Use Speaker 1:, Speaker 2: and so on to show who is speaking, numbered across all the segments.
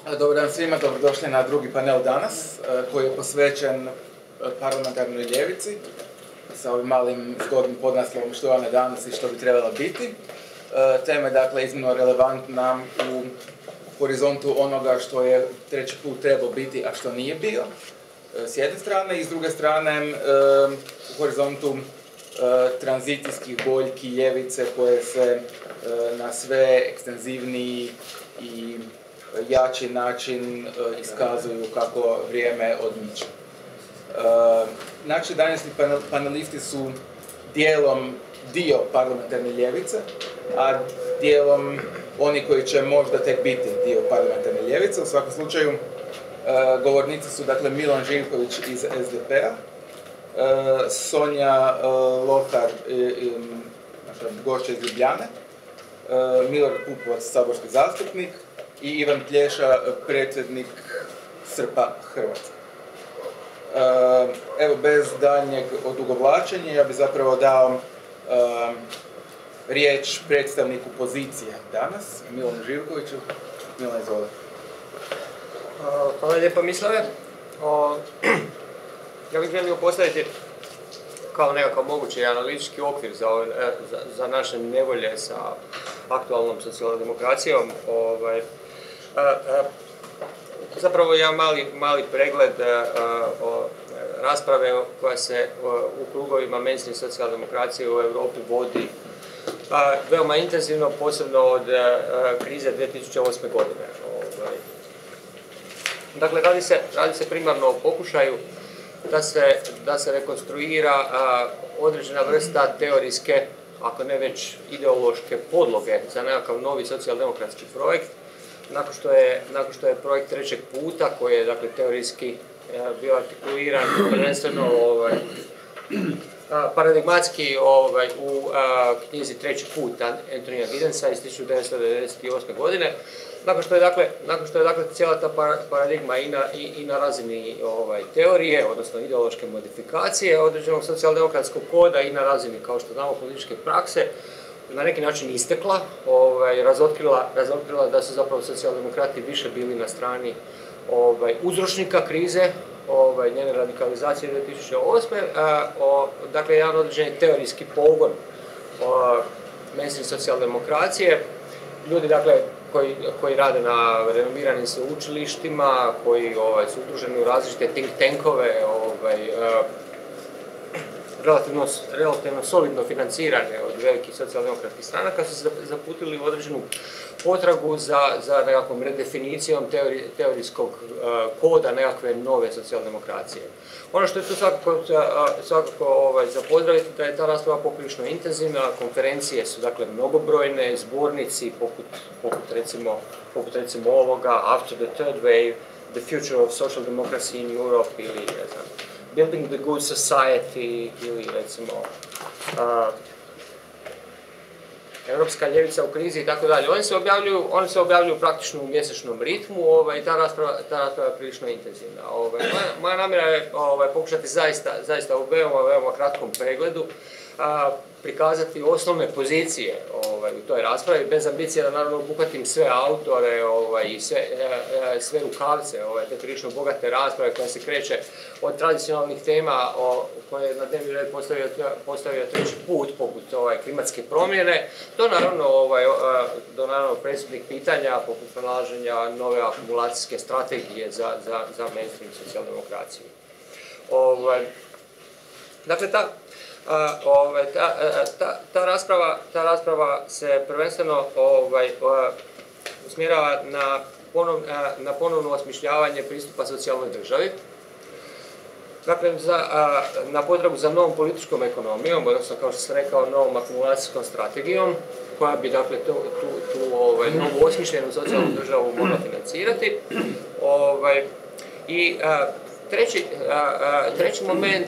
Speaker 1: Dobar dan svima, dobrodošli na drugi panel danas, koji je posvećen parlamentarnoj ljevici, sa ovim malim zgodnim podnaslovom što je ona danas i što bi trebala biti. Tema je dakle iznimno relevantna u horizontu onoga što je treći put trebao biti, a što nije bio, s jedne strane, i s druge strane u horizontu tranzicijskih boljki ljevice koje se na sve ekstenzivniji i jači način iskazuju kako vrijeme odmiče. Naši današnji panelisti su dio parlamentarne ljevice, a dijelom oni koji će možda tek biti dio parlamentarne ljevice. U svakom slučaju, govornici su dakle Milan Živković iz SDP-a, Sonja Lotar, gošća iz Ljubljane, Milorad Pupovac, saborski zastupnik, i Ivan Plješa, predsjednik SRP-a Hrvatske. Evo, bez daljnjeg odugovlačenja, ja bih zapravo dao riječ predstavniku pozicije danas, Milanu Živkoviću. Milan, izvoli.
Speaker 2: Hvala lijepa, Mislave. Ja bih želio postaviti kao nekakav mogući analitički okvir za naše nevolje sa aktualnom socijaldemokracijom. Zapravo jedan mali pregled rasprave koja se u krugovima mainstream socijaldemokracije u Europi vodi veoma intenzivno, posebno od krize 2008. godine. Dakle, radi se primarno o pokušaju da se rekonstruira određena vrsta teorijske, ako ne već ideološke podloge za nekakav novi socijaldemokratski projekt, nakon što je projekt trećeg puta, koji je dakle teorijski bio artikuliran prvenstveno paradigmatski u knjizi Treći put Antonija Giddensa iz 1998. godine, nakon što je cijela ta paradigma i na razini teorije, odnosno ideološke modifikacije određenog socijaldemokratskog koda i na razini, kao što znamo, političke prakse, na neki način istekla, razotkrila da su zapravo socijaldemokrati više bili na strani uzročnika krize, njene radikalizacije 2008. Dakle, jedan određeni teorijski pogon mainstream socijaldemokracije. Ljudi, dakle, koji rade na renomiranim sveučilištima, koji su udruženi u različite think tankove, relativno solidno financirane od velikih socijaldemokratskih stranaka, su se zaputili u određenu potragu za nekakvom redefinicijom teorijskog koda nekakve nove socijaldemokracije. Ono što je tu svakako za pozdraviti, da je ta rasprava poprilično intenzivna, konferencije su dakle mnogobrojne, zbornici poput recimo ovoga, After the Third Wave, The Future of Social Democracy in Europe, ili ne znam, Building the Good Society, ili recimo Europska ljevica u krizi i tako dalje. Oni se objavljuju praktično u mjesečnom ritmu i ta rasprava je prilično intenzivna. Moja namjera je pokušati zaista u veoma kratkom pregledu prikazati osnovne pozicije u toj raspravi, bez ambicije da naravno obuhvatim sve autore i sve rukavce te prilično bogate rasprave koja se kreće od tradicionalnih tema koje na dnevni red postavio treći put, poput klimatske promjene, do naravno presudnih pitanja poput pronalaženja nove akumulacijske strategije za mainstream socijaldemokraciju. Dakle, ta rasprava se prvenstveno usmjerava na ponovno osmišljavanje pristupa socijalnoj državi. Dakle, na potrebu za novom političkom ekonomijom, odnosno, kao što sam rekao, novom akumulacijskom strategijom, koja bi dakle tu novu osmišljenu socijalnu državu mogla financirati. I treći moment,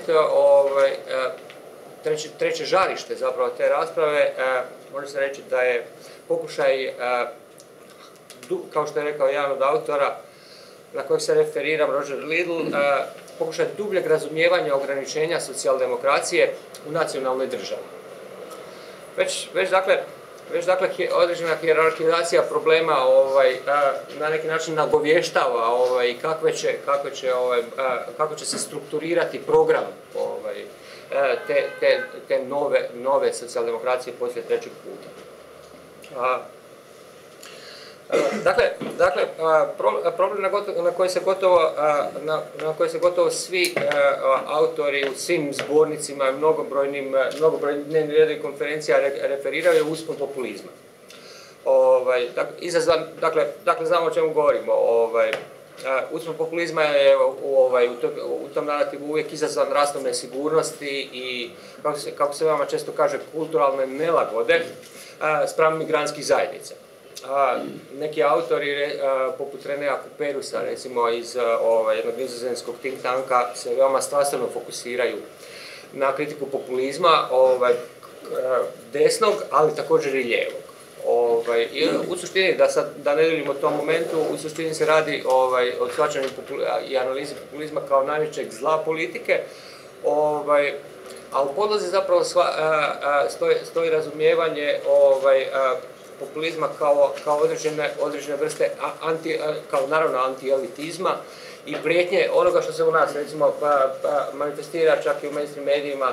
Speaker 2: treće žarište zapravo te rasprave, može se reći da je pokušaj, kao što je rekao jedan od autora, na kojeg se referiram, Roger Liddell, pokušaj dubljeg razumijevanja ograničenja socijaldemokracije u nacionalnoj državi. Već dakle, već dakle određena hijerarhizacija problema na neki način nagovještava i kako će se strukturirati program te nove socijaldemokracije poslije trećeg puta. Dakle, problem na koji se gotovo svi autori u svim zbornicima, mnogobrojnim dnevnim redovih konferencija referiraju je uspon populizma. Dakle, znamo o čemu govorimo. Uspon populizma je u tom narativu uvijek izazvan rastom nesigurnosti i, kako se veoma često kaže, kulturalne nelagode spram migrantskih zajednica. Neki autori, poput Renea Kuperusa, recimo iz jednog nizozemskog think tanka, se veoma strastveno fokusiraju na kritiku populizma desnog, ali također i lijevog. I u suštini, da ne delimo u tom momentu, u suštini se radi o shvaćanju i analizi populizma kao najvećeg zla politike, a u podlozi zapravo stoji razumijevanje populizma kao određene vrste, kao naravno antielitizma i prijetnje onoga što se u nas recimo manifestira čak i u mainstream medijima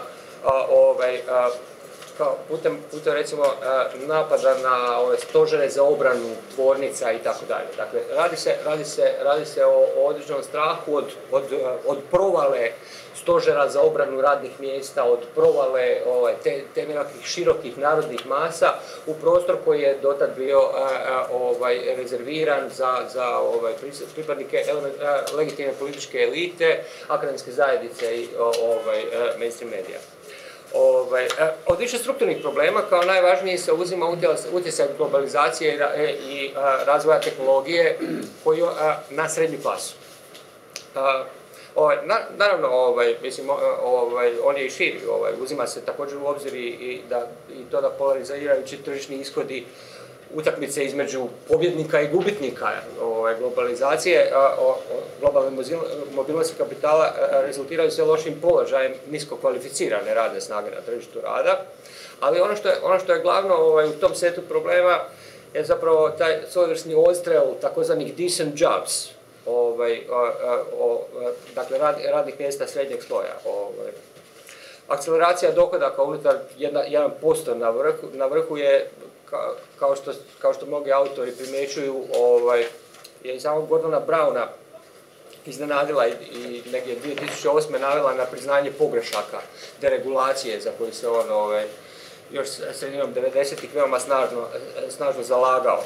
Speaker 2: putem recimo napada na stožere za obranu tvornica i tako dalje. Dakle, radi se o određenom strahu od provale stožera za obranu radnih mjesta, od provale te nekakvih širokih narodnih masa u prostor koji je dotad bio rezerviran za pripadnike legitimne političke elite, akademske zajednice i mainstream medija. Od više strukturnih problema kao najvažniji se uzima utjecaj globalizacije i razvoja tehnologije na srednju klasu. Naravno, on je i širi, uzima se također u obzir i to da polarizirajući tržišni ishodi utakmice između pobjednika i gubitnika globalizacije, globalne mobilnosti kapitala rezultiraju sve lošim položajem nisko kvalificirane radne snage na tržištu rada, ali ono što je glavno u tom setu problema je zapravo taj svojevrsni odstrel takozvanih decent jobs, dakle radnih mjesta srednjeg sloja. Akceleracija dohodaka unutar 1% na vrhu je, kao što mnogi autori primjećuju, je i samog Gordona Browna iznenadila i negdje 2008. navela na priznanje pogrešaka deregulacije za koju se on još sredinom 90-ih veoma snažno zalagao.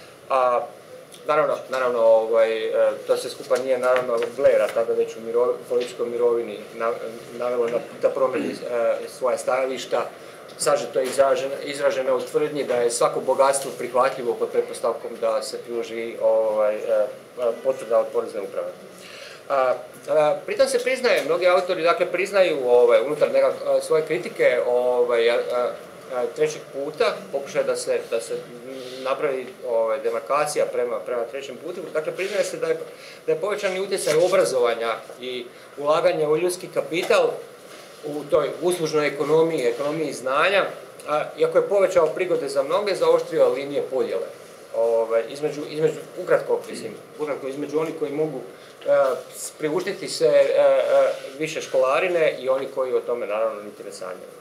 Speaker 2: Naravno, to se skupa nije naravno Blaira, tada već u političkoj mirovini navelo da promeni svoja stajališta, sažeto je izraženo u tvrdnji da je svako bogatstvo prihvatljivo pod pretpostavkom da se priloži potvrda od porezne uprave. Pritom se priznaje, mnogi autori dakle priznaju unutar svoje kritike trećeg puta, pokušaj da se napravi demarkacija prema trećem putu. Dakle, priznaje se da je povećani utjecaj obrazovanja i ulaganja u ljudski kapital u toj uslužnoj ekonomiji znanja, iako je povećao prigode za mnoge, zaoštrio linije podjele. Ukratko, između onih koji mogu priuštiti se više školarine i oni koji o tome naravno niti ne sanjaju.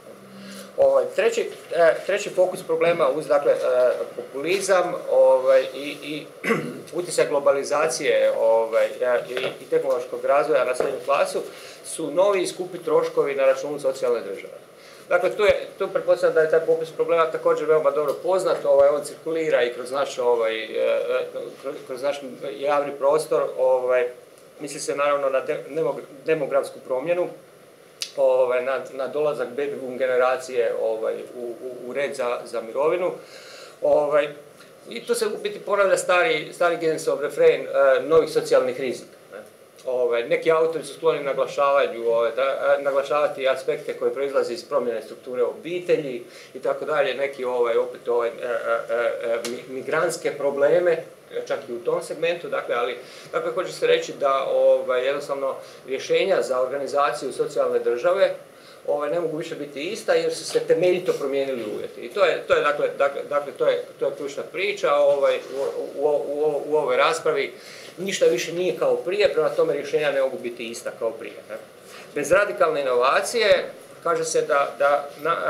Speaker 2: Treći fokus problema uz dakle, populizam i utjecaj globalizacije i tehnološkog razvoja na srednju klasu su novi i skupi troškovi na računu socijalne države. Dakle, tu pretpostavljam da je taj popis problema također veoma dobro poznat, on cirkulira i kroz naš javni prostor, misli se naravno na demografsku promjenu, na dolazak baby boom generacije u red za mirovinu. I tu se u biti ponavlja stari Guinnessov refren novih socijalnih rizika. Neki autori su skloni naglašavati aspekte koje proizlaze iz promjene strukture obitelji i tako dalje, neki opet migrantske probleme, čak i u tom segmentu, ali hoće se reći da jednostavno rješenja za organizaciju socijalne države ne mogu više biti ista jer su se temeljito promijenili uvjeti. I to je ključna priča u ovoj raspravi. Ništa više nije kao prije, prema tome rješenja ne mogu biti ista kao prije. Bez radikalne inovacije kaže se da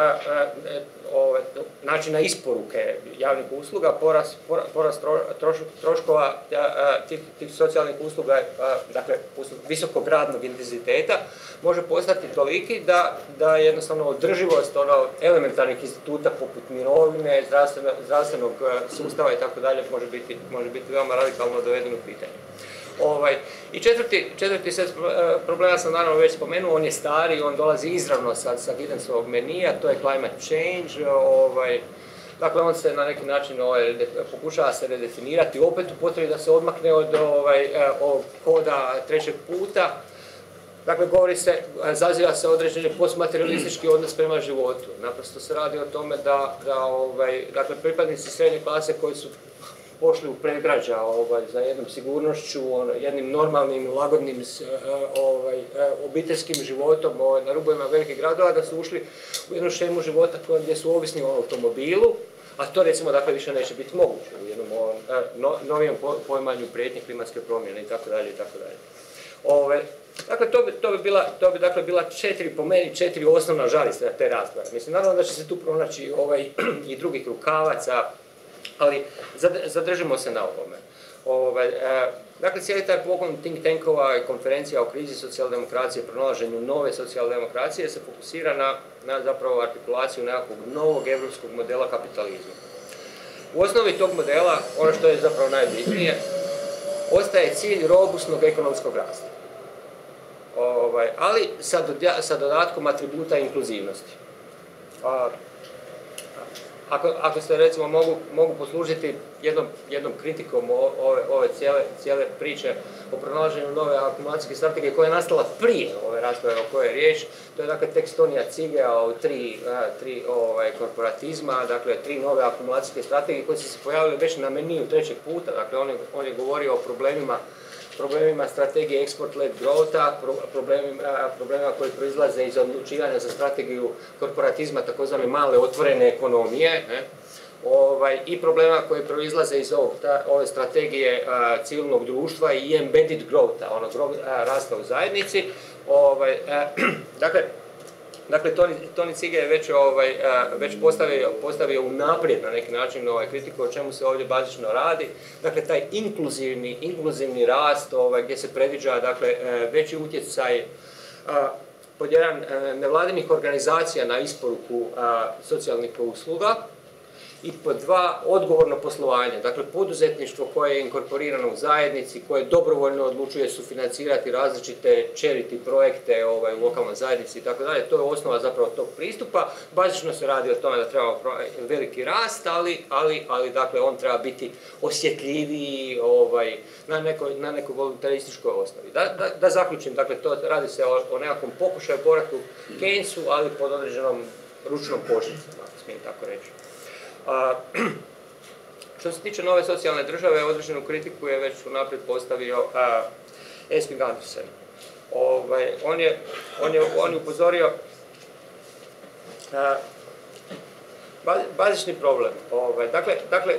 Speaker 2: načina isporuke javnih usluga, porast troškova tih socijalnih usluga, dakle visokog radnog intenziteta, može postati toliki da jednostavno održivost elementarnih instituta poput mirovine, zdravstvenog sustava i tako dalje može biti veoma radikalno doveden u pitanje. I četvrti set problema sam naravno već spomenuo, on je stari, on dolazi izravno sa Giddensovog menija, to je climate change, dakle on se na neki način pokušava se redefinirati, opet u potrebi da se odmakne od koda trećeg puta. Dakle, zaziva se određeni postmaterialistički odnos prema životu. Naprosto se radi o tome dakle, pripadnici srednje klase koji su pošli u predgrađa za jednom sigurnošću, jednim normalnim, lagodnim obiteljskim životom na rubovima velikih gradova, da su ušli u jednu šemu života gdje su ovisni o automobilu, a to recimo dakle više neće biti moguće u jednom novijem poimanju prijetnje klimatske promjene itd. Dakle, to bi dakle bila po meni četiri osnovna žarišta te rasprave. Mislim, naravno da će se tu pronaći i drugih rukavaca, ali zadržimo se na ovome. Dakle, cijeli taj poklon think tankova i konferencija o krizi socijaldemokracije, pronalaženju nove socijaldemokracije se fokusira na zapravo artikulaciju nekakvog novog evropskog modela kapitalizma. U osnovi tog modela, ono što je zapravo najbitnije, ostaje cilj robustnog ekonomskog rasta. Ali sa dodatkom atributa inkluzivnosti. Ako se recimo mogu poslužiti jednom kritikom ove cijele priče o pronalaženju nove akumulacijske strategije koja je nastala prije ove rasprave o kojoj je riječ, to je dakle tekst Tonija Cigea o tri korporatizma, dakle 3 nove akumulacijske strategije koje su se pojavile već na meniju trećeg puta, dakle on je govorio o problemima strategije export-led growtha, problemima koji proizlaze iz odlučivanja za strategiju korporatizma, takozvane male otvorene ekonomije, i problema koji proizlaze iz ove strategije civilnog društva i embedded growtha, rasta u zajednici. Dakle, Toni Cigea je već postavio unaprijed na neki način kritiku o čemu se ovdje bazično radi. Dakle, taj inkluzivni rast gdje se predviđa veći utjecaj pod jedan nevladinih organizacija na isporuku socijalnih usluga i pod 2 odgovorno poslovanje. Dakle, poduzetništvo koje je inkorporirano u zajednici, koje dobrovoljno odlučuje sufinancirati različite charity projekte u lokalnoj zajednici i tako dalje. To je osnova zapravo tog pristupa. Bazično se radi o tome da trebamo veliki rast, ali dakle, on treba biti osjetljiviji na nekoj voluntarističkoj osnovi. Da zaključim, dakle, radi se o nekakvom pokušaju povratku Keynesu, ali pod određenom ručnom kočnicom, ako smijem tako reći. Što se tiče nove socijalne države, određenu kritiku je već unaprijed postavio Esping Andersen. On je upozorio bazični problem. Dakle,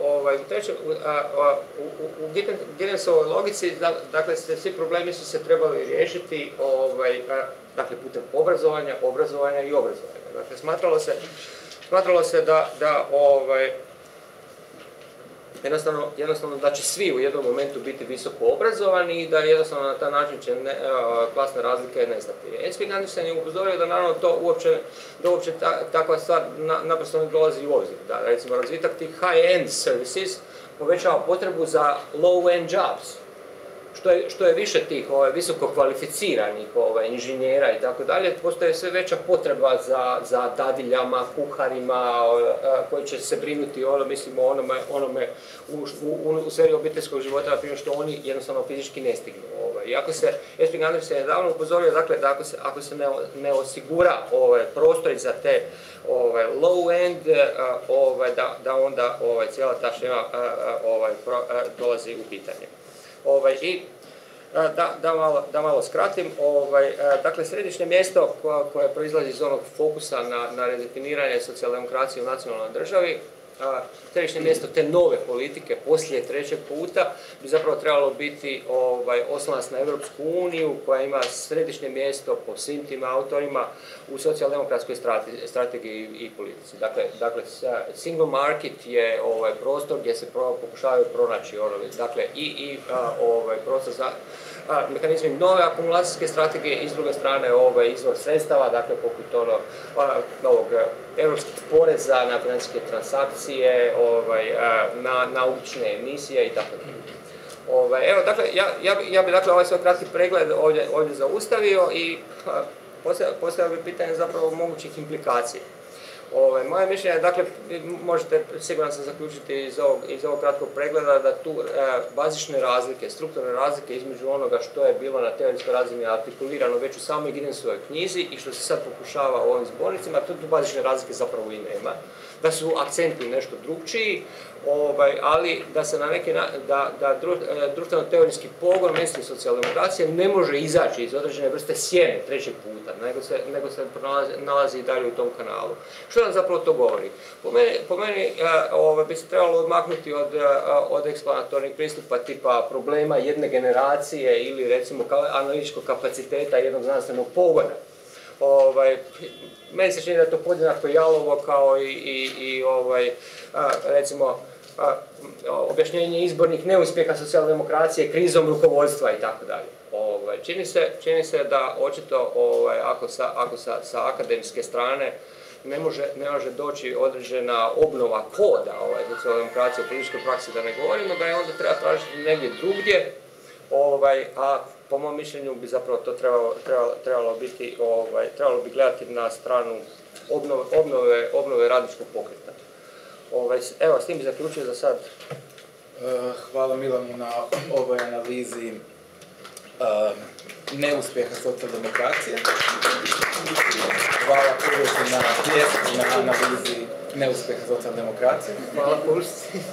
Speaker 2: u Giddensovoj logici, dakle, svi problemi su se trebali riješiti dakle, putem obrazovanja i obrazovanja. Dakle, smatralo se da jednostavno da će svi u jednom momentu biti visoko obrazovani i da jednostavno na taj način će klasne razlike nestati. Esping Andersen je upozorio da naravno da uopće takva stvar naprosto ne dolazi u obzir. Da, recimo, razvitak tih high-end services povećava potrebu za low-end jobs. Što je više tih visoko kvalificiranih inženjera i tako dalje, postoje sve veća potreba za dadiljama, kuharima koji će se brinuti o onome u sferi obiteljskog života, na primjer što oni jednostavno fizički ne stignu. Iako se Esping Andersen je davno upozorio da ako se ne osigura prostori za te low end, da onda cijela ta šema dolazi u pitanje. I Da malo skratim, dakle središnje mjesto koje proizlazi iz onog fokusa na redefiniranje socijaldemokracije u nacionalnoj državi, središnje mjesto te nove politike poslije trećeg puta bi zapravo trebalo biti oslonac na Europsku uniju koja ima središnje mjesto po svim tim autorima u socijaldemokratskoj strategiji i politici. Dakle, single market je prostor gdje se pokušavaju pronaći dakle i prostor za mehanizmi nove akumulacijske strategije i s druge strane izvor sredstava, dakle poput novog europskih poreza na financijske transakcije, na ugljične emisije i tako dalje. Evo, dakle, ja bi dakle ovaj svoj kratki pregled ovdje zaustavio i postavio bi pitanje zapravo mogućih implikacija. Moje mišljenje, dakle, možete siguran sam zaključiti iz ovog kratkog pregleda da tu bazične razlike, strukturne razlike između onoga što je bilo na teorijskoj razini artikulirano već u samoj Giddensovoj knjizi i što se sad pokušava u ovim zbornicima, tu bazične razlike zapravo i nema. Da su akcenti nešto drugčiji, ali da se na neki da društveno-teorijski pogon mainstream socijaldemokracije ne može izaći iz određene vrste sjene trećeg puta, nego se nalazi i dalje u tom kanalu. Što nam zapravo to govori? Po meni bi se trebalo odmaknuti od eksplanatornih pristupa tipa problema jedne generacije ili recimo analitičkog kapaciteta jednog znanstvenog pogona. Meni se čini da je to podjednako jalovo kao i recimo objašnjenje izbornih neuspjeha socijaldemokracije krizom rukovodstva i tako dalje. Čini se da očito ako sa akademske strane ne može doći određena obnova koda socijaldemokracije u političkoj praksi, da ne govorimo, da je onda treba tražiti negdje drugdje, a po mom mišljenju bi zapravo to trebalo bi gledati na stranu obnove radničkog pokreta. Evo, s tim bi zaključio za sad.
Speaker 1: Hvala Milanu na ovoj analizi neuspjeha socijaldemokracije. Hvala Pulsu na analizi neuspjeha socijaldemokracije.
Speaker 2: Hvala Puls.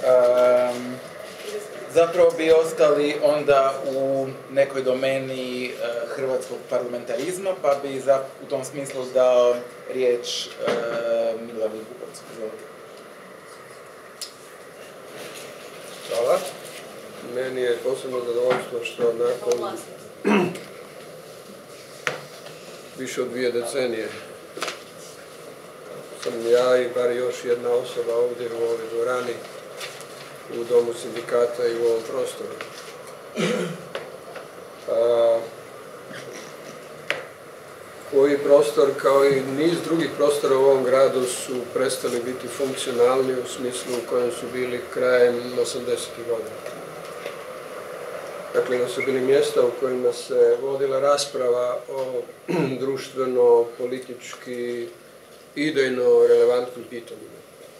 Speaker 1: Zapravo bi ostali onda u nekoj domeni hrvatskog parlamentarizma, pa bi u tom smislu dao riječ Milanu Pupovcu.
Speaker 3: Hvala. Meni je posebno zadovoljstvo što nakon više od 2 decenije sam ja i bar još jedna osoba ovdje u ovoj dvorani u Domu sindikata i u ovom prostoru. Koji prostor, kao i niz drugih prostora u ovom gradu, su prestali biti funkcionalni u smislu u kojem su bili krajem 80-ih godina. Dakle, da su bili mjesta u kojima se vodila rasprava o društveno-politički idejno relevantnim pitanjima.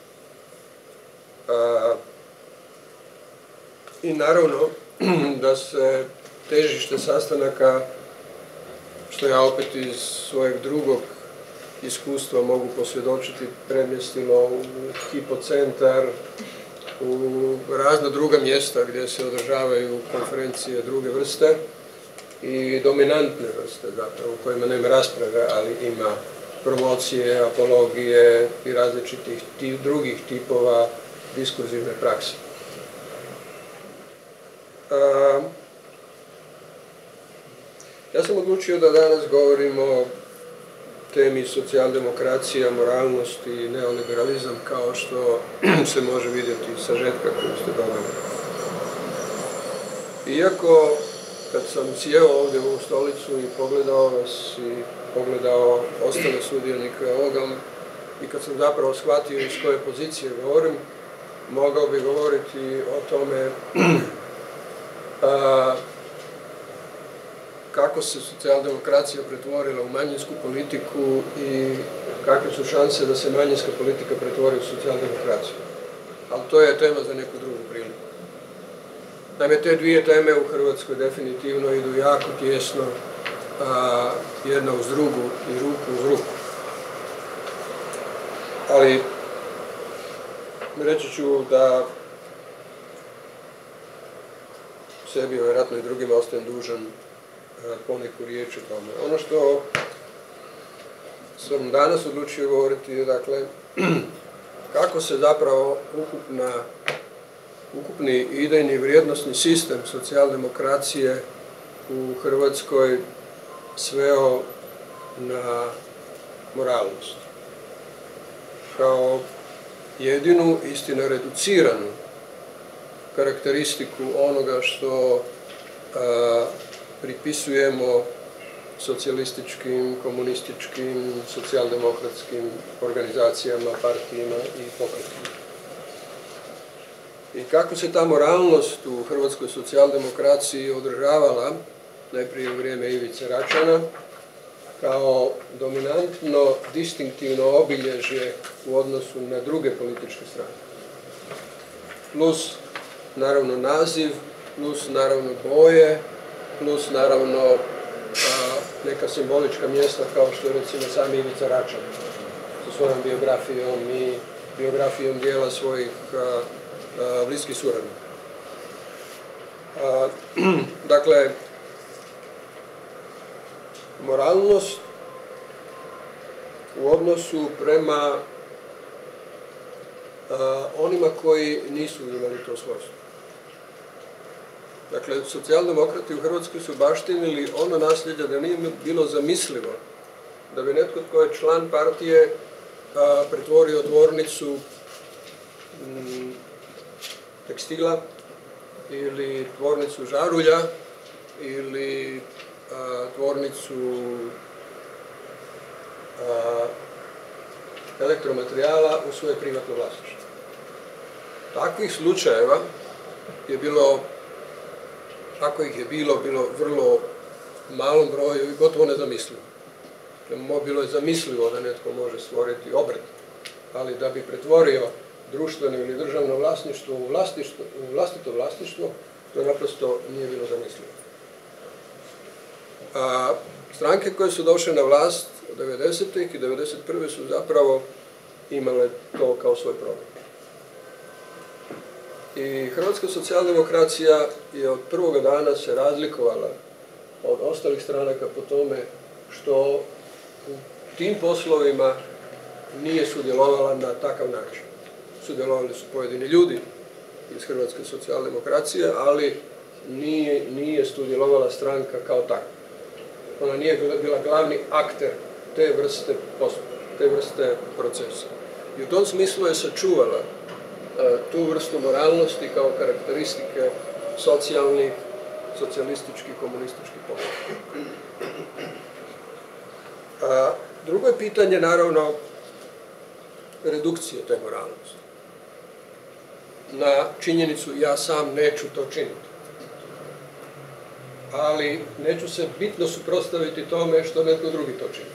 Speaker 3: I naravno da se težište sastanaka, što ja opet iz svojeg drugog iskustva mogu posvjedočiti, premjestilo u hipocentar, u razna druga mjesta gdje se održavaju konferencije druge vrste i dominantne vrste, zapravo, u kojima nema rasprave, ali ima promocije, apologije i različitih drugih tipova diskurzivne prakse. Ja sam odlučio da danas govorimo o temi socijaldemokracija, moralnost i neoliberalizam, kao što se može vidjeti iz sažetka koju ste dobili. Iako, kad sam sjeo ovdje u stolicu i pogledao vas i pogledao ostale sudionike ovoga, i kad sam zapravo shvatio iz koje pozicije govorim, mogao bi govoriti o tome kako se socijaldemokracija pretvorila u manjinsku politiku i kakve su šanse da se manjinska politika pretvori u socijaldemokraciju. Ali to je tema za neku drugu priliku. Naime, te dvije teme u Hrvatskoj definitivno idu jako tijesno, jedna uz drugu i ruku uz ruku. Ali reći ću da sebi, vjerojatno i drugima, ostajem dužan poneku riječ o tome. Ono što sam danas odlučio govoriti je, dakle, kako se zapravo ukupni idejni vrijednosni sistem socijaldemokracije u Hrvatskoj sveo na moralnost. Kao jedinu, istina reduciranu karakteristiku onoga što pripisujemo socijalističkim, komunističkim, socijaldemokratskim organizacijama, partijima i pokretima. I kako se ta moralnost u hrvatskoj socijaldemokraciji održavala, najprije u vrijeme Ivice Račana, kao dominantno, distinktivno obilježje u odnosu na druge političke strane. Plus, naravno, naziv, plus, naravno, boje, plus, naravno, neka simbolička mjesta kao što je, recimo, sam Ivica Račan sa svojom biografijom i biografijom dijela svojih bliskih suradnika. Dakle, moralnost u odnosu prema onima koji nisu imali to svojstvo. Dakle, socijaldemokrati u Hrvatskoj su baštinili ono nasljeđe da nije bilo zamislivo da bi netko tko je član partije pretvorio tvornicu tekstila ili tvornicu žarulja ili tvornicu elektromaterijala u svoje privatno vlasništvo. Takvih slučajeva je bilo, ako ih je bilo vrlo malom broju i gotovo nezamislivo. Bilo je zamislivo da netko može stvoriti obrt, ali da bi pretvorio društveno ili državno vlasništvo u vlastito vlasništvo, to naprosto nije bilo zamislivo. Stranke koje su došle na vlast od 90. i 91. su zapravo imale to kao svoj problem. I hrvatska socijaldemokracija je od prvoga dana se razlikovala od ostalih stranaka po tome što u tim poslovima nije sudjelovala na takav način. Sudjelovali su pojedini ljudi iz hrvatske socijaldemokracije, ali nije sudjelovala stranka kao takva. Ona nije bila glavni akter te vrste procesa. I u tom smislu je sačuvala tu vrstu moralnosti kao karakteristike socijalnih, socijalističkih, komunističkih pogleda. Drugo je pitanje, naravno, redukcije te moralnosti na činjenicu ja sam neću to činiti. Ali neću se bitno suprotstaviti tome što netko drugi to čini.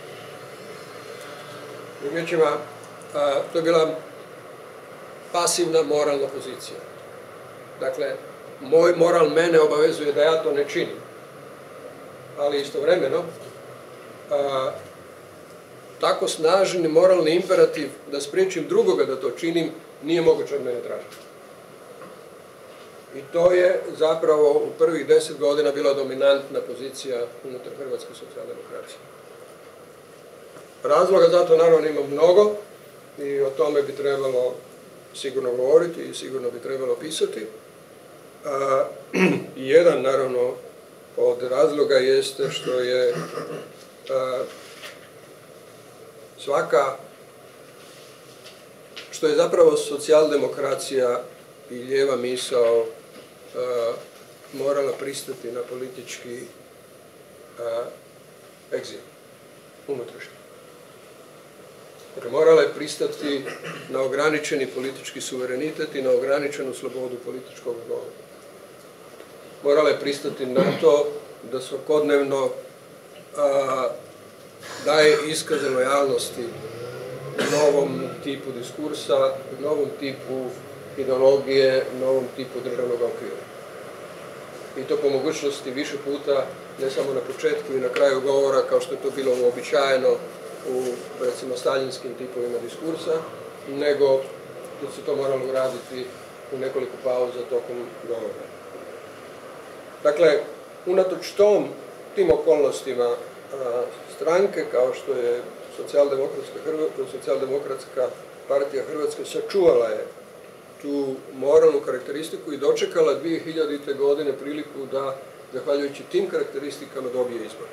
Speaker 3: Drugim riječima, to je bila pasivna moralna pozicija. Dakle, moj moral mene obavezuje da ja to ne činim. Ali istovremeno, tako snažni moralni imperativ da spriječim drugoga da to činim, nije moguće od mene tražiti. I to je zapravo u prvih 10 godina bila dominantna pozicija unutar hrvatske socijaldemokracije. Razloga za to naravno ima mnogo i o tome bi trebalo sigurno govoriti i sigurno bi trebalo pisati. Jedan naravno od razloga jeste što je što je zapravo socijaldemokracija i lijeva misao morala pristati na politički egzil, unutrašnji. Dakle, morala je pristati na ograničeni politički suverenitet i na ograničenu slobodu političkog govora. Morala je pristati na to da svakodnevno daje iskaze lojalnosti novom tipu diskursa, novom tipu ideologije, novom tipu državnog okvira. I to po mogućnosti više puta, ne samo na početku i na kraju govora, kao što je to bilo uobičajeno u, recimo, stalinskim tipovima diskursa, nego da se to moralo uraditi u nekoliko pauza tokom govora. Dakle, unatoč tim okolnostima stranke kao što je Socijaldemokratska partija Hrvatske sačuvala je tu moralnu karakteristiku i dočekala 2000. godine priliku da, zahvaljujući tim karakteristikama, dobije izbor.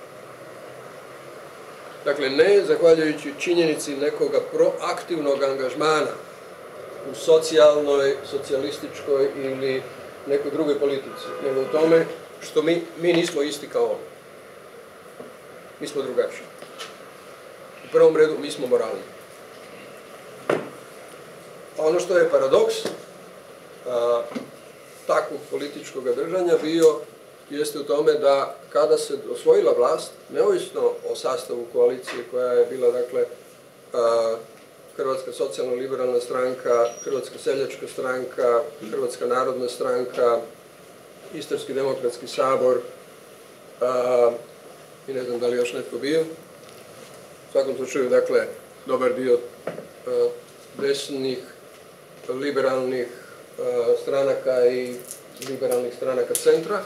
Speaker 3: Dakle, ne zahvaljujući činjenici nekoga proaktivnog angažmana u socijalnoj, socijalističkoj ili nekoj drugoj politici, nego u tome što mi nismo isti kao oni. Mi smo drugačiji. U prvom redu mi smo moralni. Ono što je paradoks takvog političkog držanja bio jeste u tome da kada se osvojila vlast, neovisno o sastavu koalicije koja je bila, dakle, Hrvatska socijalno-liberalna stranka, Hrvatska seljačka stranka, Hrvatska narodna stranka, Istarski demokratski sabor i ne znam da li još netko bio. U svakom slučaju, dakle, dobar dio desnih, liberalnih stranaka i liberalnih stranaka centra.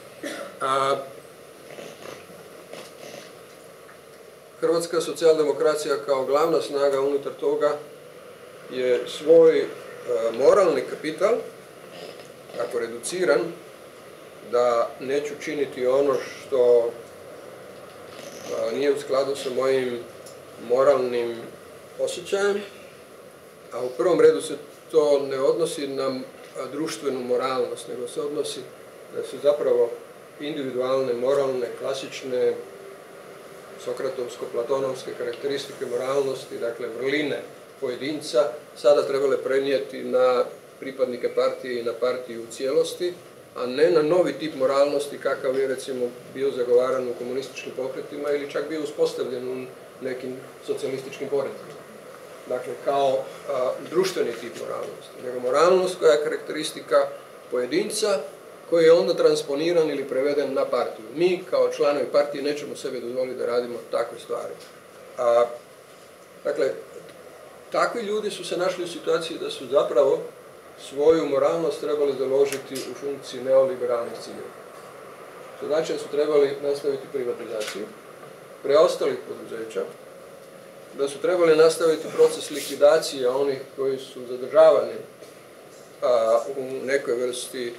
Speaker 3: Hrvatska socijaldemokracija kao glavna snaga unutar toga je svoj moralni kapital, tako reduciran, da neću činiti ono što nije u skladu sa mojim moralnim osjećajem, a u prvom redu se to ne odnosi na društvenu moralnost, nego se odnosi da su zapravo individualne, moralne, klasične, sokratovsko-platonovske karakteristike moralnosti, dakle vrline pojedinca, sada trebale prenijeti na pripadnike partije i na partiju u cijelosti, a ne na novi tip moralnosti kakav je recimo bio zagovaran u komunističkim pokretima ili čak bio uspostavljen u nekim socijalističkim poredima. Dakle, kao društveni tip moralnosti. Nego moralnost koja je karakteristika pojedinca koji je onda transponiran ili preveden na partiju. Mi kao članovi partije nećemo sebi dozvoliti da radimo takve stvari. Dakle, takvi ljudi su se našli u situaciji da su zapravo svoju moralnost trebali založiti u funkciji neoliberalnih ciljeva. To znači da su trebali nastaviti privatizaciju preostalih poduzeća, da su trebali nastaviti proces likvidacije onih koji su zadržavani u nekoj vrsti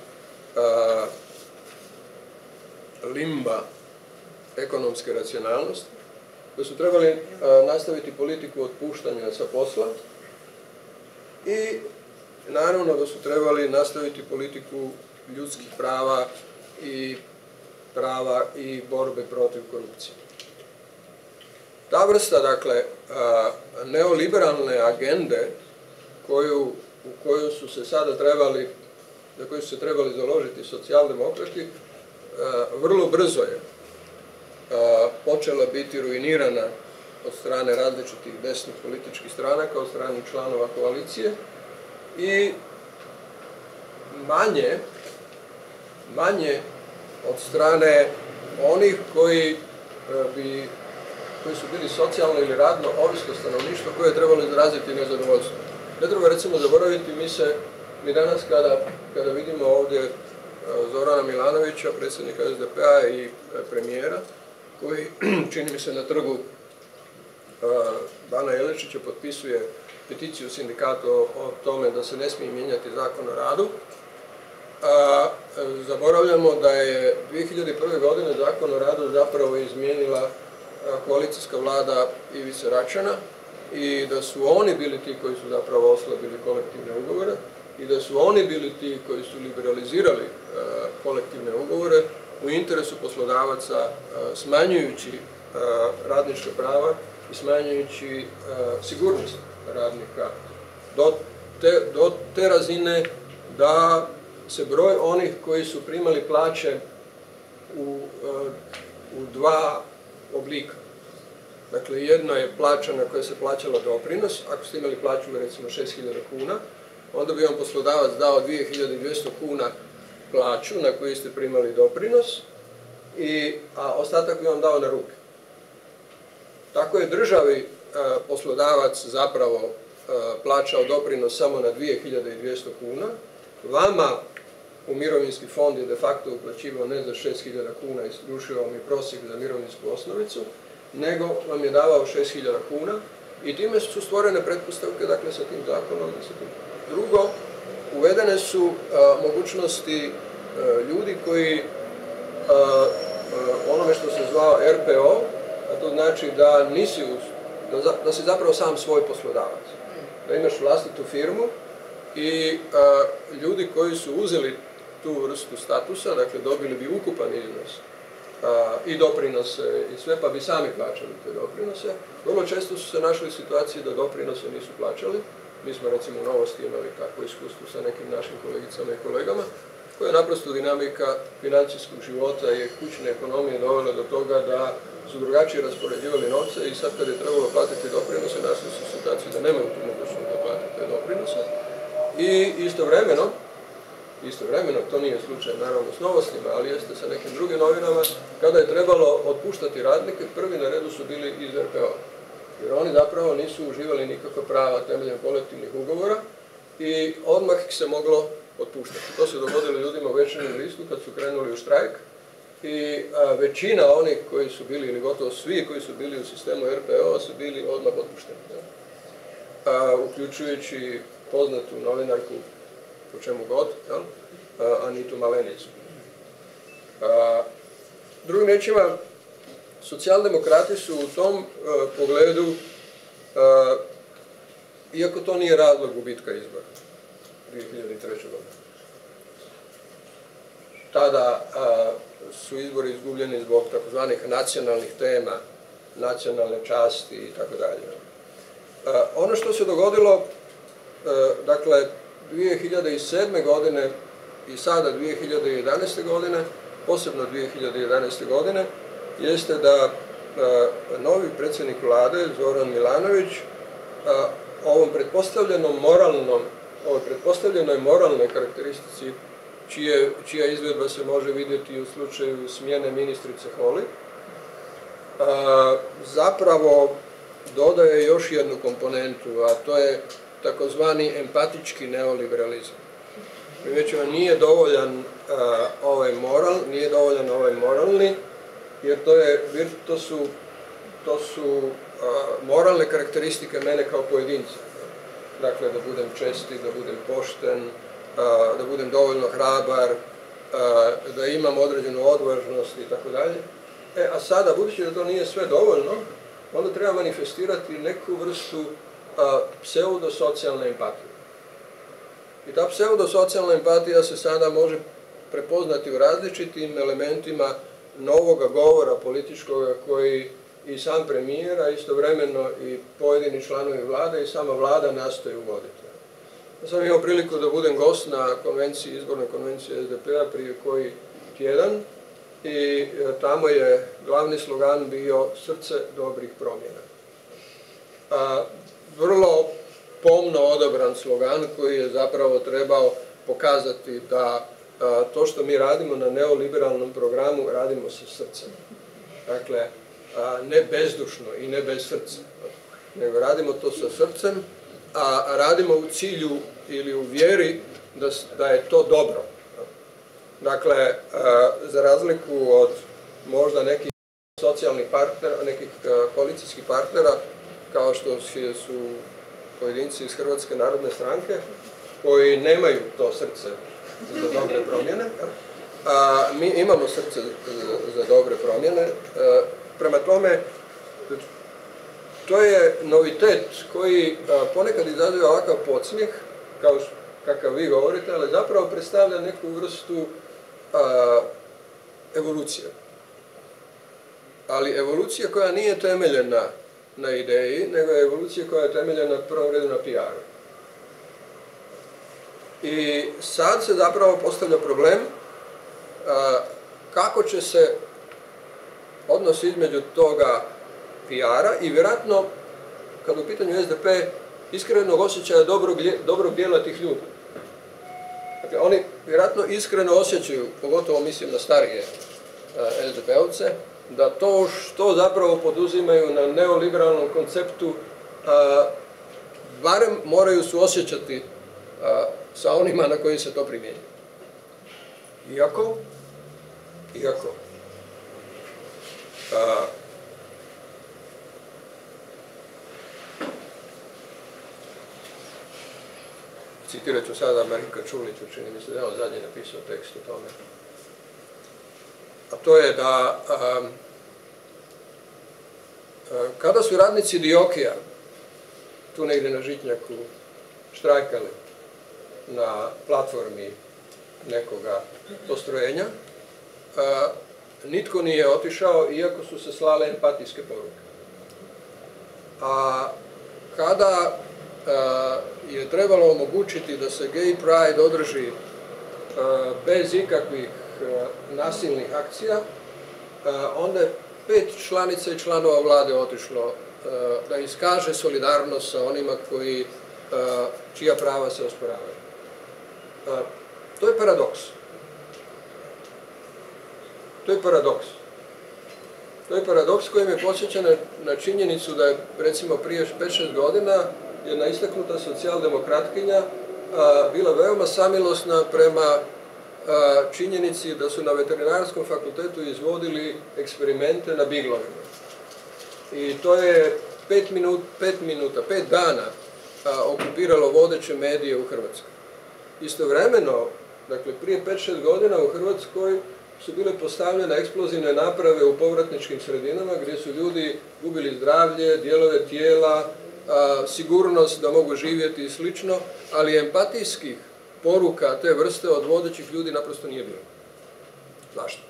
Speaker 3: limba ekonomske racionalnosti, da su trebali nastaviti politiku otpuštanja sa posla i naravno da su trebali nastaviti politiku ljudskih prava i borbe protiv korupcije. Ta vrsta, dakle, neoliberalne agende u koju su se sada trebali, za koju su se trebali založiti socijaldemokrati, vrlo brzo je počela biti ruinirana od strane različitih desnih političkih stranaka, od strane članova koalicije i manje od strane onih koji su bili socijalno ili radno ovisno stanovništvo koje je trebalo izraziti nezadovoljstvo. Ne treba recimo zaboraviti, mi danas kada vidimo ovdje Zorana Milanovića, predsjednika SDP-a i premijera, koji, čini mi se, na trgu Bana Jelačića potpisuje peticiju sindikata o tome da se ne smije mijenjati zakon o radu, zaboravljamo da je 2001. godine zakon o radu zapravo izmijenila koalicijska vlada Ivice Račana i da su oni bili ti koji su zapravo oslabili kolektivne ugovore i da su oni bili ti koji su liberalizirali kolektivne ugovore u interesu poslodavaca, smanjujući radnička prava i smanjujući sigurnost radnika do te razine da se broj onih koji su primali plaće u dva oblika. Dakle, jedno je plaća na kojoj se plaćala doprinos. Ako ste imali plaću recimo 6.000 kuna, onda bi vam poslodavac dao 2.200 kuna plaću na koju ste primali doprinos, a ostatak bi vam dao na ruke. Tako je državi poslodavac zapravo plaćao doprinos samo na 2.200 kuna, vama u mirovinski fond je de facto uplaćivao ne za 6.000 kuna i srušio vam je prosjek za mirovinsku osnovicu, nego vam je davao 6.000 kuna i time su stvorene pretpostavke, dakle, sa tim zakonom i sa tim. Drugo, uvedene su mogućnosti ljudi koji onome što se zvao RPO, a to znači da da si zapravo sam svoj poslodavac. Da imaš vlastitu firmu i ljudi koji su uzeli tu vrstu statusa, dakle dobili bi ukupan iznos i doprinose i sve, pa bi sami plaćali te doprinose. Vrlo često su se našli u situaciji da doprinose nisu plaćali. Mi smo recimo u Novosti imali takvo iskustvo sa nekim našim kolegicama i kolegama, koja je naprosto dinamika financijskog života i kućne ekonomije dovela do toga da su drugačije raspoređivali novce i sad kad je trebalo platiti doprinose, našli su u situaciji da nemaju tu mogućnost da platite te doprinose. I istovremeno, to nije slučaj naravno s Novostima, ali jeste sa nekim drugim novinama, kada je trebalo otpuštati radnike, prvi na redu su bili iz RPO. Jer oni zapravo nisu uživali nikakva prava temeljem kolektivnih ugovora i odmah ih se moglo otpuštati. To se dogodilo ljudima u Večernjem listu kad su krenuli u štrajk i većina onih koji su bili, ili gotovo svi koji su bili u sistemu RPO-a su bili odmah otpušteni. Uključujući poznatu novinarku po čemu god, Anitu Malenicu. Drugim riječima, socijaldemokrati su u tom pogledu, iako to nije razlog gubitka izbora, 2003. godine. Tada su izbori izgubljeni zbog takozvanih nacionalnih tema, nacionalne časti i tako dalje. Ono što se dogodilo, dakle, 2007. godine i sada 2011. godine, posebno 2011. godine, jeste da novi predsjednik vlade, Zoran Milanović, ovoj pretpostavljenoj moralnoj karakteristici, čija izvedba se može vidjeti u slučaju smjene ministrice Holy, zapravo dodaje još jednu komponentu, a to je takozvani empatički neoliberalizam. Primjećujemo, nije dovoljan ovaj moralni, jer to su moralne karakteristike mene kao pojedinca. Dakle, da budem čestit, da budem pošten, da budem dovoljno hrabar, da imam određenu odvažnost i tako dalje. A sada, budući da to nije sve dovoljno, onda treba manifestirati neku vrstu pseudosocijalne empatije. I ta pseudosocijalna empatija se sada može prepoznati u različitim elementima novoga govora političkoga koji i sam premijer, a istovremeno i pojedini članovi vlade i sama vlada nastoji uvoditi. Ja sam imao priliku da budem gost na izbornoj konvenciji SDP-a prije koji tjedan i tamo je glavni slogan bio srce dobrih promjena. Vrlo pomno odabran slogan koji je zapravo trebao pokazati da to što mi radimo na neoliberalnom programu radimo sa srcem. Dakle, ne bezdušno i ne bez srca, nego radimo to sa srcem, a radimo u cilju ili u vjeri da je to dobro. Dakle, za razliku od možda nekih socijalnih partnera, nekih koalicijskih partnera, kao što su pojedinci iz Hrvatske narodne stranke, koji nemaju to srce za dobre promjene, mi imamo srce za dobre promjene. Prema tome, to je novitet koji ponekad izaziva ovakav podsmijeh, kakav vi govorite, ali zapravo predstavlja neku vrstu evolucije. Ali evolucija koja nije temeljena na ideji, nego je evolucija koja je temeljena na prvom redu na PR-u. I sad se zapravo postavlja problem kako će se odnos između toga PR-a i vjerojatno, kad u pitanju SDP, iskrenog osjećaja dobrog dijela tih ljudi. Dakle, oni vjerojatno iskreno osjećaju, pogotovo mislim na starije SDP-ovce, da to što zapravo poduzimaju na neoliberalnom konceptu, barem moraju suosjećati sa onima na koji se to primjenjuje. Iako, citirat ću sada Marinka Čuliću, čini mi se da je on zadnje napisao tekst o tome. A to je da kada su radnici Diokija tu negdje na Žitnjaku štrajkali na platformi nekoga postrojenja, nitko nije otišao, iako su se slale empatijske poruke. A kada je trebalo omogućiti da se Gay Pride održi bez ikakvih nasilnih akcija, onda je 5 članica i članova vlade otišlo da iskaže solidarnost sa onima čija prava se osporavaju. To je paradoks. To je paradoks koji me podsjeća na činjenicu da je, recimo, prije 5-6 godina jedna istaknuta socijaldemokratkinja bila veoma samilosna prema činjenici da su na veterinarskom fakultetu izvodili eksperimente na biglovima. I to je 5 dana okupiralo vodeće medije u Hrvatskoj. Istovremeno, dakle, prije 5-6 godina u Hrvatskoj su bile postavljene eksplozivne naprave u povratničkim sredinama gdje su ljudi gubili zdravlje, dijelove tijela, sigurnost da mogu živjeti i slično, ali empatijskih poruka te vrste od vodećih ljudi naprosto nije bilo. Zašto?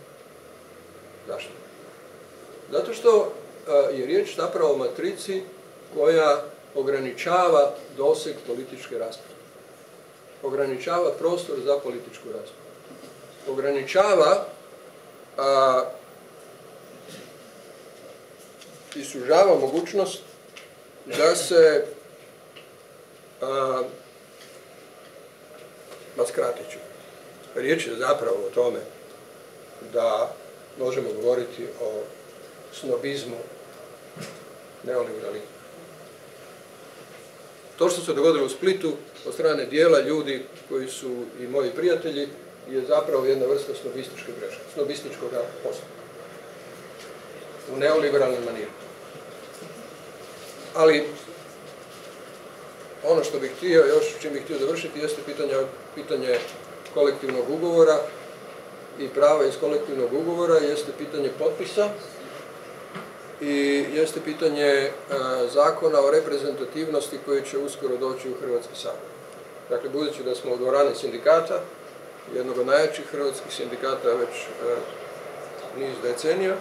Speaker 3: Zato što je riječ zapravo o matrici koja ograničava doseg političke rasprave. Ograničava prostor za političku raspravu. Ograničava i sužava mogućnost da se skratit ću. Riječ je zapravo o tome da možemo govoriti o snobizmu neoliberalizma. To što se dogodilo u Splitu od strane dijela ljudi koji su i moji prijatelji je zapravo jedna vrsta snobističke greške, snobističkog postupka. U neoliberalnoj maniri. Ali ono što bih htio, čim bih htio završiti, jeste pitanje kolektivnog ugovora i prava iz kolektivnog ugovora, jeste pitanje potpisa i jeste pitanje zakona o reprezentativnosti koji će uskoro doći u Hrvatski sabor. Dakle, budući da smo u dvorani sindikata, jednog od najjačih hrvatskih sindikata već niz decenija,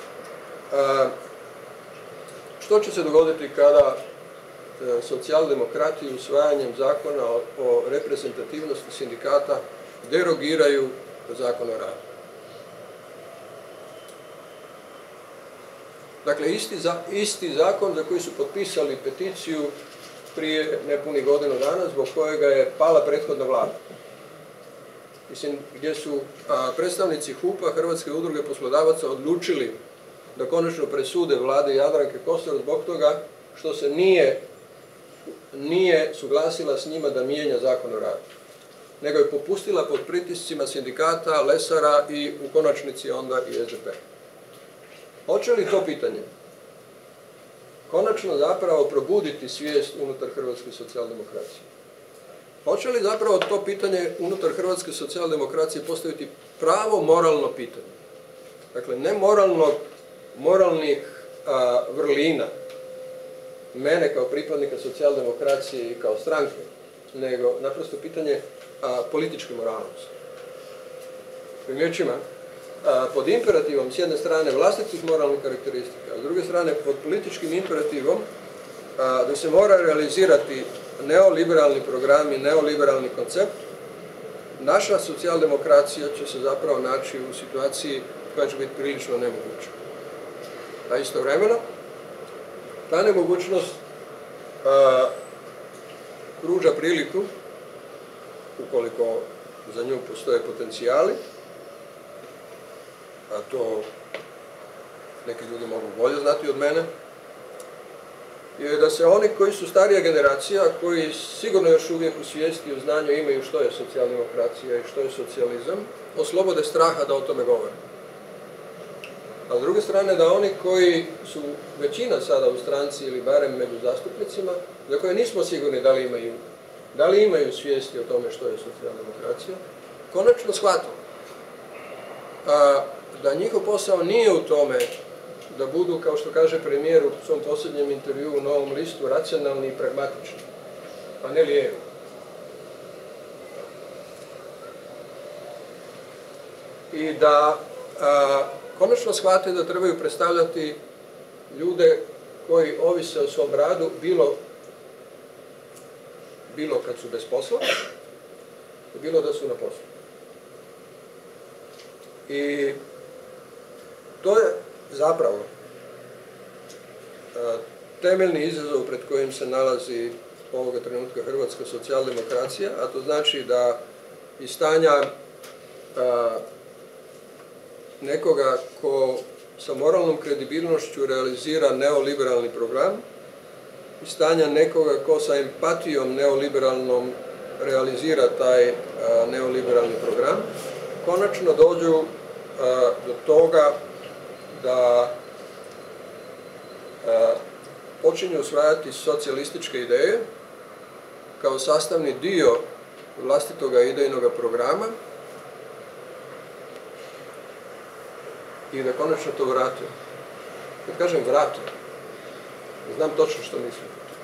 Speaker 3: što će se dogoditi kada socijaldemokrati usvajanjem zakona o reprezentativnosti sindikata derogiraju zakon o radu? Dakle, isti zakon za koji su potpisali peticiju prije nepunih godinu dana, zbog kojega je pala prethodna vlada. Mislim, gdje su predstavnici HUP-a, Hrvatske udruge poslodavaca, odlučili da konačno presude vlade Jadranke Kosor zbog toga što se nije suglasila s njima da mijenja zakon o radu, nego je popustila pod pritiscima sindikata, lesara i u konačnici onda i SDP. Hoće li to pitanje konačno zapravo probuditi svijest unutar hrvatske socijaldemokracije? Hoće li zapravo to pitanje unutar hrvatske socijaldemokracije postaviti pravo moralno pitanje? Dakle, ne moralnih vrlina mene kao pripadnika socijaldemokracije i kao stranke, nego naprosto pitanje političke moralnosti. Primjećima, pod imperativom s jedne strane vlastitih moralnih karakteristika, a s druge strane pod političkim imperativom da se mora realizirati neoliberalni program i neoliberalni koncept, naša socijaldemokracija će se zapravo naći u situaciji koja će biti prilično nemoguća. A istovremeno, ta nemogućnost pruža priliku, ukoliko za nju postoje potencijali, a to neki ljudi mogu bolje znati od mene, je da se oni koji su starija generacija, koji sigurno još uvijek u svijesti i u znanju imaju što je socijaldemokracija i što je socijalizam, oslobode straha da o tome govore. A s druge strane da oni koji su većina sada u stranci ili barem među zastupnicima, za koje nismo sigurni da li imaju svijesti o tome što je socijaldemokracija, konačno shvate da njihov posao nije u tome da budu, kao što kaže premijer u svom posljednjem intervjuu u Novom listu, racionalni i pragmatični, a ne lijevi. I da konačno shvate da trebaju predstavljati ljude koji ovise o svom radu, bilo kad su bez posla, bilo da su na poslu. I to je zapravo temeljni izazov pred kojim se nalazi ovoga trenutka hrvatska socijaldemokracija, a to znači da iz stanja nekoga ko sa moralnom kredibilnošću realizira neoliberalni program, iz stanja nekoga ko sa empatijom neoliberalnom realizira taj neoliberalni program, konačno dođu do toga da počinju usvajati socijalističke ideje kao sastavni dio vlastitoga idejnog programa i da konačno to vrate. Kad kažem vrate, znam točno što mislim.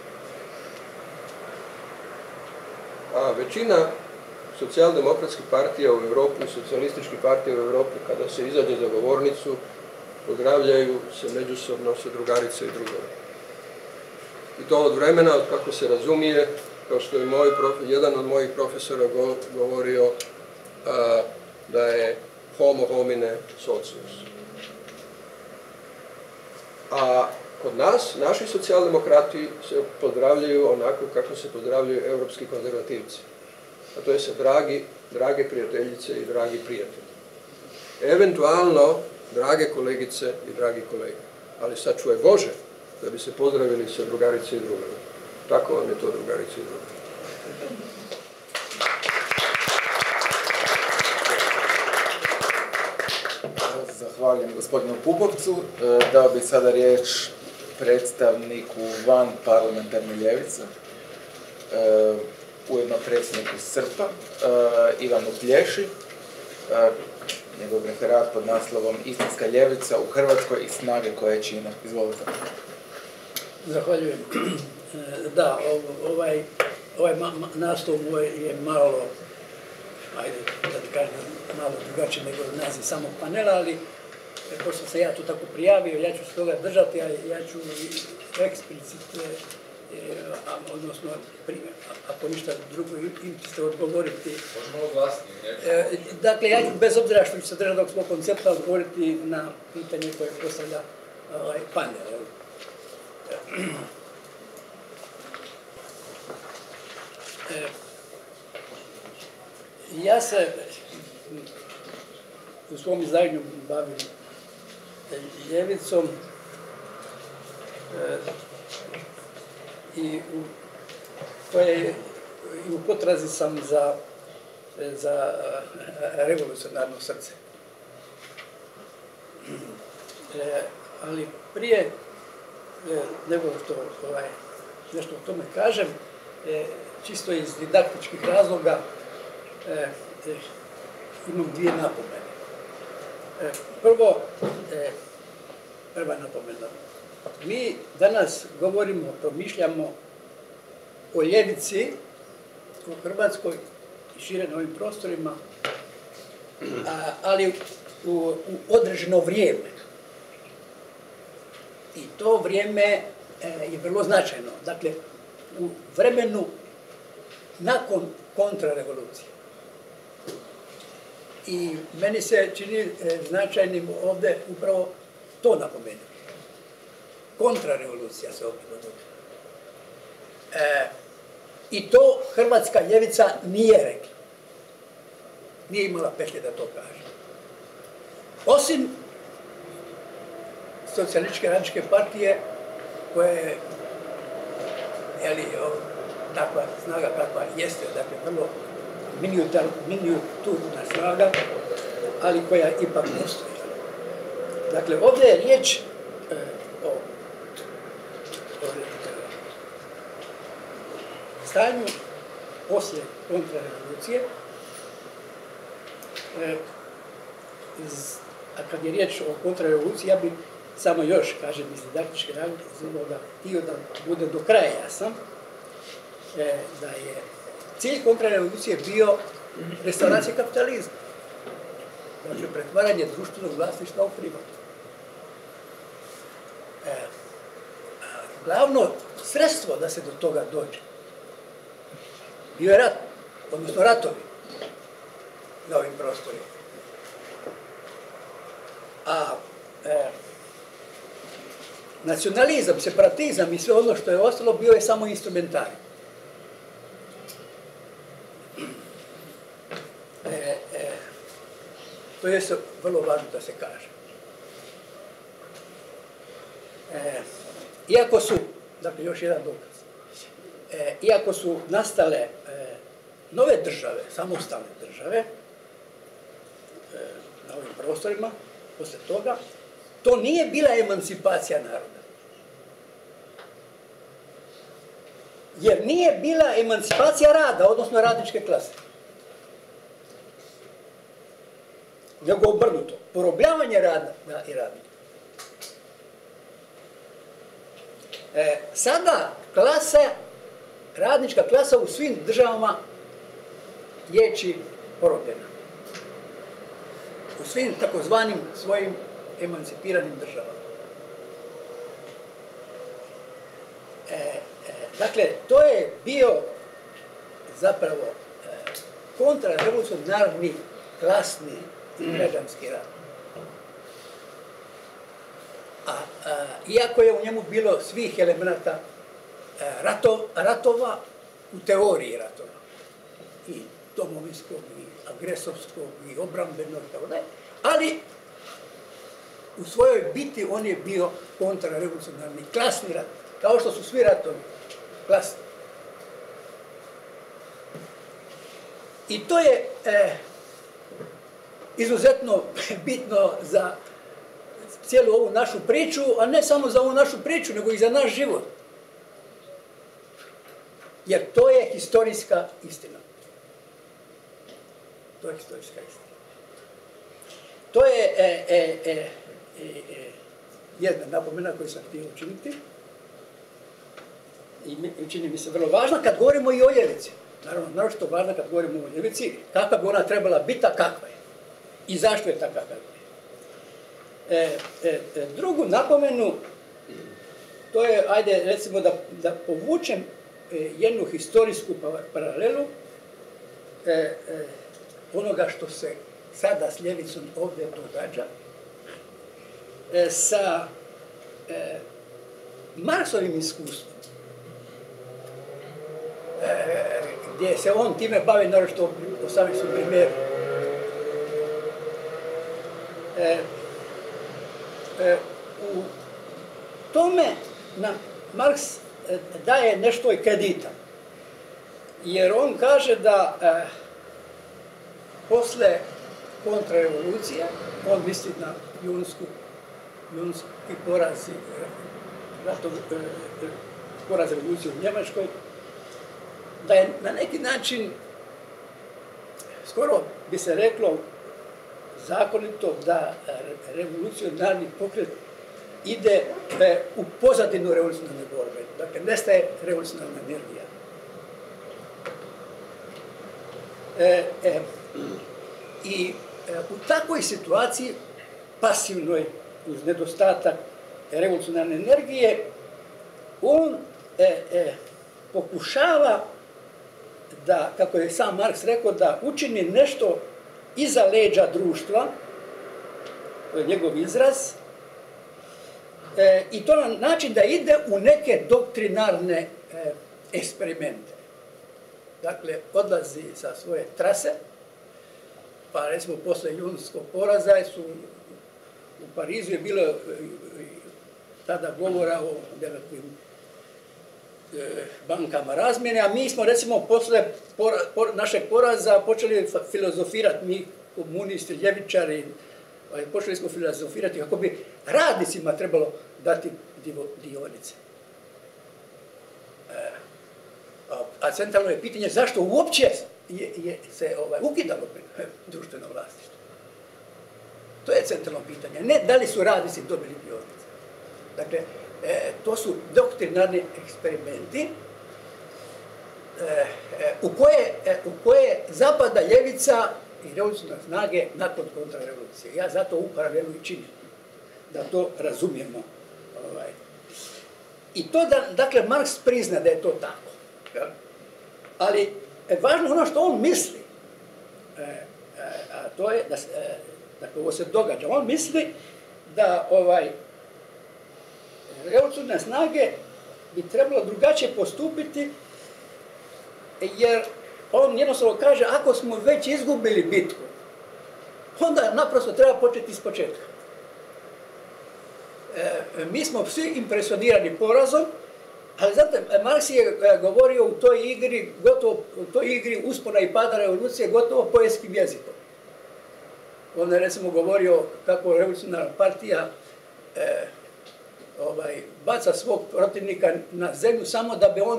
Speaker 3: A većina socijaldemokratskih partija u Europi, socijalističkih partija u Europi, kada se izađe za govornicu, pozdravljaju se međusobno sa drugarice i drugove. I to od vremena, od kako se razumije, kao što je jedan od mojih profesora govorio, da je homo homine socius. A kod nas, naši socijaldemokrati se pozdravljaju onako kako se pozdravljaju europski konzervativci. A to je se drage prijateljice i dragi prijatelji. Eventualno, drage kolegice i dragi kolege. Ali sačuvaj Bože da bi se pozdravili sa drugarice i drugove. Tako vam je to, drugarice i drugove.
Speaker 1: Zahvaljujem gospodinu Pupovcu. Dao bih sada riječ predstavniku van parlamentarne ljevice, ujedno predsjedniku SRP-a, Ivanu Plješi. Njegov referat pod naslovom Istinska ljevica u Hrvatskoj i snage koje čine. Izvolite.
Speaker 4: Zahvaljujem. Da, ovaj nastup je malo, ajde da kažem, malo drugačiji nego naziv samog panela, ali pošto sam ja tu tako prijavio, ja ću se toga držati, a ja ću eksplicit, odnosno, ako ništa drugo, ćete odgovoriti.
Speaker 5: Možemo glasnije.
Speaker 4: Dakle, ja ću bez obzira što ću se držati ovog svog koncepta odgovoriti na pitanje koje postavlja panel. Ja se u svom izlaganju bavim ljevicom i u potrazi sam za revolucionarno srce. Ali prije nego što nešto o tome kažem, čisto iz didaktičkih razloga imam dvije napomene. Prva napomena. Mi danas govorimo, promišljamo o ljevici u Hrvatskoj i šire na ovim prostorima, ali u određeno vrijeme. I to vrijeme je vrlo značajno. Dakle, u vremenu nakon kontrarevolucije. I meni se čini značajnim ovdje upravo to napomenuti. Kontrarevolucija se ovdje dogodila. I to hrvatska ljevica nije rekla. Nije imala petlje da to kaže. Osim Socijalističke radničke partije, koja je takva snaga kakva jeste, dakle vrlo minijaturna snaga, ali koja ipak postoji. Dakle, ovdje je riječ o stanju poslije kontrarevolucije. A kad je riječ o kontrarevoluciji, ja bih samo još, kažem, iz didaktičke razloga htio da bude do kraja jasan, da je cilj kontrarevolucije bio restauracija kapitalizma. Dakle, pretvaranje društvenog vlasništva u privatno. Glavno sredstvo da se do toga dođe bio je rat, odnosno ratovi na ovim prostorima. A nacionalizam, separatizam i sve ono što je ostalo bio je samo instrumentarij. To je vrlo važno da se kaže. Iako su, dakle još jedan dokaz, iako su nastale nove države, samostalne države na ovim prostorima, posle toga, to nije bila emancipacija naroda. Jer nije bila emancipacija rada, odnosno radničke klase. Nego obrnuto, porobljavanje rada i radnika. Sada radnička klasa u svim državama je porobljena. U svim takozvanim svojim emancipiranim državama. Dakle, to je bio zapravo kontrarevolucionarni, klasni i građanski rat. Iako je u njemu bilo svih elemenata ratova, u teoriji ratova, i domovinskog, i agresorskog, i obrambenog, ali u svojoj biti on je bio kontrarevolucionarni, klasni rat, kao što su svi ratovi klasni. I to je izuzetno bitno za cijelu ovu našu priču, a ne samo za ovu našu priču, nego i za naš život. Jer to je historijska istina. To je historijska istina. To je jedna napomena koju sam htio učiniti. I čini mi se vrlo važna kad govorimo i o ljevici. Naravno, naročito važna kad govorimo o ljevici, kakva bi ona trebala biti, a kakva je. I zašto je takva kakva je. Drugu napomenu, to je, ajde recimo da povučem jednu historijsku paralelu onoga što se sada s ljevicom ovdje događa sa Marksovim iskustvom, gdje se on time bavi, naročito u 18. primjeru. U tome nam Marks daje nešto i kredita, jer on kaže da posle kontrarevolucije, on misli na junski poraz revolucije u Njemačkoj, da je na neki način, skoro bi se reklo, zakonito da revolucionarni pokret ide u pozadinu revolucionarne borbe. Dakle, nestaje revolucionarna energija. I u takvoj situaciji, pasivnoj, uz nedostatak revolucionarne energije, on pokušava da, kako je sam Marks rekao, da učini nešto iza leđa društva, to je njegov izraz, i to na način da ide u neke doktrinarne eksperimente. Dakle, odlazi sa svoje trase, pa recimo posle junskog poraza u Parizu je bilo tada govora o nekakvim bankama razmjene, a mi smo recimo posle našeg poraza počeli filozofirati, mi komunisti, ljevičari, počeli smo filozofirati kako bi radnicima trebalo dati dionice. A centralno je pitanje zašto uopće se ukidalo društveno vlasništvo. To je centralno pitanje. Ne da li su radnici dobili dionice. Dakle, to su doktrinarni eksperimenti u koje zapada ljevica i revolucionarne snage nakon kontrarevolucije. Ja zato u paralelu i činim, da to razumijemo. I to da, dakle, Marks prizna da je to tako. Ali važno ono što on misli, a to je da dakle, ovo se događa. On misli da revolucionarne snage bi trebalo drugačije postupiti, jer on jednostavno kaže, ako smo već izgubili bitku, onda naprosto treba početi iz početka. Mi smo svi impresionirani porazom, ali znate, Marks je govorio u toj igri uspona i pada revolucije gotovo poetskim jezikom. On je recimo govorio kako revolucionarna partija baca svog protivnika na zemlju samo da bi on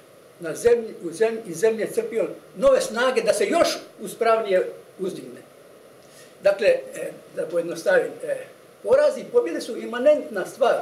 Speaker 4: iz zemlje crpio nove snage da se još uspravnije uzdigne. Dakle, da pojednostavim, porazi i pobjede su imanentna stvar.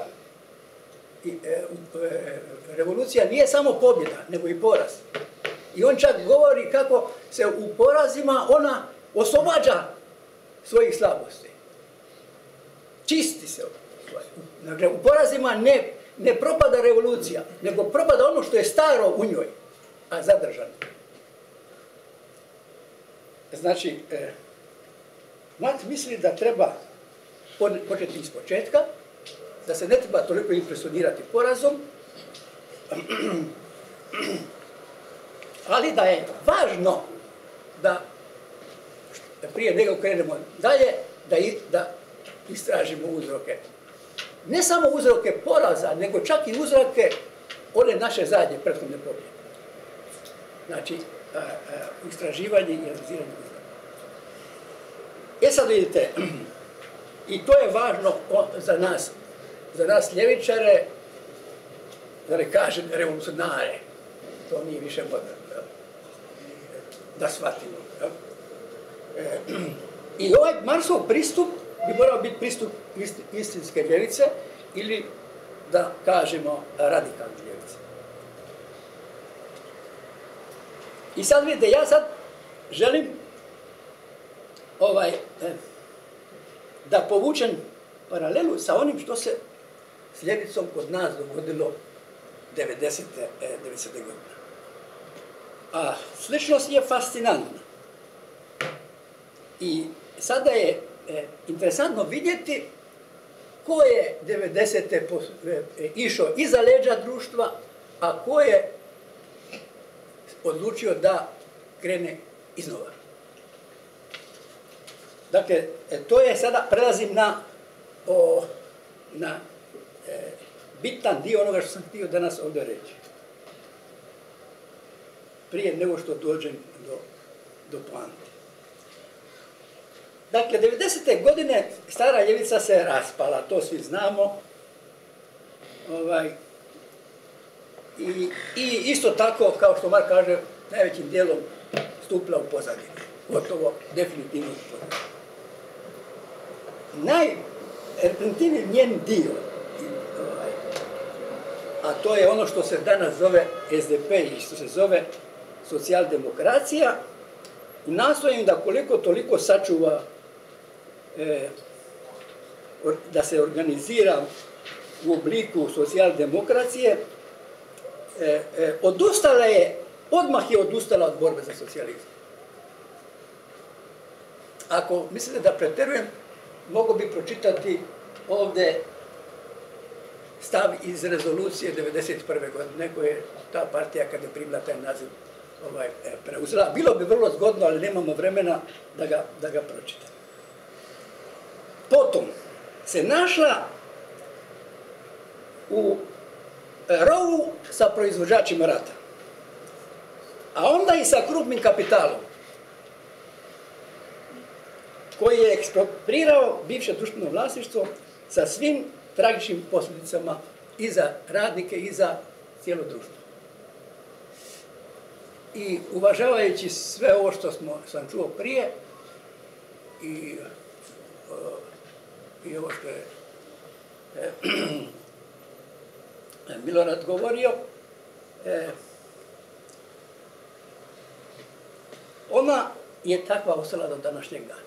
Speaker 4: Revolucija nije samo pobjeda, nego i poraz. I on čak govori kako se u porazima ona oslobađa svojih slabosti. Čisti se. Dakle, u porazima ne propada revolucija, nego propada ono što je staro u njoj, a zadržano. Znači, Marks misli da treba početi iz početka, da se ne treba toliko impresionirati porazom, ali da je važno da prije nego krenemo dalje, da istražimo uzroke. Ne samo uzroke poraza, nego čak i uzroke one naše zadnje prethodne pobjede. Znači, istraživanje i analiziranje uzroka. Sad vidite, i to je važno za nas ljevičare, da ne kažem revolucionare, to nije više moderno, da shvatimo. I ovaj Marksov pristup bi morao biti pristup istinske ljevice ili, da kažemo, radikalne ljevice. I sad vidite, ja sad želim da povučem paralelu sa onim što se s ljevicom kod nas dogodilo 90. godine. A sličnost je fascinantna. I sada je interesantno vidjeti ko je 90. išao iza leđa društva, a ko je odlučio da krene iznova. Dakle, to je sada, prelazim na bitan dio onoga što sam htio danas ovdje reći. Prije nego što dođem do poante. Dakle, 90. godine stara ljevica se raspala, to svi znamo. I isto tako, kao što Mark kaže, najvećim dijelom stupila u pozadinu. Gotovo, definitivno u pozadinu. Najreprezentativniji njen dio, a to je ono što se danas zove SDP i što se zove socijaldemokracija, u nastojanju da koliko toliko sačuva, da se organizira u obliku socijaldemokracije, odmah je odustala od borbe za socijalizam. Ako mislite da preterujem, mogu bi pročitati ovdje stav iz rezolucije 1991. godine, koje je ta partija, kada je primila taj naziv, preuzela. Bilo bi vrlo zgodno, ali nemamo vremena da ga pročitam. Potom se našla u rovu sa proizvođačima rata, a onda i sa krupnim kapitalom, koji je eksproprirao bivše društveno vlasništvo sa svim tragičnim posljedicama i za radnike i za cijelo društvo. I uvažavajući sve ovo što sam čuo prije i ovo što je Milorad govorio, ona je takva ostala do današnjeg dana.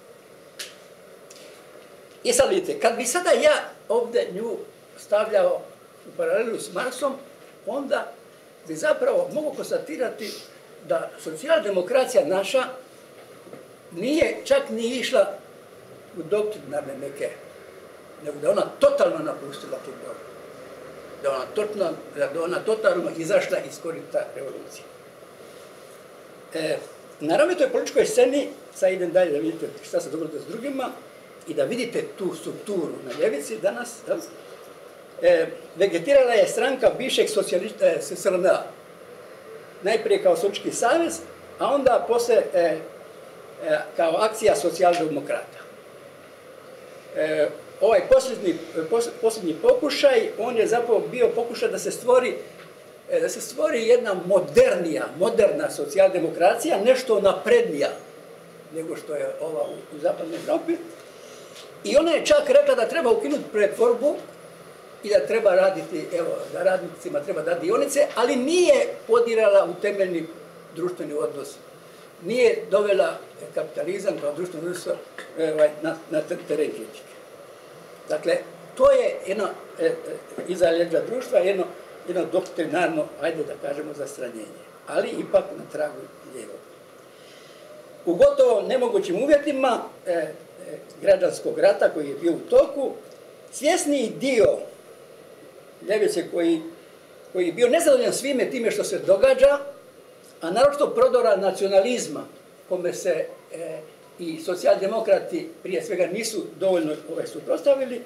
Speaker 4: I sad vidite, kad bi sada ja ovdje nju stavljao u paralelu s Marksom, onda bi zapravo mogu konstatirati da socijaldemokracija naša nije čak ni išla u doktrinarne neke, nego da ona totalno napustila tu borbu. Da ona totalno izašla iz korita revolucije. Na ravnitoj političkoj sceni, sad idem dalje da vidite šta se dogodilo s drugima i da vidite tu strukturu na ljevici danas, vegetirala je stranka bivšeg SRNA. Najprije kao Socijalistički savez, a onda posle kao akcija socijaldemokrata. Ovaj posljednji pokušaj, on je zapravo bio pokušaj da se stvori jedna moderna socijaldemokracija, nešto naprednija nego što je ova u zapadnoj Evropi. I ona je čak rekla da treba ukinuti pretvorbu i da treba raditi, evo, da radnicima treba dati dionice, ali nije podirala u temeljni društveni odnos. Nije dovela kapitalizam kao društveni odnos na teren kritike. Dakle, to je jedno, iza leđa društva, jedno doktrinarno, ajde da kažemo, zastranjenje, ali ipak na tragu lijevo. U gotovo nemogućim uvjetima građanskog rata koji je bio u toku, svjesniji dio ljevice koji je bio nezadovoljan svime time što se događa, a naročito prodora nacionalizma, kome se i socijaldemokrati prije svega nisu dovoljno suprotstavili,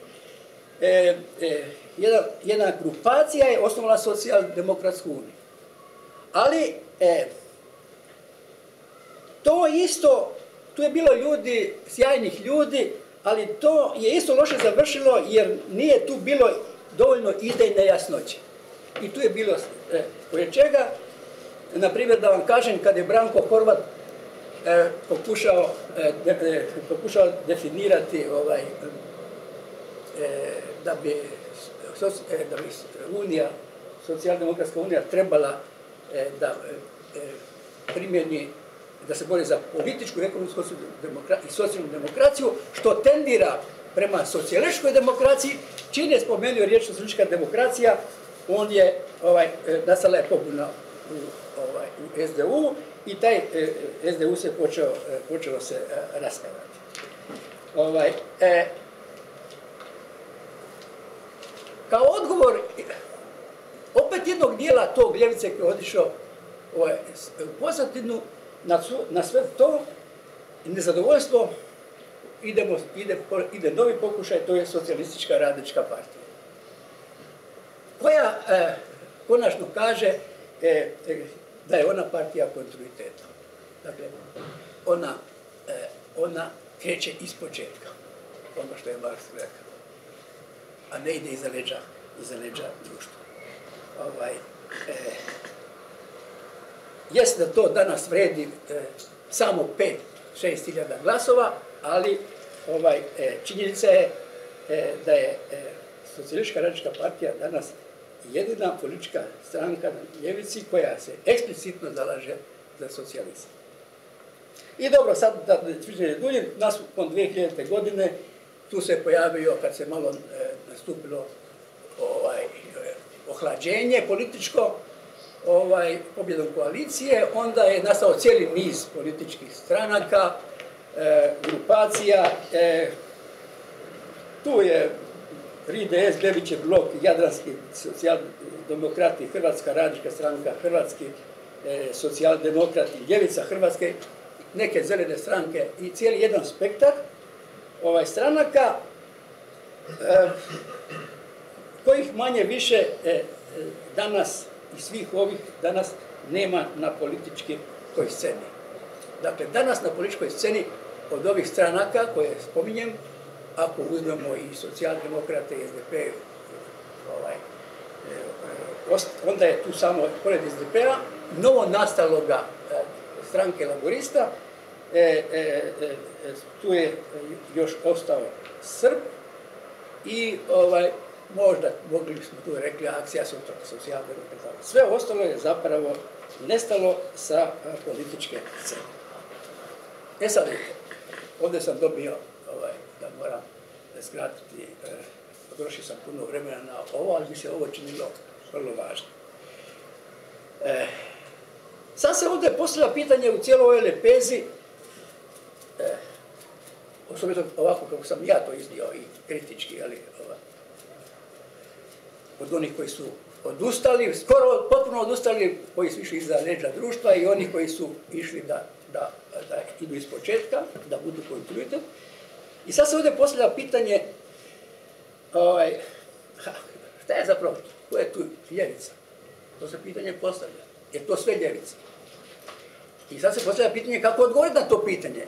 Speaker 4: jedna grupacija je osnovala socijaldemokratsku uniju. Ali to isto, tu je bilo ljudi, sjajnih ljudi, ali to je isto loše završilo jer nije tu bilo dovoljno idejne jasnoće. I tu je bilo koje čega, na primjer da vam kažem, kad je Branko Horvat pokušao definirati da bi unija, socijaldemokratska unija trebala da primjeni, da se bori za političku, ekonomsku i socijalnu demokraciju, što tendira prema socijalističkoj demokraciji. Čim je spomenuo riječ socijalistička demokracija, on je, nastala je pobuna u SDU i taj SDU se počeo se raspadati. Kao odgovor, opet jednog dijela tog ljevice koji je otišao u pozadinu, na sve to nezadovoljstvo ide novi pokušaj, to je Socijalistička radnička partija, koja konačno kaže da je ona partija kontinuiteta. Dakle, ona kreće iz početka, ono što je Marks rekao, a ne ide iza leđa društva. Jest da to danas vredi samo 5-6 hiljada glasova, ali činjenica je da je Socijalistička radnička partija danas jedina politička stranka na ljevici koja se eksplicitno zalaže za socijalizam. I dobro, sad da ne duljim, nakon 2000. godine tu se pojavio, kad se malo nastupilo ohlađenje političko, pobjedom koalicije, onda je nastao cijeli niz političkih stranaka, grupacija. Tu je RIDS, Bebićev blok, Jadranski socijaldemokrati, Hrvatska radnička stranka, Hrvatski socijaldemokrati, Ljevica Hrvatske, neke zelene stranke i cijeli jedan spektar stranaka kojih manje više danas i svih ovih danas nema na političkoj sceni. Dakle, danas na političkoj sceni od ovih stranaka koje spominjem, ako uzmemo i socijaldemokrate i SDP, onda je tu samo, pored SDP-a, novo nastaloga stranke Laborista, tu je još ostao Srb i možda, mogli smo tu rekli, akcija socijaldemokrata. Sve ostalo je zapravo nestalo sa političke scene. Sad vidite, ovdje sam dobio da moram skratiti, potrošio sam puno vremena na ovo, ali mi se ovo činilo vrlo važno. Sad se ovdje postavlja pitanje u cijeloj ovoj lepezi, osobito ovako kako sam ja to iznio i kritički, ali od onih koji su odustali, skoro potpuno odustali, koji su išli iza leđa društva i oni koji su išli da idu iz početka, da budu kontinuitet. I sad se ovdje postavlja pitanje, šta je zapravo, ko je tu ljevica? To se pitanje postavlja. Je to sve ljevica? I sad se postavlja pitanje kako odgovoriti na to pitanje.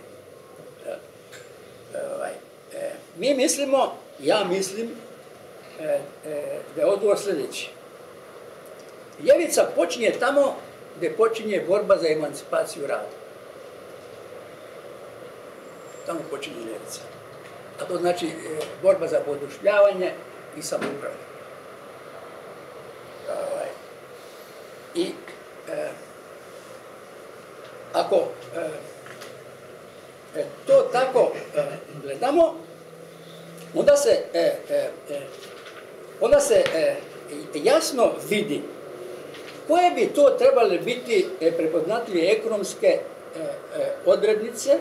Speaker 4: Mi mislimo, ja mislim, da je odgovor sljedeći. Ljevica počinje tamo gdje počinje borba za emancipaciju rada. Tamo počinje ljevica. A to znači borba za podušljavanje i samoupravljanje. I ako to tako gledamo, onda se jasno vidi koje bi to trebale biti prepoznatljive ekonomske odrednice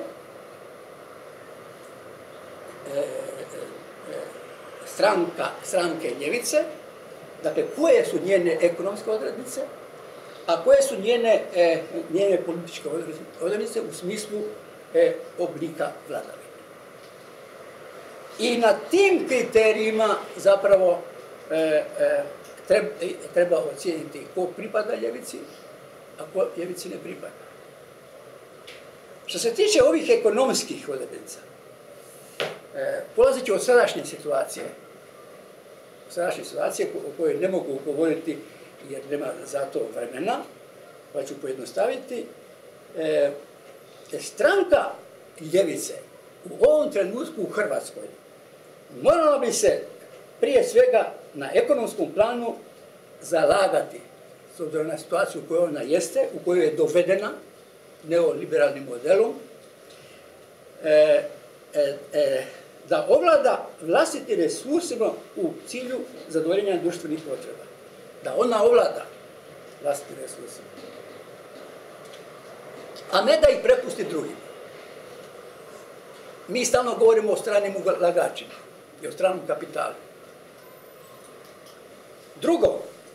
Speaker 4: stranke ljevice, dakle koje su njene ekonomske odrednice, a koje su njene političke odrednice u smislu oblika vladavine. I na tim kriterijima zapravo treba ocijeniti ko pripada ljevici, a ko ljevici ne pripada. Što se tiče ovih ekonomskih odrednica, polazeći od sadašnje situacije o kojoj ne mogu govoriti jer nema za to vremena, pa ću pojednostaviti, stranka ljevice u ovom trenutku u Hrvatskoj morala bi se prije svega na ekonomskom planu zalagati, s obzirom na situaciju u kojoj ona jeste, u kojoj je dovedena neoliberalnim modelom, da ovlada vlastiti resursima u cilju zadovoljenja društvenih potreba. Da ona ovlada vlastiti resursima. A ne da ih prepusti drugim. Mi stalno govorimo o stranim ulagačima i o stranom kapitalu. Drugo,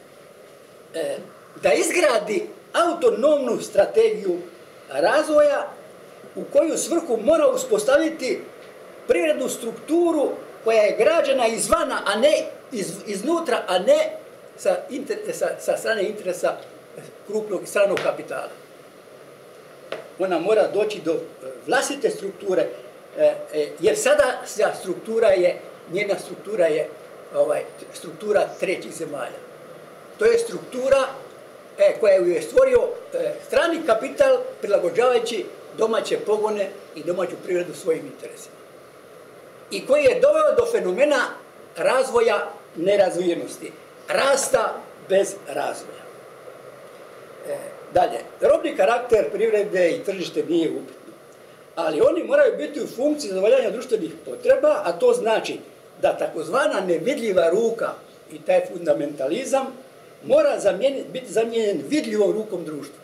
Speaker 4: da izgradi autonomnu strategiju razvoja u koju svrhu mora uspostaviti privrednu strukturu koja je građena izvana, a ne iznutra, a ne sa strane interesa krupnog i stranog kapitala. Ona mora doći do vlastite strukture, jer sada njena struktura je struktura trećih zemalja. To je struktura koja ju je stvorio strani kapital prilagođavajući domaće pogone i domaću privredu svojim interesima. I koji je doveo do fenomena razvoja nerazvijenosti, rasta bez razvoja. Dalje, robni karakter privrede i tržište nije upitno, ali oni moraju biti u funkciji zadovoljavanja društvenih potreba, a to znači da takozvana nevidljiva ruka i taj fundamentalizam mora biti zamijenjen vidljivom rukom društva.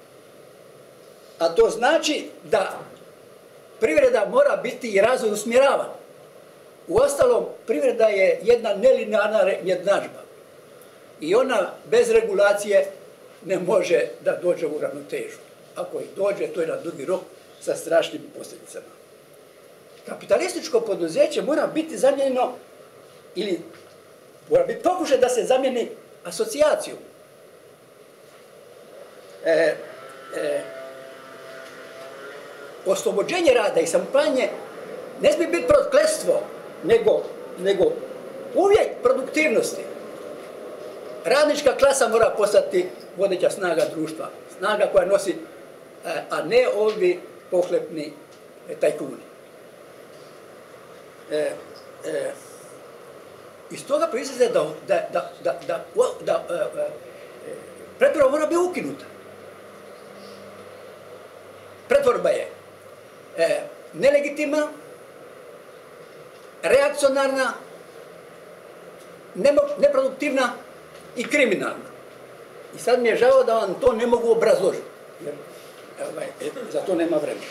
Speaker 4: A to znači da privreda mora biti i razvoj usmjeravan. Uostalom, privreda je jedna nelinearna jednadžba i ona bez regulacije ne može da dođe u ravnotežu. Ako i dođe, to je na dugi rok sa strašnim posljedicama. Kapitalističko poduzeće mora biti zamijenjeno ili mora biti pokušaj da se zamijeni asocijaciju. Oslobođenje rada i samoupravljanje ne smije biti prokletstvo, nego uvijek produktivnosti. Radnička klasa mora postati vodeća snaga društva, snaga koja nosi, a ne ovi pohlepni tajkuni. Iz toga proizlazi da pretvorba mora biti ukinuta. Pretvorba je nelegitimna, reakcionarna, neproduktivna i kriminalna. I sad mi je žao da vam to ne mogu obrazložiti, jer za to nema vremena.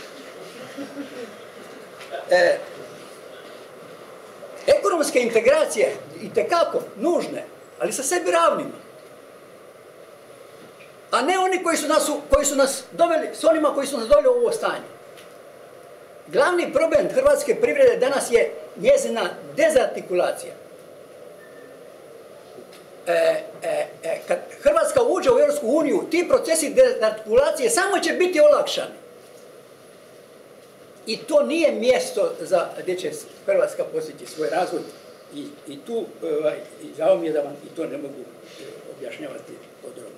Speaker 4: Ekonomske integracije itekako nužne, ali sa sebi ravnima. A ne oni koji su nas doveli, s onima koji su nas doveli u ovo stanje. Glavni problem hrvatske privrede danas je njezina dezartikulacija. Kad Hrvatska uđe u Europsku uniju, ti procesi dezartikulacije samo će biti olakšani. I to nije mjesto gdje će Hrvatska postići svoj razvoj. I tu, žao mi je da vam i to ne mogu objašnjavati podrobno.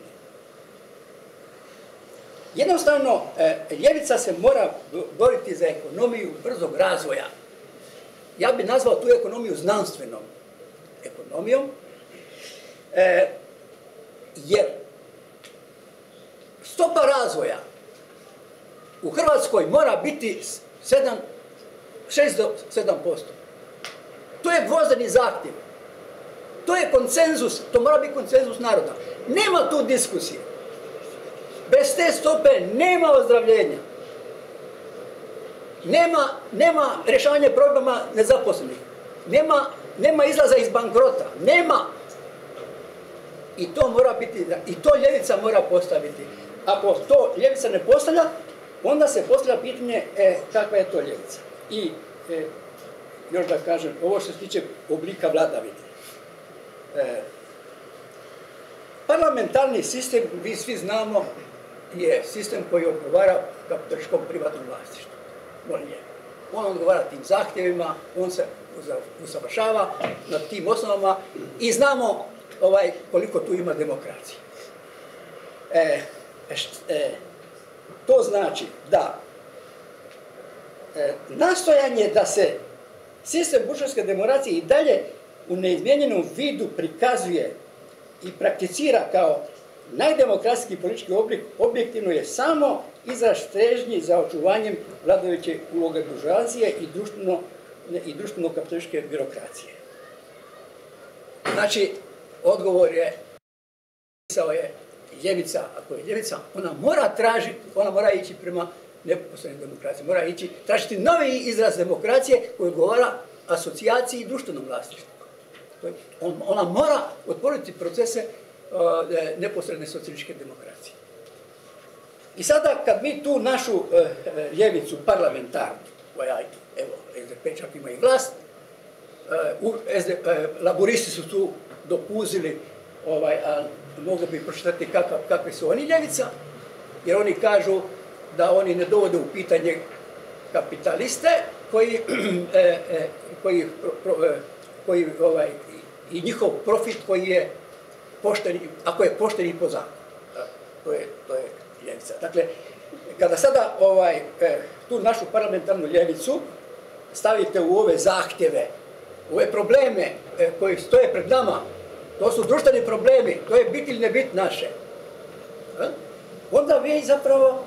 Speaker 4: Jednostavno, ljevica se mora boriti za ekonomiju brzog razvoja. Ja bih nazvao tu ekonomiju znanstvenom ekonomijom, jer stopa razvoja u Hrvatskoj mora biti 6 do 7%. To je gvozdeni zahtjev. To je konsenzus, to mora biti konsenzus naroda. Nema tu diskusije. Bez te stope nema ozdravljenja. Nema rješavanja problema nezaposlenih. Nema izlaza iz bankrota. Nema. I to mora biti, i to ljevica mora postaviti. Ako to ljevica ne postavlja, onda se postavlja pitanje kakva je to ljevica. I još da kažem, ovo što se tiče oblika vladavine. Parlamentarni sistem, vi svi znamo, je sistem koji odgovara kapitalističkom privatnom vlasništvu. On odgovara tim zahtjevima, on se usavršava na tim osnovama i znamo koliko tu ima demokracije. To znači da nastojanje da se sistem buržoaske demokracije i dalje u neizmijenjenom vidu prikazuje i prakticira kao najdemokratski politički oblik objektivno je samo izraz težnji za očuvanjem vladajuće uloge buržoazije i društveno-kapitalističke birokracije. Znači, odgovor je, ljevica, ako je ljevica, ona mora ići prema neposrednoj demokraciji, mora tražiti novi izraz demokracije koji odgovara asocijaciji i društvenom vlasništvu. Ona mora otvoriti procese neposredne socijalističke demokracije. I sada kad mi tu našu ljevicu parlamentarnu, koja, evo, SDP čak ima i vlast, laburisti su tu dopuzili, a mogu bi pročitati kakvi su oni ljevica, jer oni kažu da oni ne dovode u pitanje kapitaliste koji i njihov profit koji je pošten, ako je pošten i po zakonu. To je ljevica. Dakle, kada sada tu našu parlamentarnu ljevicu stavite u ove zahtjeve, u ove probleme koji stoje pred nama, to su društveni problemi, to je bit ili ne bit naše, onda vi zapravo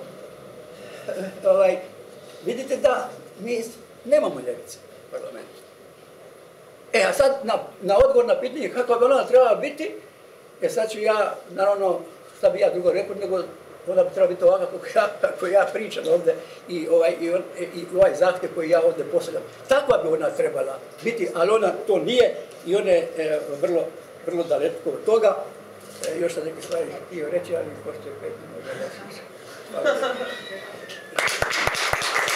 Speaker 4: vidite da mi nemamo ljevice u parlamentu. A sad na odgovor na pitanje kako bi ona trebala biti, sad ću ja, naravno, šta bi ja drugo rekao, nego ona bi trebala biti ovako kako ja pričam ovdje i ovaj zahtjev koji ja ovdje postavljam. Takva bi ona trebala biti, ali ona to nije i ona je vrlo daleko od toga. Još sam neke stvari htio reći, ali postoje 5 minuta.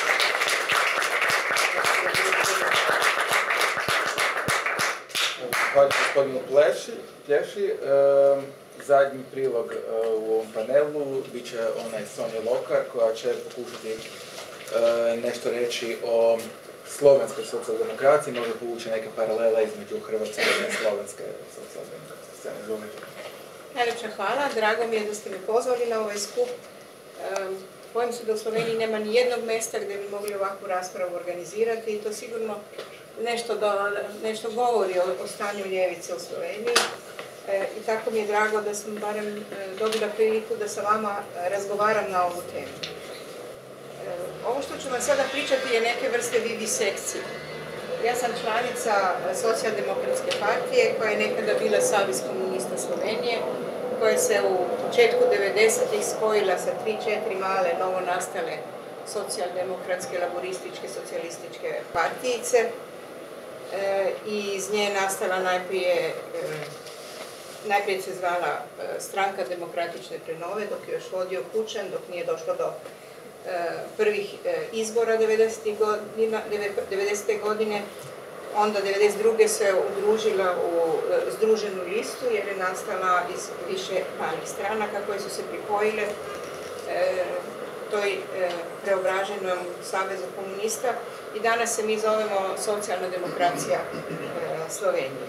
Speaker 4: Hvala.
Speaker 1: Zahvaljujem gospodinu Plješi. Zadnji prilog u ovom panelu bit će onaj Sonja Lokar koja će pokušati nešto reći o slovenskoj socijaldemokraciji, možda povući neke paralele između hrvatske i slovenske socijaldemokratske scene.
Speaker 6: Najljepša hvala, drago mi je da ste me pozvali na ovaj skup. Bojim se da u Sloveniji nema ni jednog mjesta gdje bi mogli ovakvu raspravu organizirati i to sigurno nešto govori o stanju ljevice u Sloveniji. I tako mi je drago da sam barem dobila priliku da sa vama razgovaram na ovu temu. Ovo što ću vam sada pričati je neke vrste vivisekcije. Ja sam članica Socijaldemokratske partije koja je nekada bila Savez komunista Slovenije, koja se u početku 90-ih spojila sa 3-4 male novonastale socijaldemokratske, laborističke, socijalističke partijice i iz nje je nastala najprije se zvala Stranka demokratične prenove dok je još vodio Kučan, dok nije došlo do prvih izbora 90. godine. Onda 92. se udružila u združenu listu jer je nastala iz više malih stranaka koje su se pripojile toj preobraženom Savezu komunista i danas se mi zovemo Socijalna demokracija Slovenije.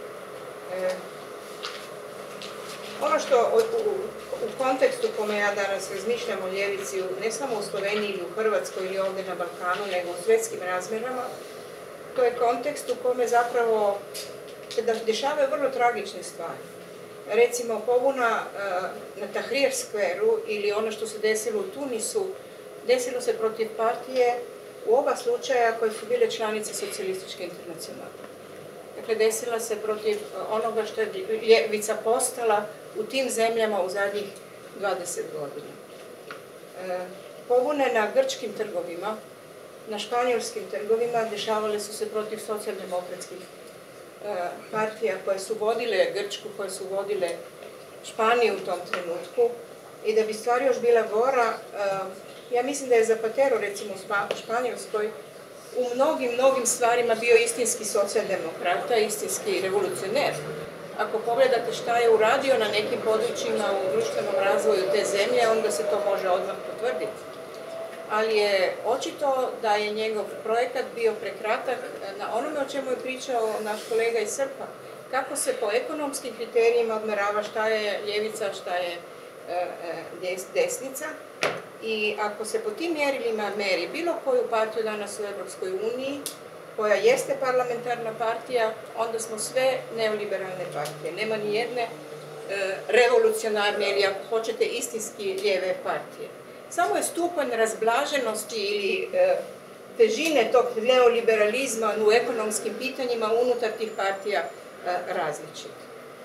Speaker 6: Ono što u kontekstu kome ja danas razmišljam o ljevici, ne samo u Sloveniji ili u Hrvatskoj ili ovdje na Balkanu, nego u svjetskim razmjerama, to je kontekst u kome zapravo se dešavaju vrlo tragične stvari. Recimo, pobuna na Tahrir skveru ili ono što se desilo u Tunisu, desilo se protiv partije u oba slučaja koje su bile članice socijalističke internacionale. Dakle, desila se protiv onoga što je ljevica postala u tim zemljama u zadnjih 20 godina. Pobune na grčkim trgovima, na španjolskim trgovima dešavale su se protiv socijaldemokratskih partija koje su vodile Grčku, koje su vodile Španiju u tom trenutku. I da bi stvar još bila gora, ja mislim da je Zapatero, recimo u Španjolskoj, u mnogim stvarima bio istinski socijaldemokrata, istinski revolucioner. Ako pogledate šta je uradio na nekim područjima u društvenom razvoju te zemlje, onda se to može odmah potvrditi. Ali je očito da je njegov projekat bio prekratak na onome o čemu je pričao naš kolega iz Srpa. Kako se po ekonomskim kriterijima odmerava šta je ljevica, šta je desnica. I ako se po tim mjerilima meri bilo koju partiju danas u Europskoj uniji, koja jeste parlamentarna partija, onda smo sve neoliberalne partije. Nema ni jedne revolucionarne ili ako hoćete istinski lijeve partije. Samo je stupanj razblaženosti ili težine tog neoliberalizma u ekonomskim pitanjima unutar tih partija različit.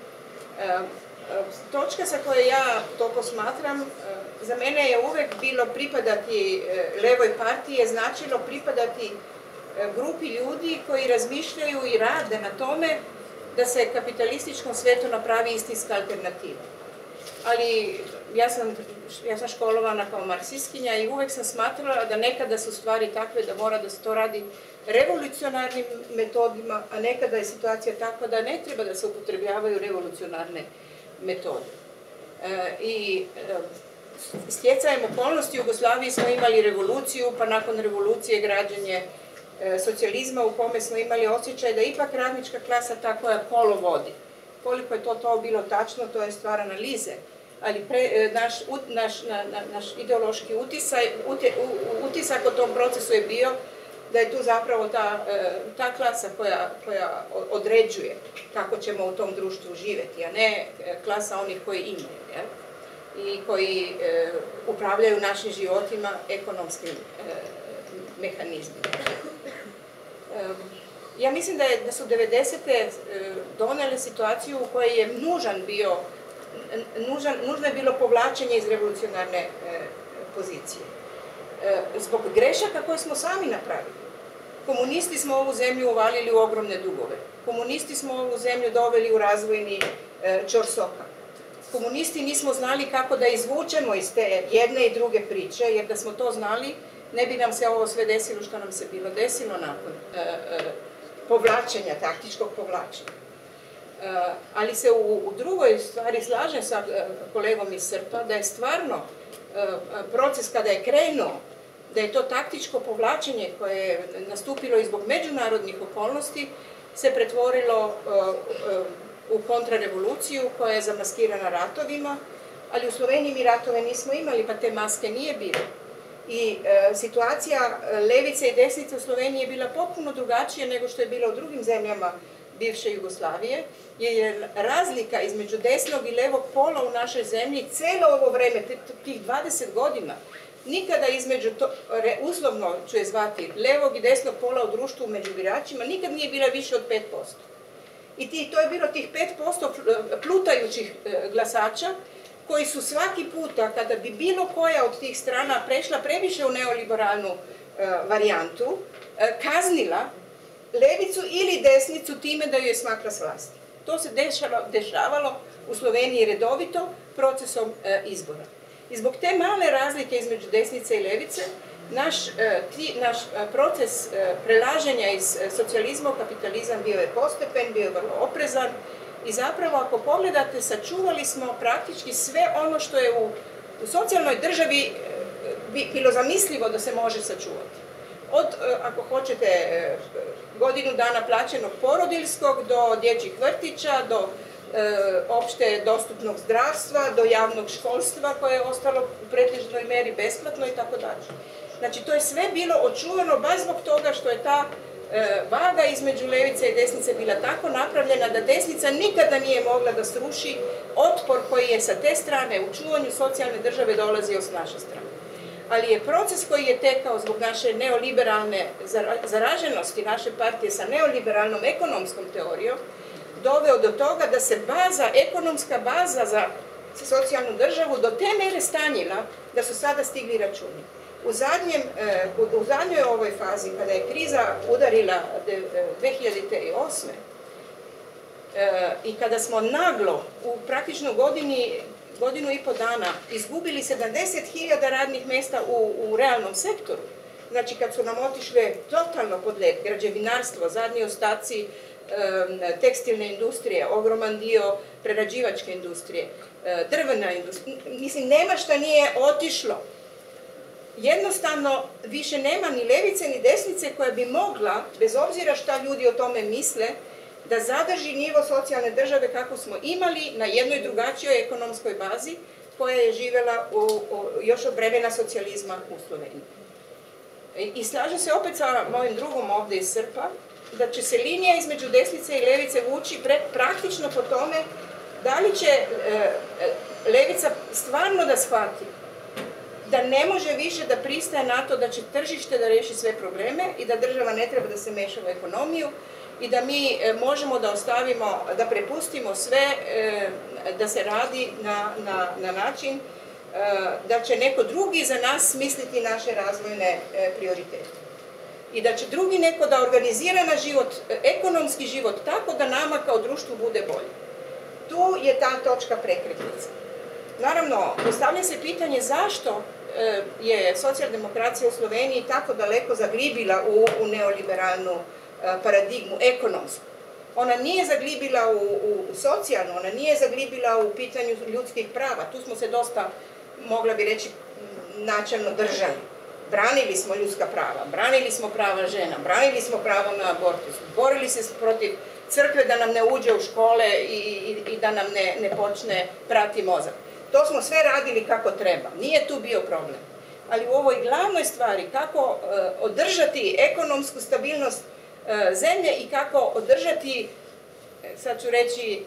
Speaker 6: Točka sa koje ja to posmatram, za mene je uvek bilo pripadati levoj partiji, značilo pripadati grupi ljudi koji razmišljaju i rade na tome da se kapitalističkom svijetu napravi istinska alternativa. Ali ja sam školovana kao marksistkinja i uvek sam smatrala da nekada su stvari takve da mora da se to radi revolucionarnim metodima, a nekada je situacija takva da ne treba da se upotrebljavaju revolucionarne metode. I stjecajem okolnosti u Jugoslaviji smo imali revoluciju, pa nakon revolucije građenje socijalizma u kome smo imali osjećaj da ipak radnička klasa ta koja kolo vodi. Koliko je to bilo tačno, to je stvar analize, ali naš ideološki utisak o tom procesu je bio da je tu zapravo ta klasa koja određuje kako ćemo u tom društvu živjeti, a ne klasa onih koji imaju i koji upravljaju našim životima ekonomskim mehanizmima. Ja mislim da su 90. donele situaciju u kojoj je nužno je bilo povlačenje iz revolucionarne pozicije. Zbog grešaka koje smo sami napravili. Komunisti smo ovu zemlju uvalili u ogromne dugove. Komunisti smo ovu zemlju doveli u razvojni ćorsoka. Komunisti nismo znali kako da izvučemo iz te jedne i druge priče, jer da smo to znali, ne bi nam se ovo sve desilo što nam se bilo desilo nakon povlačenja, taktičkog povlačenja. Ali se u drugoj stvari slažem sa kolegom iz Srpa da je stvarno proces kada je krenuo, da je to taktičko povlačenje koje je nastupilo i zbog međunarodnih okolnosti se pretvorilo u kontrarevoluciju koja je zamaskirana ratovima, ali u Sloveniji mi ratove nismo imali, pa te maske nije bilo. I situacija levice i desnice u Sloveniji je bila potpuno drugačija nego što je bila u drugim zemljama bivše Jugoslavije, jer je razlika između desnog i levog pola u našoj zemlji cijelo ovo vreme, tih 20 godina, nikada između, uslovno ću je zvati, levog i desnog pola u društvu među biračima, nikad nije bila više od 5%. I to je bilo tih 5% plutajućih glasača, koji su svaki puta, kada bi bilo koja od tih strana prešla previše u neoliberalnu varijantu, kaznila levicu ili desnicu time da ju je smakla s vlasti. To se dešavalo u Sloveniji redovito procesom izbora. I zbog te male razlike između desnice i levice, naš proces prelaženja iz socijalizma u kapitalizam bio je postepen, bio je vrlo oprezan i zapravo ako pogledate, sačuvali smo praktički sve ono što je u socijalnoj državi bilo zamislivo da se može sačuvati. Od, ako hoćete, godinu dana plaćenog porodiljskog, do dječjih vrtića, do opšte dostupnog zdravstva, do javnog školstva koje je ostalo u pretežnoj meri besplatno i tako dalje. Znači, to je sve bilo očuvano baš zbog toga što je ta vaga između levice i desnice bila tako napravljena da desnica nikada nije mogla da sruši otpor koji je sa te strane u čuvanju socijalne države dolazio s naše strane. Ali je proces koji je tekao zbog naše neoliberalne zaraženosti naše partije sa neoliberalnom ekonomskom teorijom doveo do toga da se ekonomska baza za socijalnu državu do te mere stanjila da su sada stigli računi. U zadnjoj ovoj fazi, kada je kriza udarila 2008. I kada smo naglo u praktično godinu i po dana izgubili 70.000 radnih mjesta u realnom sektoru, znači kad su nam otišle totalno pod led građevinarstvo, zadnji ostaci tekstilne industrije, ogroman dio prerađivačke industrije, drvena industrija, mislim, nema šta nije otišlo. Jednostavno, više nema ni levice ni desnice koja bi mogla, bez obzira šta ljudi o tome misle, da zadrži nivo socijalne države kako smo imali na jednoj drugačijoj ekonomskoj bazi koja je živjela još od vremena socijalizma u Sloveniji. I slažem se opet sa mojim drugom ovdje iz Srpa, da će se linija između desnice i levice vući praktično po tome da li će levica stvarno da shvati da ne može više da pristaje na to da će tržište da reši sve probleme i da država ne treba da se meša u ekonomiju i da mi možemo da ostavimo, da prepustimo sve da se radi na način da će neko drugi za nas smisliti naše razvojne prioritete. I da će drugi neko da organizira naš život, ekonomski život, tako da nama kao društvu bude bolje. Tu je ta točka prekretnice. Naravno, postavlja se pitanje zašto je socijaldemokracija u Sloveniji tako daleko zaglibila u neoliberalnu paradigmu, ekonomsku. Ona nije zaglibila u socijalnu, ona nije zaglibila u pitanju ljudskih prava. Tu smo se dosta, mogla bi reći, načelno držali. Branili smo ljudska prava, branili smo prava žena, branili smo pravo na abortus, borili se protiv crkve da nam ne uđe u škole i da nam ne počne prati mozak. To smo sve radili kako treba, nije tu bio problem. Ali u ovoj glavnoj stvari, kako održati ekonomsku stabilnost zemlje i kako održati, sad ću reći,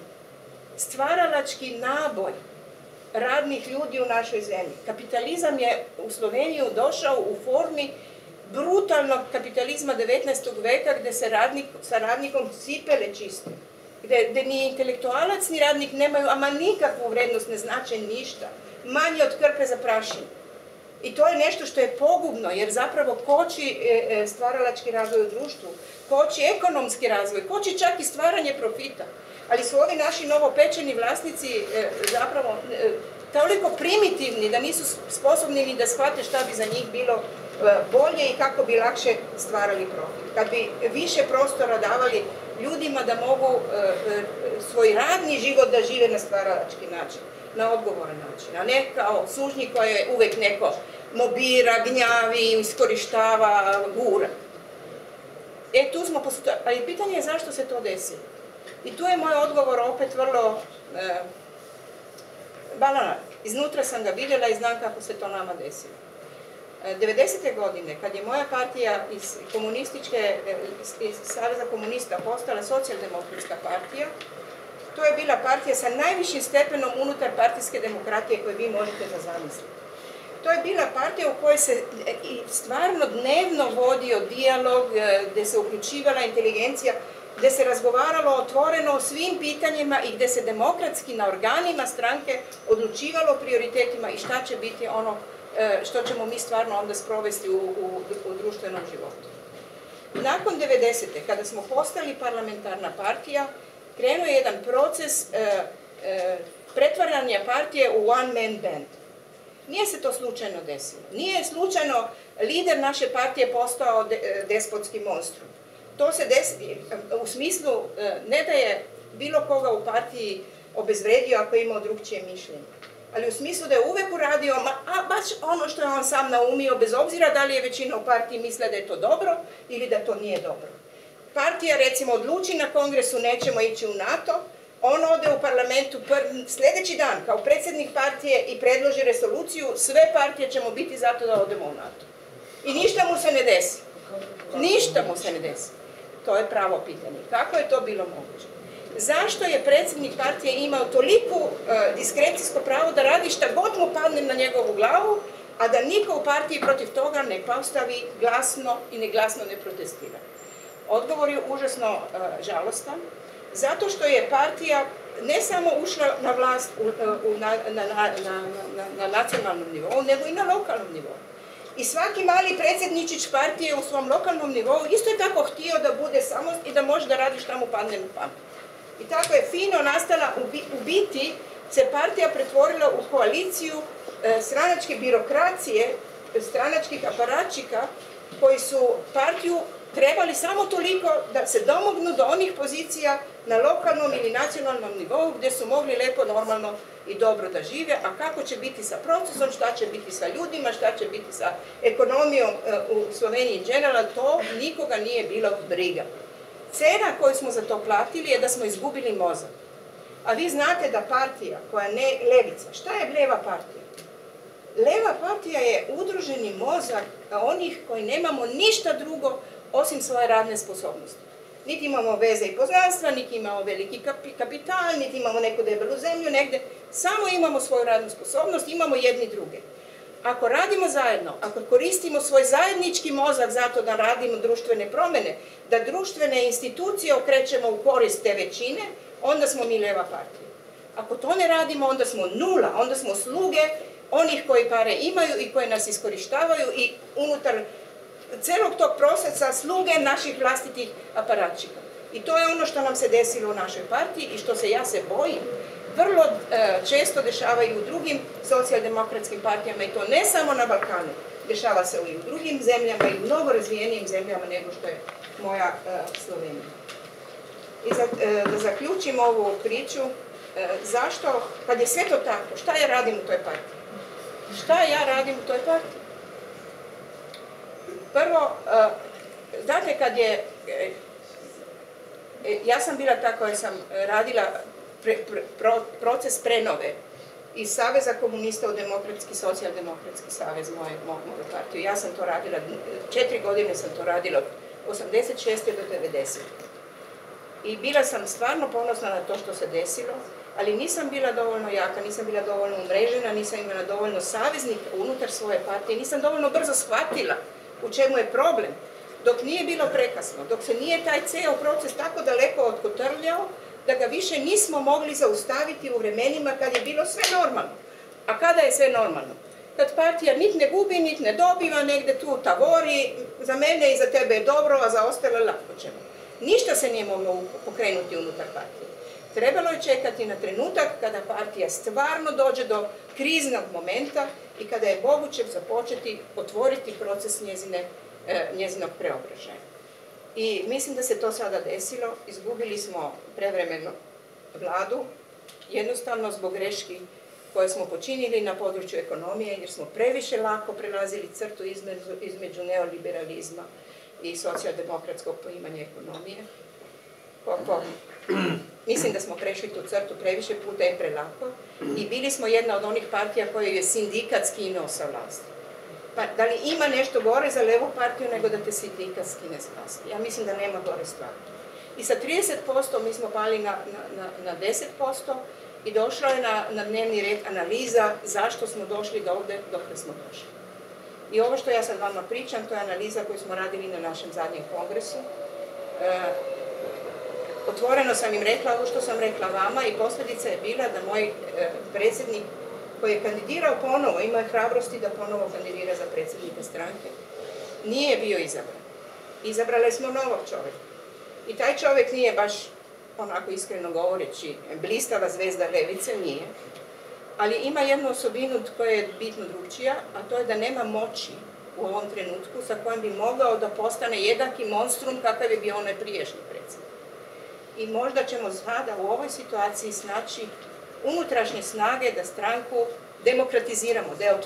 Speaker 6: stvaralački naboj radnih ljudi u našoj zemlji. Kapitalizam je u Sloveniju došao u formi brutalnog kapitalizma 19. veka gdje se sa radnikom cipele čiste. Gdje ni intelektualac ni radnik nemaju ama nikakvu vrednost, ne znače ništa. Manje od krpe za prašinu. I to je nešto što je pogubno jer zapravo koči stvaralački razvoj u društvu, koči ekonomski razvoj, koči čak i stvaranje profita. Ali su ovi naši novopečeni vlasnici zapravo toliko primitivni da nisu sposobni ni da shvate šta bi za njih bilo bolje i kako bi lakše stvarali profit. Kad bi više prostora davali ljudima da mogu svoj radni život da žive na stvaralački način, na odgovoran način, a ne kao sužnji koje uvijek neko mobira, gnjavi, iskorištava, gura. Tu smo ali pitanje je zašto se to desi. I tu je moj odgovor opet vrlo banalan. Iznutra sam ga vidjela i znam kako se to nama desilo. 90. godine, kad je moja partija iz Saveza komunista postala socijaldemokratska partija, to je bila partija sa najvišim stepenom unutar partijske demokratije koje vi možete da zamislite. To je bila partija u kojoj se stvarno dnevno vodio dijalog, gdje se uključivala inteligencija, gdje se razgovaralo otvoreno o svim pitanjima i gdje se demokratski na organima stranke odlučivalo o prioritetima i šta će biti ono što ćemo mi stvarno onda sprovesti u društvenom životu. Nakon 90. kada smo postali parlamentarna partija, krenuo je jedan proces pretvaranja partije u one man band. Nije se to slučajno desilo. Nije slučajno lider naše partije postao despotski monstrum. To se desi u smislu ne da je bilo koga u partiji obezvredio ako je imao drugčije mišljenje, ali u smislu da je uvijek uradio baš ono što je on sam naumio, bez obzira da li je većina u partiji misle da je to dobro ili da to nije dobro. Partija recimo odluči na kongresu nećemo ići u NATO, on ode u parlamentu sljedeći dan kao predsjednik partije i predloži rezoluciju, sve partije ćemo biti zato da odemo u NATO. I ništa mu se ne desi. Ništa mu se ne desi. To je pravo pitanje. Kako je to bilo moguće? Zašto je predsjednik partije imao toliku diskrecijsko pravo da radi šta god mu padne na njegovu glavu, a da niko u partiji protiv toga ne postavi glasno i neglasno ne protestira? Odgovor je užasno žalostan, zato što je partija ne samo ušla na vlast na nacionalnom nivou, nego i na lokalnom nivou. I svaki mali predsjedničić partije u svom lokalnom nivou isto je tako htio da bude samostalno i da može da radi šta mu padne na pamet. I tako je fino nastala, u biti se partija pretvorila u koaliciju stranačke birokracije, stranačkih aparačika koji su partiju trebali samo toliko da se domognu do onih pozicija na lokalnom ili nacionalnom nivou gdje su mogli lepo, normalno i dobro da žive, a kako će biti sa procesom, šta će biti sa ljudima, šta će biti sa ekonomijom u Sloveniji in general, to nikoga nije bilo briga. Cena koju smo za to platili je da smo izgubili mozak. A vi znate da partija koja ne levica, šta je lijeva partija? Lijeva partija je udruženi mozak onih koji nemamo ništa drugo osim svoje radne sposobnosti. Niti imamo veze i poznanstva, niti imamo veliki kapital, niti imamo neku debelu zemlju negdje. Samo imamo svoju radnu sposobnost, imamo jedni druge. Ako radimo zajedno, ako koristimo svoj zajednički mozak zato da radimo društvene promjene, da društvene institucije okrećemo u korist te većine, onda smo mi lijeva partija. Ako to ne radimo, onda smo nula, onda smo sluge onih koji pare imaju i koji nas iskorištavaju i unutar celog tog procesa sluge naših vlastitih aparačika. I to je ono što nam se desilo u našoj partiji i što ja se bojim. Vrlo često dešava i u drugim socijaldemokratskim partijama i to ne samo na Balkanu. Dešava se i u drugim zemljama i u mnogo razvijenijim zemljama nego što je moja Slovenija. I da zaključim ovu priču, zašto, kad je sve to tako, šta ja radim u toj partiji? Šta ja radim u toj partiji? Prvo, znate kad je, ja sam bila ta koja sam radila proces prenove iz Saveza komunista u Demokratski socijaldemokratski savez, moju partiju. Ja sam to radila, 4 godine sam to radila od 86. do 90. I bila sam stvarno ponosna na to što se desilo, ali nisam bila dovoljno jaka, nisam bila dovoljno umrežena, nisam imala dovoljno saveznika unutar svoje partije, nisam dovoljno brzo shvatila u čemu je problem, dok nije bilo prekasno, dok se nije taj ceo proces tako daleko otkotrljao, da ga više nismo mogli zaustaviti u vremenima kad je bilo sve normalno. A kada je sve normalno? Kad partija nit ne gubi, nit ne dobiva, negde tu tavori, za mene i za tebe je dobro, a za ostale lako ćemo. Ništa se nije moglo pokrenuti unutar partije. Trebalo je čekati na trenutak kada partija stvarno dođe do kriznog momenta i kada je moguće započeti otvoriti proces njezinog preobražaja. I mislim da se to sada desilo, izgubili smo prevremeno vladu, jednostavno zbog greški koje smo počinili na području ekonomije, jer smo previše lako prelazili crtu između neoliberalizma i socijaldemokratskog poimanja ekonomije. Mislim da smo prešli tu crtu previše puta i prelako i bili smo jedna od onih partija koje je sindikat skinuo sa vlasti. Pa da li ima nešto gore za levu partiju nego da te sindikat skine sa vlasti? Ja mislim da nema gore stvari. I sa 30% mi smo pali na 10% i došla je na dnevni red analiza zašto smo došli do ovdje dokle smo došli. I ovo što ja sad vama pričam, to je analiza koju smo radili na našem zadnjem kongresu. Otvoreno sam im rekla ovo što sam rekla vama i posljedica je bila da moj predsjednik koji je kandidirao ponovo, imao je hrabrosti da ponovo kandidira za predsjednika stranke, nije bio izabran. Izabrali smo novog čovjeka. I taj čovjek nije baš, onako iskreno govoreći, blistava zvezda levice, nije. Ali ima jednu osobinu koja je bitno drugčija, a to je da nema moći u ovom trenutku sa kojim bi mogao da postane jednaki monstrum kakav je bio onaj prijašnji predsjednik. I možda ćemo sada u ovoj situaciji snaći unutrašnje snage da stranku demokratiziramo,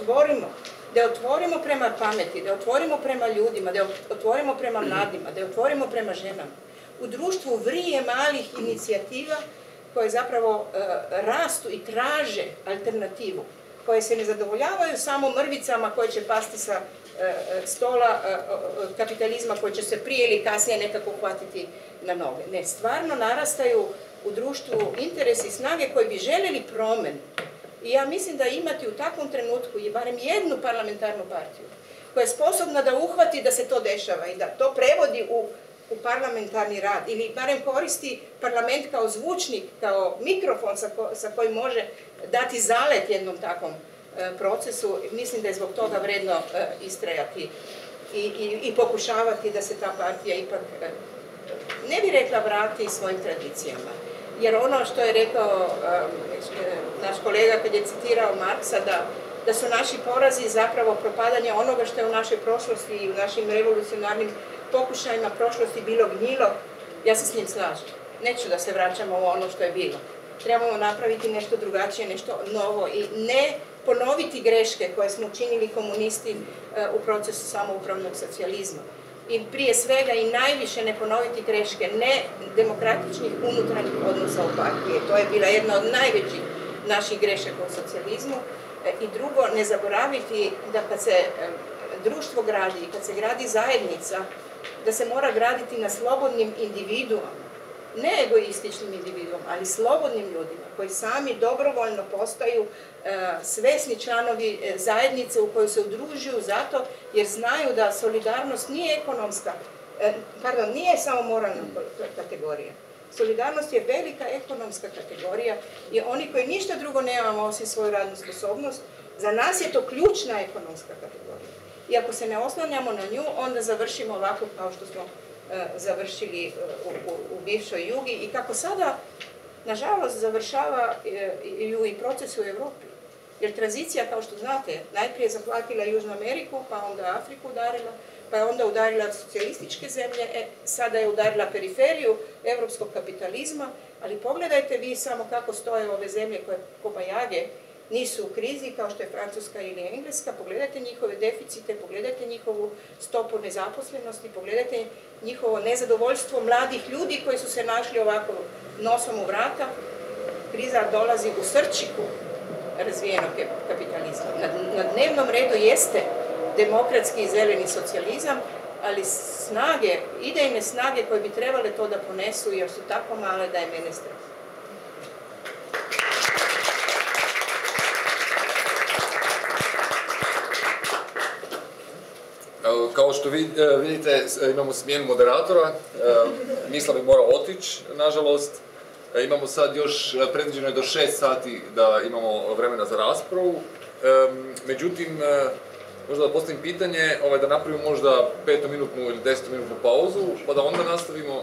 Speaker 6: da je otvorimo prema pameti, da je otvorimo prema ljudima, da je otvorimo prema mladima, da je otvorimo prema ženama. U društvu vrije malih inicijativa koje zapravo rastu i traže alternativu, koje se ne zadovoljavaju samo mrvicama koje će pasti sa stola kapitalizma koji će se prije ili kasnije nekako uhvatiti na noge. Ne, stvarno narastaju u društvu interesi i snage koji bi željeli promjenu. I ja mislim da imati u takvom trenutku i barem jednu parlamentarnu partiju koja je sposobna da uhvati da se to dešava i da to prevodi u parlamentarni rad ili barem koristi parlament kao zvučnik, kao mikrofon sa kojim može dati zalet jednom takvom procesu. Mislim da je zbog toga vredno istrajati i pokušavati da se ta partija ipak, ne bi rekla, vrati svojim tradicijama. Jer ono što je rekao naš kolega kad je citirao Marksa, da su naši porazi zapravo propadanje onoga što je u našoj prošlosti i u našim revolucionarnim pokušajima prošlosti bilo gnjilo, ja se s njim slažem. Neću da se vraćamo u ono što je bilo. Trebamo napraviti nešto drugačije, nešto novo i ne ponoviti greške koje smo učinili komunisti u procesu samoupravnog socijalizma. I prije svega i najviše ne ponoviti greške ne demokratičnih unutarnjih odnosa u partiji. To je bila jedna od najvećih naših grešaka u socijalizmu. I drugo, ne zaboraviti da kad se društvo gradi i kad se gradi zajednica, da se mora graditi na slobodnim individuama, ne egoističnim individuama, ali slobodnim ljudima koji sami dobrovoljno postaju svesni članovi zajednice u kojoj se udružuju zato jer znaju da solidarnost nije ekonomska, nije samo moralna kategorija. Solidarnost je velika ekonomska kategorija i oni koji ništa drugo nemamo osim svoju radnu sposobnost, za nas je to ključna ekonomska kategorija. I ako se ne oslanjamo na nju, onda završimo ovako kao što smo završili u bivšoj Jugi i kako sada, nažalost, završavaju i procesi u Europi. Jer tranzicija, kao što znate, najprije zahvatila Južnu Ameriku, pa onda Afriku udarila, pa je onda udarila socijalističke zemlje, sada je udarila periferiju evropskog kapitalizma, ali pogledajte vi samo kako stoje ove zemlje koje kobajage nisu u krizi, kao što je Francuska ili Engleska, pogledajte njihove deficite, pogledajte njihovu stopu nezaposlenosti, pogledajte njihovo nezadovoljstvo mladih ljudi koji su se našli ovako nosom u vrata. Kriza dolazi u srčiku razvijenog kapitalizma. Na dnevnom redu jeste demokratski i zeleni socijalizam, ali snage, idejne snage koje bi trebale to da ponesu, jer su tako male da je mene strah.
Speaker 5: Kao što vidite, imamo smjenu moderatora, Mislav je morao otići, nažalost. Imamo sad još, predviđeno je do 6 sati da imamo vremena za raspravu. Međutim, možda da postavim pitanje, da napravimo možda 5-minutnu ili 10-minutnu pauzu, pa da onda nastavimo.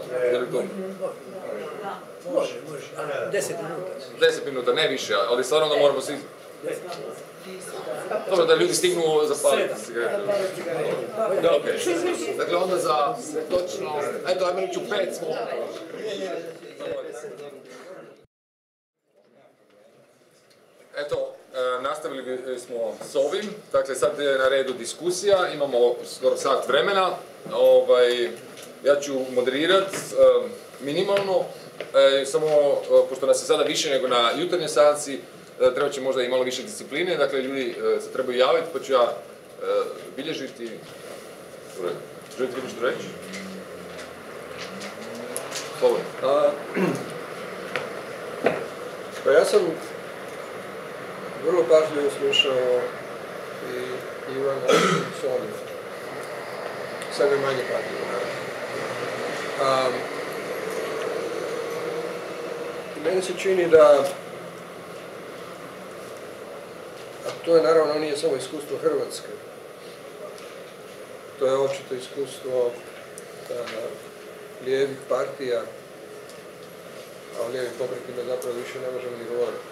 Speaker 4: Može, 10 minuta.
Speaker 5: 10 minuta, ne više, ali stvarno da moramo svi Dobro, da ljudi stignu zapaliti cigaretu. Da, okej. Dakle, onda za točno... Eto, ajmo reći u 5 smo. Eto, nastavili smo s ovim. Dakle, sad je na redu diskusija. Imamo skoro sat vremena. Ja ću moderirati minimalno. Samo, pošto nas je sada više nego na jutarnjoj seansi, treba će možda i malo više discipline, dakle ljudi se trebaju javiti, pa ću ja bilježiti. Želite li nešto reći? Slobodno.
Speaker 3: Pa ja sam vrlo pažljivo slušao i Ivana i Sonju. Sad je manje pažljivo, naravno. Meni se čini da, a to je naravno nije samo iskustvo Hrvatske, to je očito iskustvo lijevih partija, a o lijevim pokretima zapravo više ne možemo ni govoriti.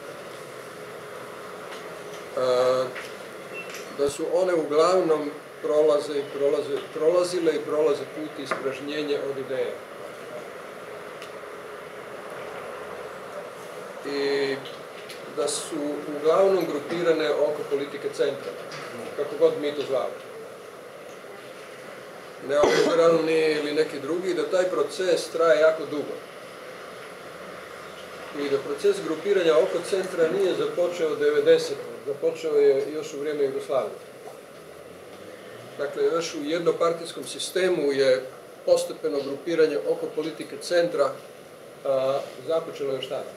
Speaker 3: Da su one uglavnom prolazile i prolaze put ispražnjenja od ideja. I da su uglavnom grupirane oko politike centra, kako god mi to zvali. Neoliberalni ili neki drugi, da taj proces traje jako dugo. I da proces grupiranja oko centra nije započeo 90. Započeo je još u vrijeme Jugoslavije. Dakle, još u jednopartijskom sistemu je postepeno grupiranje oko politike centra započelo još tada.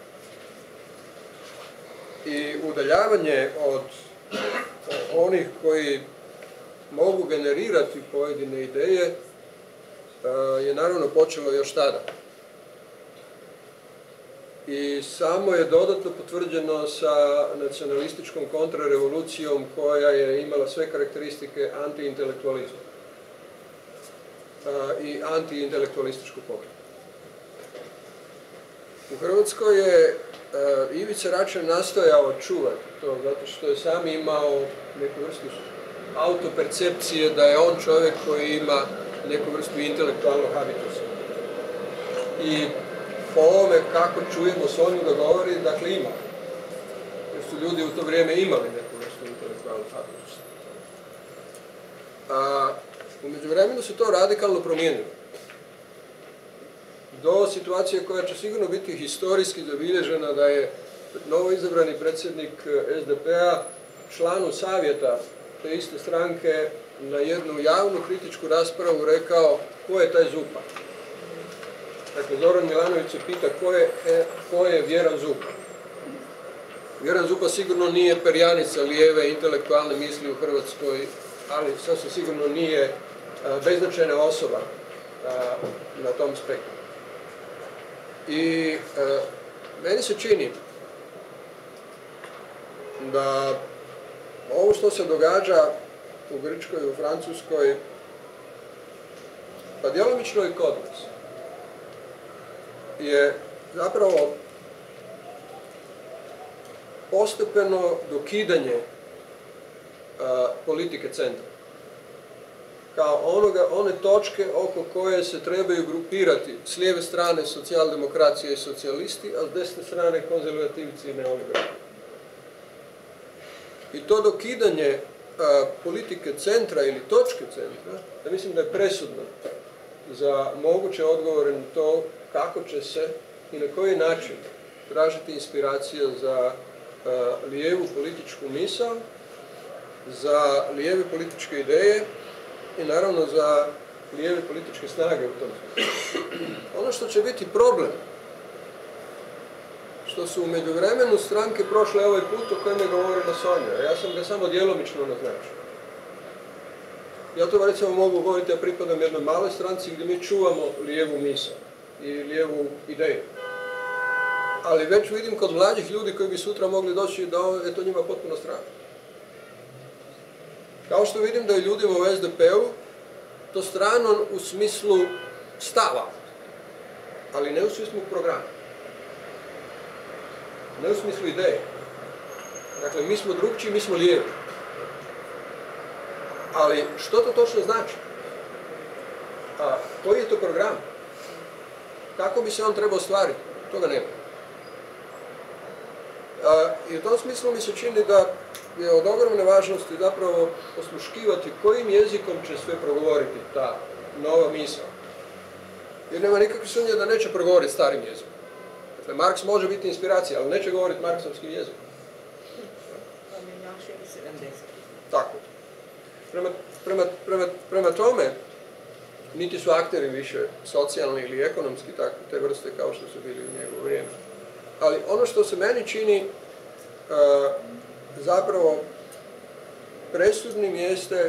Speaker 3: I udaljavanje od onih koji mogu generirati pojedine ideje je naravno počelo još tada. I samo je dodatno potvrđeno sa nacionalističkom kontrarevolucijom koja je imala sve karakteristike antiintelektualizma i antiintelektualističkog pokreta. U Hrvatskoj je Ivica Račan nastojao čuvati to, zato što je sam imao neku vrstu autopercepcije da je on čovjek koji ima neku vrstu intelektualnog habitusa. I po ovome kako čujemo Sonju da govori, dakle ima. Jer su ljudi u to vrijeme imali neku vrstu intelektualnog habitusa. U međuvremenu se to radikalno promijenilo. Do situacije koja će sigurno biti historijski zabilježena da je novoizabrani predsjednik SDP-a članu savjeta te iste stranke na jednu javnu kritičku raspravu rekao ko je taj Zupa. Dakle, Zoran Milanović se pita ko je Vjeran Zupa. Vjeran Zupa sigurno nije perjanica lijeve intelektualne misli u Hrvatskoj, ali sasvim sigurno nije beznačajna osoba na tom spektru. I meni se čini da ovo što se događa u Grčkoj i u Francuskoj, pa djelomično i kod nas, je zapravo postepeno dokidanje politike centra. Kao one točke oko koje se trebaju grupirati s lijeve strane socijaldemokracija i socijalisti, a s desne strane konzervativci i neoliberali. I to dokidanje politike centra ili točke centra, ja mislim da je presudno za moguće odgovore na to kako će se i na koji način tražiti inspiracija za lijevu političku misao, za lijeve političke ideje i naravno za lijeve političke snage u tom smislu. Ono što će biti problem, što su u međuvremenu stranke prošle ovaj put o kojem je govorila Sonja. Ja sam ga samo djelomično naznačio. Ja to recimo mogu govoriti, ja pripadam jednoj maloj stranci gdje mi čuvamo lijevu misao i lijevu ideju. Ali već vidim kod mlađih ljudi koji bi sutra mogli doći da je to njima potpuno strano. Kao što vidim da je ljudima u SDP-u to strano u smislu stava, ali ne u smislu programa. Ne u smislu ideje. Dakle, mi smo drugčiji, mi smo lijevi. Ali što to točno znači? Koji je to program? Kako bi se on trebao ostvariti? Toga nema. I u tom smislu mi se čini da je od ogromne važnosti zapravo osluškivati kojim jezikom će sve progovoriti ta nova misao. Jer nema nikakve sumnje da neće progovoriti starim jezikom. Dakle, Marks može biti inspiracija, ali neće govoriti marksovskim jezikom. Tako. Prema tome, niti su akteri više socijalni ili ekonomski te vrste kao što su bili u njegovo vrijeme. Ali ono što se meni čini zapravo presudnim jeste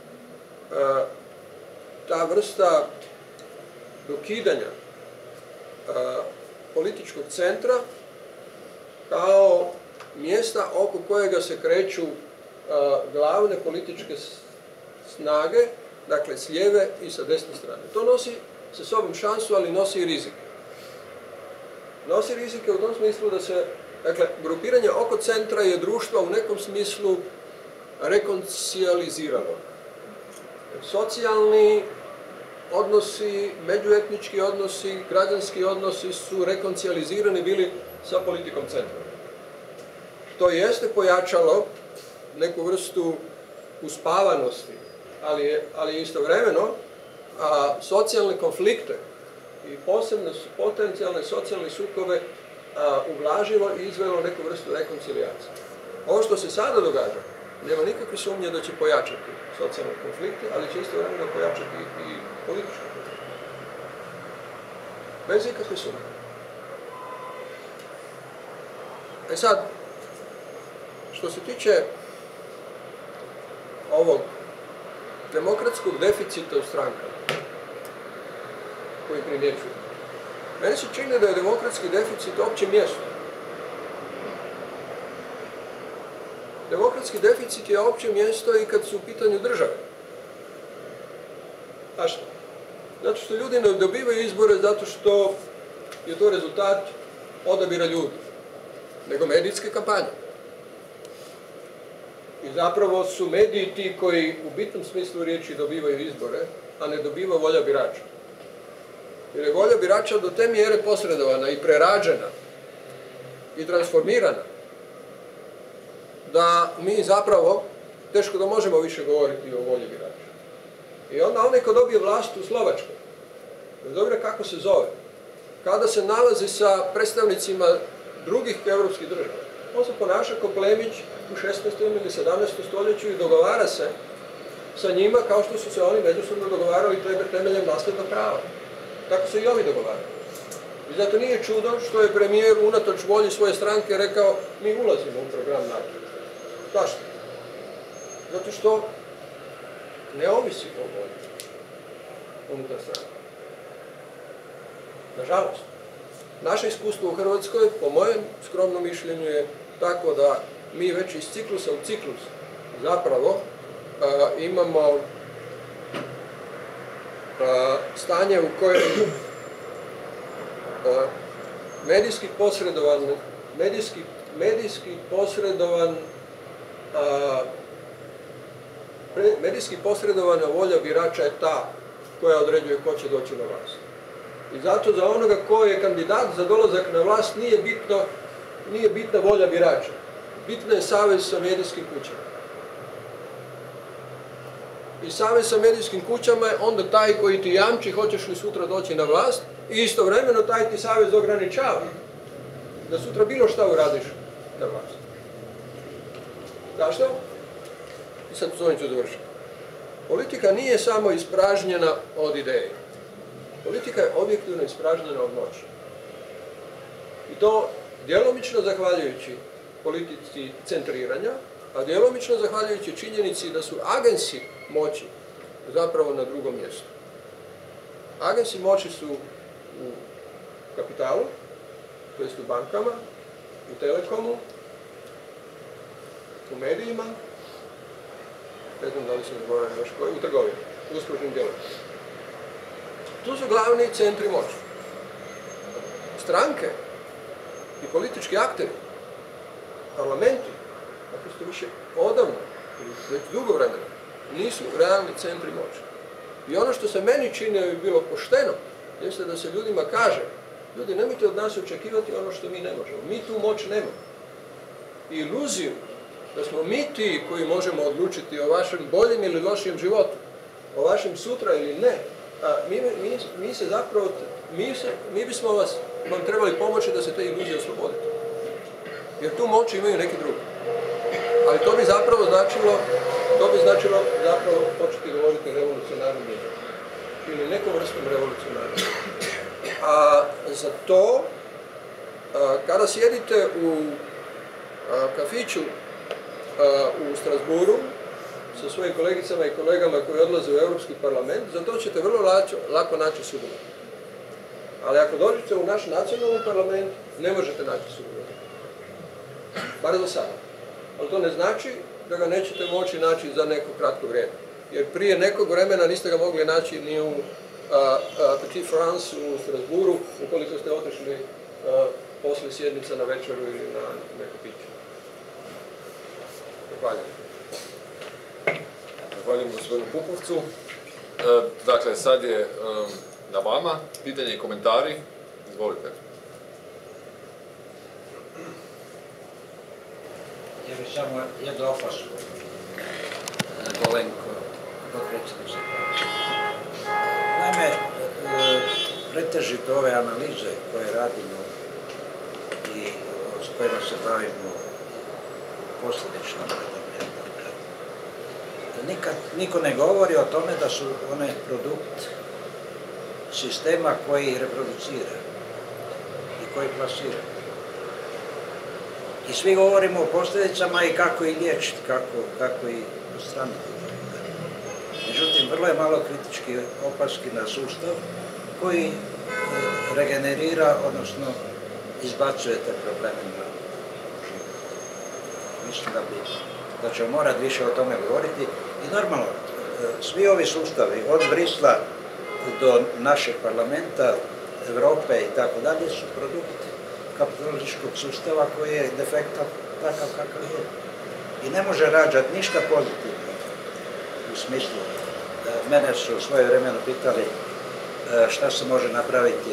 Speaker 3: ta vrsta dokidanja političkog centra kao mjesta oko kojega se kreću glavne političke snage, dakle s lijeve i sa desne strane. To nosi sa sobom šansu, ali nosi i rizike. Nosi rizike u tom smislu da se, dakle, grupiranje oko centra je društvo u nekom smislu rekoncijalizirano. Socijalni odnosi, međuetnički odnosi, građanski odnosi su rekoncijalizirani bili sa politikom centra. To jeste pojačalo neku vrstu uspavanosti, ali istovremeno socijalne konflikte i posebno potencijalne socijalne sukobe ublažilo i izvelo neku vrstu rekoncilijacije. Ovo što se sada događa, nema nikakve sumnje da će pojačati socijalne konflikte, ali će istovremeno pojačati i političke konflikte. Bez ikakve sumnje. Sad, što se tiče ovog demokratskog deficita u strankama koji primjećuju, meni se čini da je demokratski deficit opće mjesto. Demokratski deficit je opće mjesto i kad su u pitanju države. Zašto? Zato što ljudi ne dobivaju izbore zato što je to rezultat odabira ljudi, nego medijske kampanje. I zapravo su mediji ti koji u bitnom smislu riječi dobivaju izbore, a ne dobiva volja birača. Jer je volja birača do te mjere posredovana i prerađena i transformirana da mi zapravo teško da možemo više govoriti o volji birača. I onda onaj ko dobije vlast u Slovačkoj, bez obzira kako se zove, kada se nalazi sa predstavnicima drugih evropskih država, on se ponaša kao plemić u 16. ili 17. stoljeću i dogovara se sa njima kao što su se oni međusobno dogovarali temeljem nasljednog prava. Tako se i ovi dogovaraju. I zato nije čudo što je premijer unatoč volji svoje stranke rekao mi ulazimo u program NATO. Zašto? Zato što ne ovisi o volji unutar stranke. Nažalost. Naše iskustvo u Hrvatskoj, po mojem skromnom mišljenju, je tako da mi već iz ciklusa u ciklus zapravo imamo stanje u kojem medijski posredovana volja birača je ta koja određuje ko će doći na vlast. I zato za onoga ko je kandidat za dolazak na vlast nije bitna volja birača. Bitna je savez sa medijskim kućama. I savez sa medijskim kućama je onda taj koji ti jamči hoćeš li sutra doći na vlast i istovremeno taj ti savez ograničava da sutra bilo šta uradiš na vlast. Zašto? I sad s ovim ću završiti. Politika nije samo ispražnjena od ideje. Politika je objektivno ispražnjena od moći. I to djelomično zahvaljujući politici centriranja, a djelomično zahvaljujući činjenici da su agensi moći zapravo na drugom mjestu. Agensi moći su u kapitalu, to jest u bankama, u telekomu, u medijima, ne znam da li sam zgovorio još koji, u trgovini, u uslužnim djelovima. Tu su glavni centri moći. Stranke i politički akteri, parlamenti, naprosto više odavno, već dugo vremena, nisu realni centri moći. I ono što se meni čini bi bilo pošteno, jeste da se ljudima kaže, ljudi, nemojte od nas očekivati ono što mi ne možemo. Mi tu moć nemamo. I iluziju da smo mi ti koji možemo odlučiti o vašem boljem ili lošijem životu, o vašem sutra ili ne, mi bismo vam trebali pomoći da se te iluzije oslobodite. Jer tu moć imaju neki drugi. Ali to bi zapravo značilo zapravo početi govoriti o revolucionarnom jeziku. Ili nekom vrstom revolucionarnom. A za to, kada sjedite u kafiću u Strasburu sa svojim kolegicama i kolegama koji odlaze u Europski parlament, za to ćete vrlo lako naći sudove. Ali ako dođete u naš nacionalni parlament, ne možete naći sudove. Bar za sada. Ali to ne znači da ga nećete moći naći za neko kratko vrijeme. Jer prije nekog vremena niste ga mogli naći ni u Petit France u Strasburu, ukoliko ste otišli poslije sjednica na večeru ili na neko piće. Zahvaljujem.
Speaker 5: Zahvaljujem gospodinu Pupovcu. Dakle, sad je na vama pitanje i komentari. Izvolite.
Speaker 7: Ja bih samo jednu opasku. Golenko, potpredsjedniče. Naime, pretežito ove analize koje radimo i s kojima se bavimo posljedično, nikad niko ne govori o tome da su one produkt sistema koji reproducira i koji plasira. I svi govorimo o posljedicama i kako ih liječiti, kako ih odstraniti. Međutim, vrlo je malo kritički opaski na sustav koji regenerira, odnosno izbacuje te probleme na život. Mislim da ćemo morati više o tome govoriti. I normalno, svi ovi sustavi, od Brisla do našeg parlamenta, Europe i tako dalje, su produkt kapitalističkog sustava koji je defektan takav kakav je. I ne može rađati ništa pozitivno. U smislu, mene su u svoje vremenu pitali šta se može napraviti,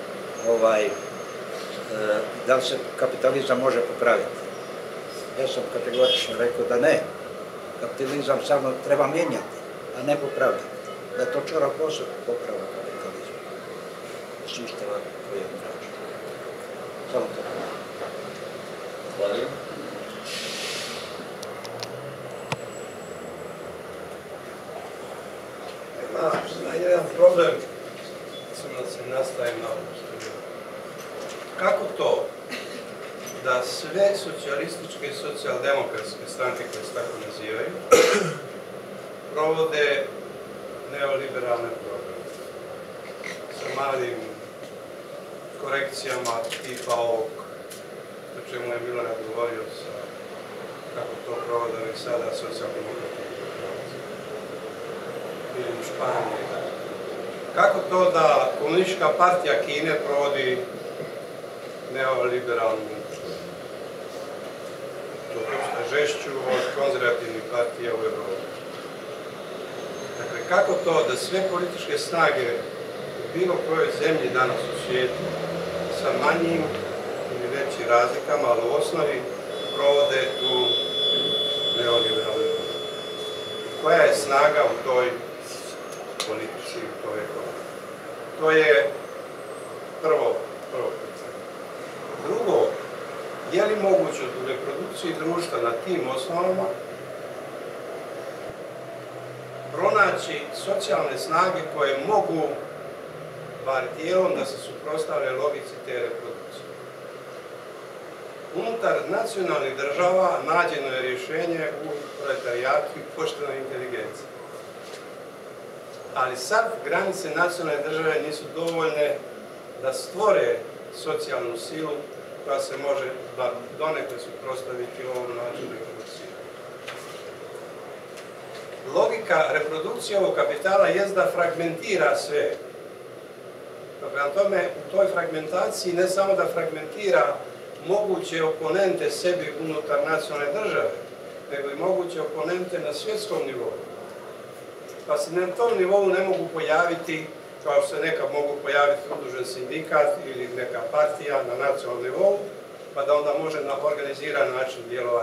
Speaker 7: da li se kapitalizam može popraviti. Ja sam kategorično rekao da ne. Kapitalizam samo treba mijenjati, a ne popravljati. Da je to čorak posao poprava kapitalizma. Sustava koji je rađen. Samo to.
Speaker 5: Hvala.
Speaker 8: Ima jedan problem, da se nastavim na ovom studiju. Kako to da sve socijalističke i socijaldemokratske stranke koje se tako nazivaju provode neoliberalne programe sa malim korekcijama tipa ovog o čemu je Milorad govorio sa kako to provode ovih sada socijaldemokrati ili u Španiji. Kako to da Komunistička partija Kine provodi neoliberalnu žešću od konzervativnih partija u Evropi? Dakle, kako to da sve političke snage u bilo kojoj zemlji danas u svijetu sa manjim ili većim razlikama, ali u osnovi provode tu neoliberalnu politiku? Koja je snaga u toj politici, u toj ekonomiji? To je prvo pitanje. Drugo, je li moguće u reprodukciji društva na tim osnovama pronaći socijalne snage koje mogu, bar dijelom, da se suprotstave logici te reprodukcije? Unutar nacionalnih država nađeno je rješenje u proletarijatu i poštenoj inteligenciji. Ali sad granice nacionalne države nisu dovoljne da stvore socijalnu silu koja se može donekle suprotstaviti ovom načinu reprodukcije. Logika reprodukcije ovog kapitala jest da fragmentira sve. Prema tome, u toj fragmentaciji ne samo da fragmentira moguće oponente sebi unutar nacionalne države, nego i moguće oponente na svjetskom nivou. Pa se na tom nivou ne mogu pojaviti, kao što se nekad mogu pojaviti udružen sindikat ili neka partija na nacionalnom nivou, pa da onda može na organiziran način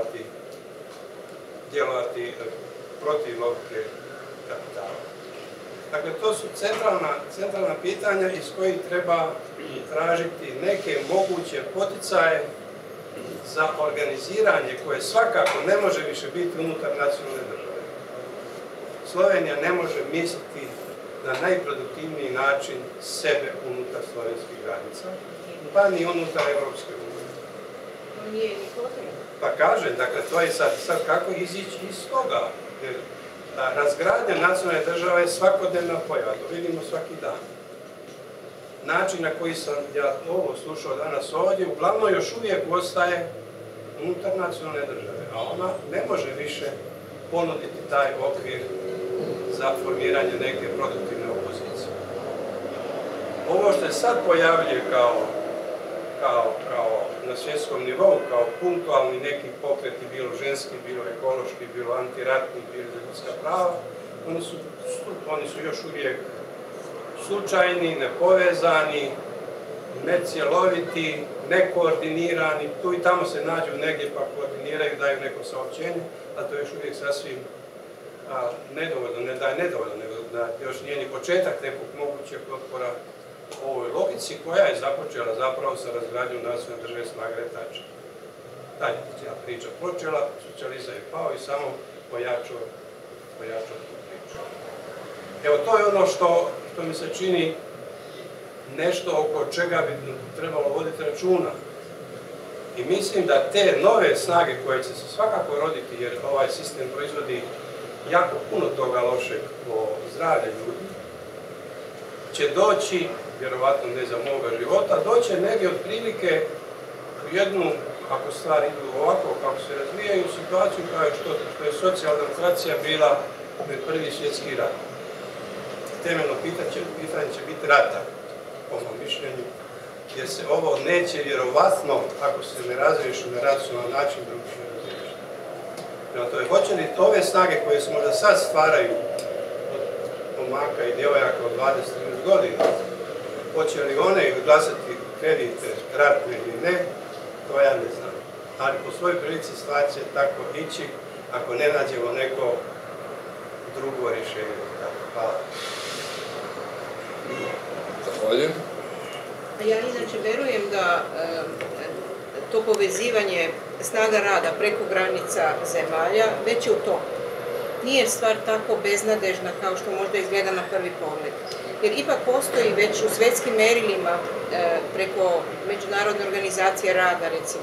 Speaker 8: djelovati protiv logike kapitala. Dakle, to su centralna pitanja iz kojih treba tražiti neke moguće poticaje za organiziranje koje svakako ne može više biti unutar nacionalne države. Slovenija ne može misliti na najproduktivniji način sebe unutar slovenskih granica, pa ni unutar Evropske unije.
Speaker 6: Nije ni potrebno.
Speaker 8: Pa kažem, dakle, to je sad kako izići iz toga. Jer razgradnja nacionalne države je svakodnevna pojava, to vidimo svaki dan. Način na koji sam ja ovo slušao danas ovdje, uglavnom još uvijek ostaje unutar nacionalne države, a ona ne može više ponuditi taj okvir za formiranje neke produktivne opozicije. Ovo što je sad pojavljuje kao na svjetskom nivou, kao punktualni neki pokreti, bilo ženski, bilo ekološki, bilo antiratni, bilo za ljudska prava, oni su još uvijek slučajni, nepovezani, necjeloviti, nekoordinirani, tu i tamo se nađu negdje pa koordiniraju, daju neko saopćenje, a to je još uvijek sasvim nedovoljno, ne da je nedovoljno, nego da još nije ni početak nekog mogućeg otpora ovoj logici koja je započela zapravo sa razgradnjom nacionalne države s Margaret Thatcher. Ta je cijela priča počela, socijalizam je pao i samo pojačao tu priču. Evo, to je ono što mi se čini nešto oko čega bi trebalo voditi računa. I mislim da te nove snage koje će se svakako roditi, jer ovaj sistem proizvodi jako puno toga lošeg po zdravlje ljudi, će doći, vjerovatno ne za moga života, doće negdje otprilike u jednu, ako stvari idu ovako, kako se razvijaju, situaciju kao što je socijaldemokracija bila pred Prvi svjetski rat. Temeljno pitanje će biti rata, po mom mišljenju, jer se ovo neće vjerovatno, ako se ne razriješi na racionalan način, drugčije razriješiti. Prema tome, hoće li ove snage koje se možda sad stvaraju od momaka i djevojaka od 20-30 godina, hoće li one glasati kredite ratne ili ne, to ja ne znam. Ali po svojoj prilici stvar će tako ići ako ne nađemo neko drugo rješenje. Hvala.
Speaker 5: Zahvaljujem.
Speaker 6: Ja inače verujem da to povezivanje snaga rada preko granica zemalja već je u toku. Nije stvar tako beznadežna kao što možda izgleda na prvi pogled. Jer ipak postoji već u svjetskim merilima preko Međunarodne organizacije rada, recimo,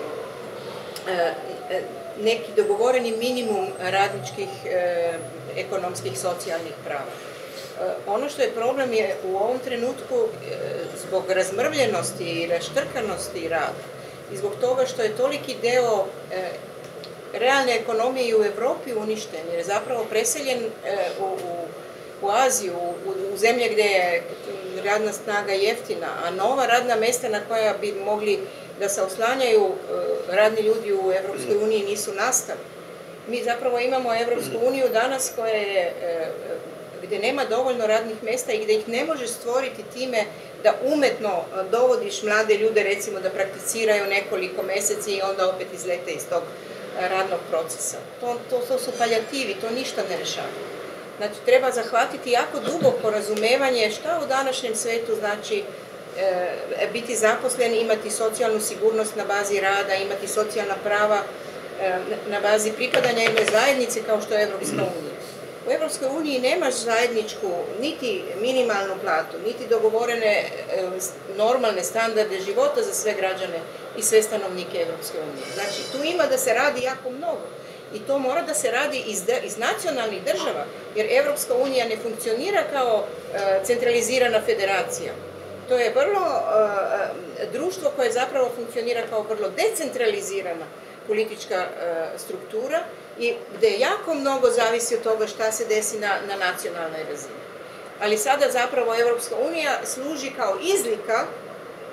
Speaker 6: neki dogovoreni minimum radničkih, ekonomskih, socijalnih prava. Ono što je problem je u ovom trenutku zbog razmrvljenosti i raštrkanosti rada i zbog toga što je toliki deo realne ekonomije u Europi uništen, jer je zapravo preseljen u Aziju, u zemlje gdje je radna snaga jeftina, a nova radna mjesta na koja bi mogli da se oslanjaju radni ljudi u Europskoj uniji nisu nastali. Mi zapravo imamo Europsku uniju danas koja je gdje nema dovoljno radnih mjesta i gdje ih ne možeš stvoriti time da umetno dovodiš mlade ljude, recimo da prakticiraju nekoliko mjeseci i onda opet izlete iz tog radnog procesa. To su palijativi, to ništa ne rješava. Znači, treba zahvatiti jako duboko razumevanje šta u današnjem svijetu znači biti zaposlen, imati socijalnu sigurnost na bazi rada, imati socijalna prava na bazi pripadanja jednoj zajednici kao što je Europska unija. U Europskoj uniji nemaš zajedničku niti minimalnu platu, niti dogovorene normalne standarde života za sve građane i sve stanovnike Europske unije. Znači, tu ima da se radi jako mnogo. I to mora da se radi iz nacionalnih država, jer Europska unija ne funkcionira kao centralizirana federacija. To je vrlo društvo koje zapravo funkcionira kao vrlo decentralizirana politička struktura i gdje jako mnogo zavisi od toga šta se desi na nacionalnoj razini. Ali sada zapravo Europska unija služi kao izlika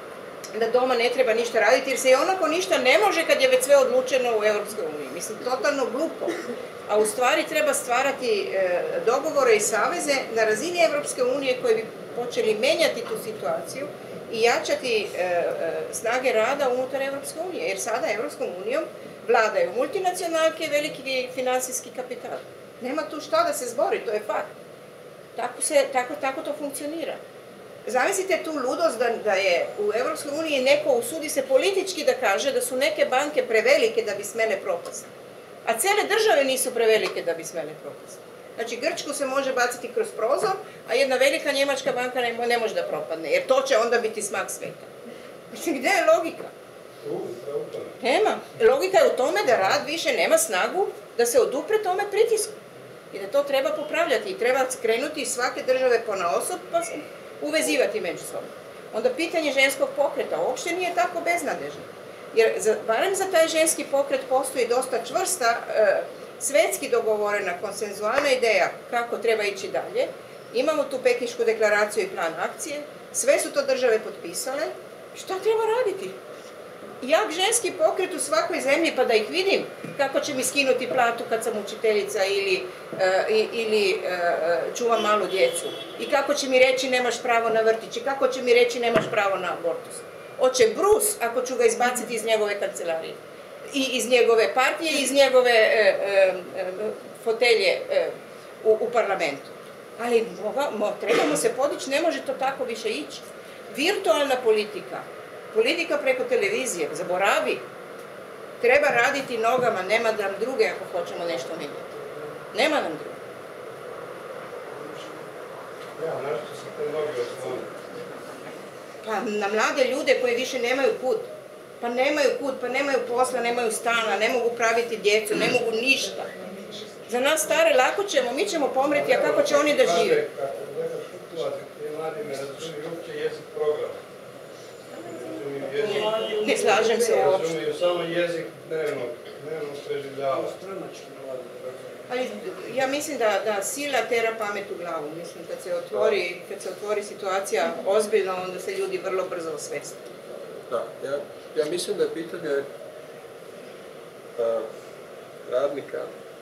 Speaker 6: da doma ne treba ništa raditi jer se i onako ništa ne može kad je već sve odlučeno u Europskoj uniji. Mislim, totalno glupo. A u stvari treba stvarati dogovore i saveze na razini Europske unije koji bi počeli menjati tu situaciju i jačati snage rada unutar Europske unije. Jer sada Europskom unijom vladaju multinacionalke i veliki financijski kapital. Nema tu šta da se zbori, to je fakt. Tako to funkcionira. Zamislite tu ludost da je u Europskoj uniji neko usudi se politički da kaže da su neke banke prevelike da bi smele propasti. A cele države nisu prevelike da bi smele propasti. Znači Grčku se može baciti kroz prozor, a jedna velika njemačka banka ne može da propadne, jer to će onda biti smak sveta. Mislim, gdje je logika? Nema. Logika je u tome da rad više nema snagu da se odupre tome pritisku. I da to treba popravljati i treba skrenuti iz svake države ponaosob pa se uvezivati međusobno. Onda pitanje ženskog pokreta uopšte nije tako beznadežno. Jer barem za taj ženski pokret postoji dosta čvrsta, svetski dogovorena, konsenzualna ideja kako treba ići dalje. Imamo tu Pekinšku deklaraciju i plan akcije, sve su to države potpisale. Šta treba raditi? Jak ženski pokret u svakoj zemlji pa da ih vidim kako će mi skinuti platu kad sam učiteljica ili čuvam malu djecu. I kako će mi reći nemaš pravo na vrtić i kako će mi reći nemaš pravo na abortus. Oće Bruce ako ću ga izbaciti iz njegove kancelarije i iz njegove partije i iz njegove fotelje u parlamentu. Ali trebamo se podići, ne može to tako više ići. Virtualna politika preko televizije, zaboravi. Treba raditi nogama, nema nam druge ako hoćemo nešto mijenjati. Nema nam druge. Pa na mlade ljude koji više nemaju kud. Pa nemaju posla, nemaju stana, ne mogu praviti djecu, ne mogu ništa. Za nas stare lako ćemo, mi ćemo pomreti, a kako će oni da žive? Ne slažem se uopšte.
Speaker 8: Razumiju samo jezik dnevnog preživljava.
Speaker 6: Ali ja mislim da sila tera pamet u glavu. Mislim, kad se otvori situacija ozbiljno, onda se ljudi vrlo brzo osveste.
Speaker 3: Da, ja mislim da je pitanje radnika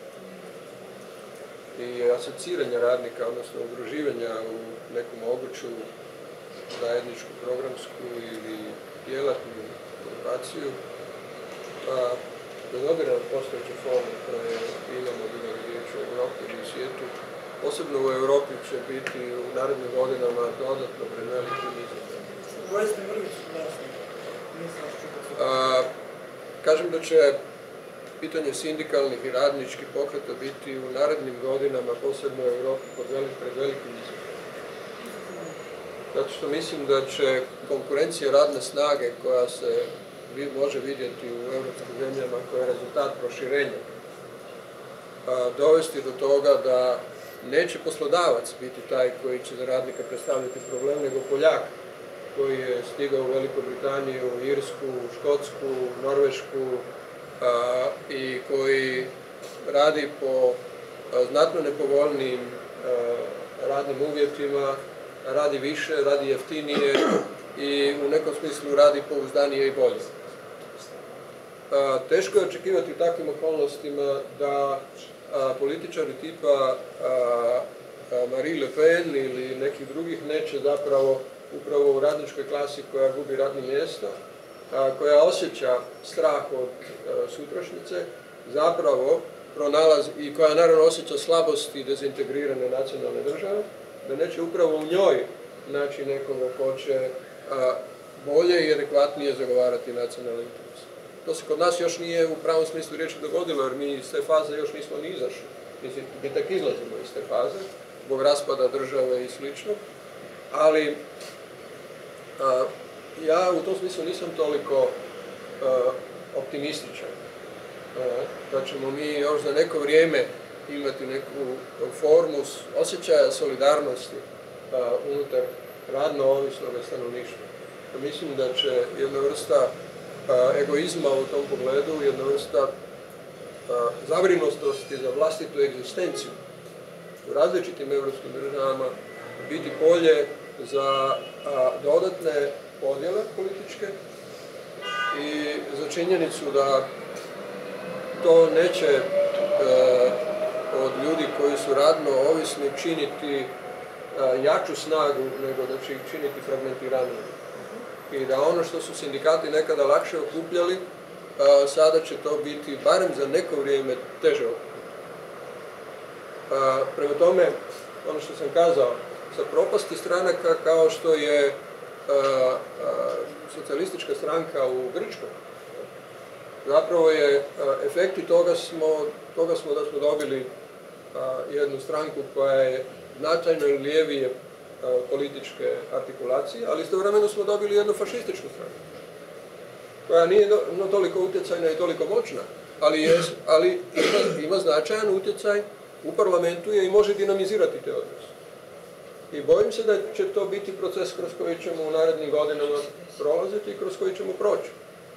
Speaker 3: i asociranja radnika, odnosno udruživanja u nekom moguću zajedničku programsku ili djelatnu grupaciju, bez obzira na postojeće forme koje imamo bilo riječ u Europi ili u svijetu, posebno u Europi će biti u narednim godinama dodatno preveliki izazov. Kažem da će pitanje sindikalnih i radničkih pokreta biti u narednim godinama, posebno u Europi, pred velikim izazovom. Zato što mislim da će konkurencija radne snage koja se može vidjeti u europskim zemljama koja je rezultat proširenja dovesti do toga da neće poslodavac biti taj koji će za radnika predstavljati problem, nego Poljak koji je stigao u Veliku Britaniju, Irsku, Škotsku, Norvešku i koji radi po znatno nepovoljnijim radnim uvjetima, radi više, radi jeftinije i u nekom smislu radi pouzdanije i bolje. Teško je očekivati u takvim okolnostima da političari tipa Marie Le Pen ili nekih drugih neće zapravo upravo u radničkoj klasi koja gubi radno mjesto, koja osjeća strah od sutrašnjice, zapravo pronalazi i koja naravno osjeća slabost i dezintegrirane nacionalne države, da neće upravo u njoj naći nekoga ko će bolje i adekvatnije zagovarati nacionalne interese. To se kod nas još nije u pravom smislu riječi dogodilo, jer mi iz te faze još nismo ni izašli. Mi tek izlazimo iz te faze, zbog raspada države i slično. Ali ja u tom smislu nisam toliko optimističan da ćemo mi još za neko vrijeme imati neku formu osjećaja solidarnosti unutar radno ovisnog stanovništva. Mislim da će jedna vrsta egoizma u tom pogledu, jedna vrsta zabrinutosti za vlastitu egzistenciju u različitim evropskim državama biti polje za dodatne podjele političke i za činjenicu da to neće od ljudi koji su radno ovisni činiti jaču snagu nego da će ih činiti fragmentiranije. I da ono što su sindikati nekada lakše okupljali, sada će to biti, barem za neko vrijeme, teže okupljati. Prema tome, ono što sam kazao, sa propasti stranaka kao što je socijalistička stranka u Grčkoj, zapravo je efekti toga smo da smo dobili jednu stranku koja je značajno lijevije političke artikulacije, ali istovremeno smo dobili jednu fašističku stranku, koja nije toliko utjecajna i toliko moćna, ali ima značajan utjecaj u parlamentu i može dinamizirati te odnose. I bojim se da će to biti proces kroz koji ćemo u narednim godinama prolaziti i kroz koji ćemo proći.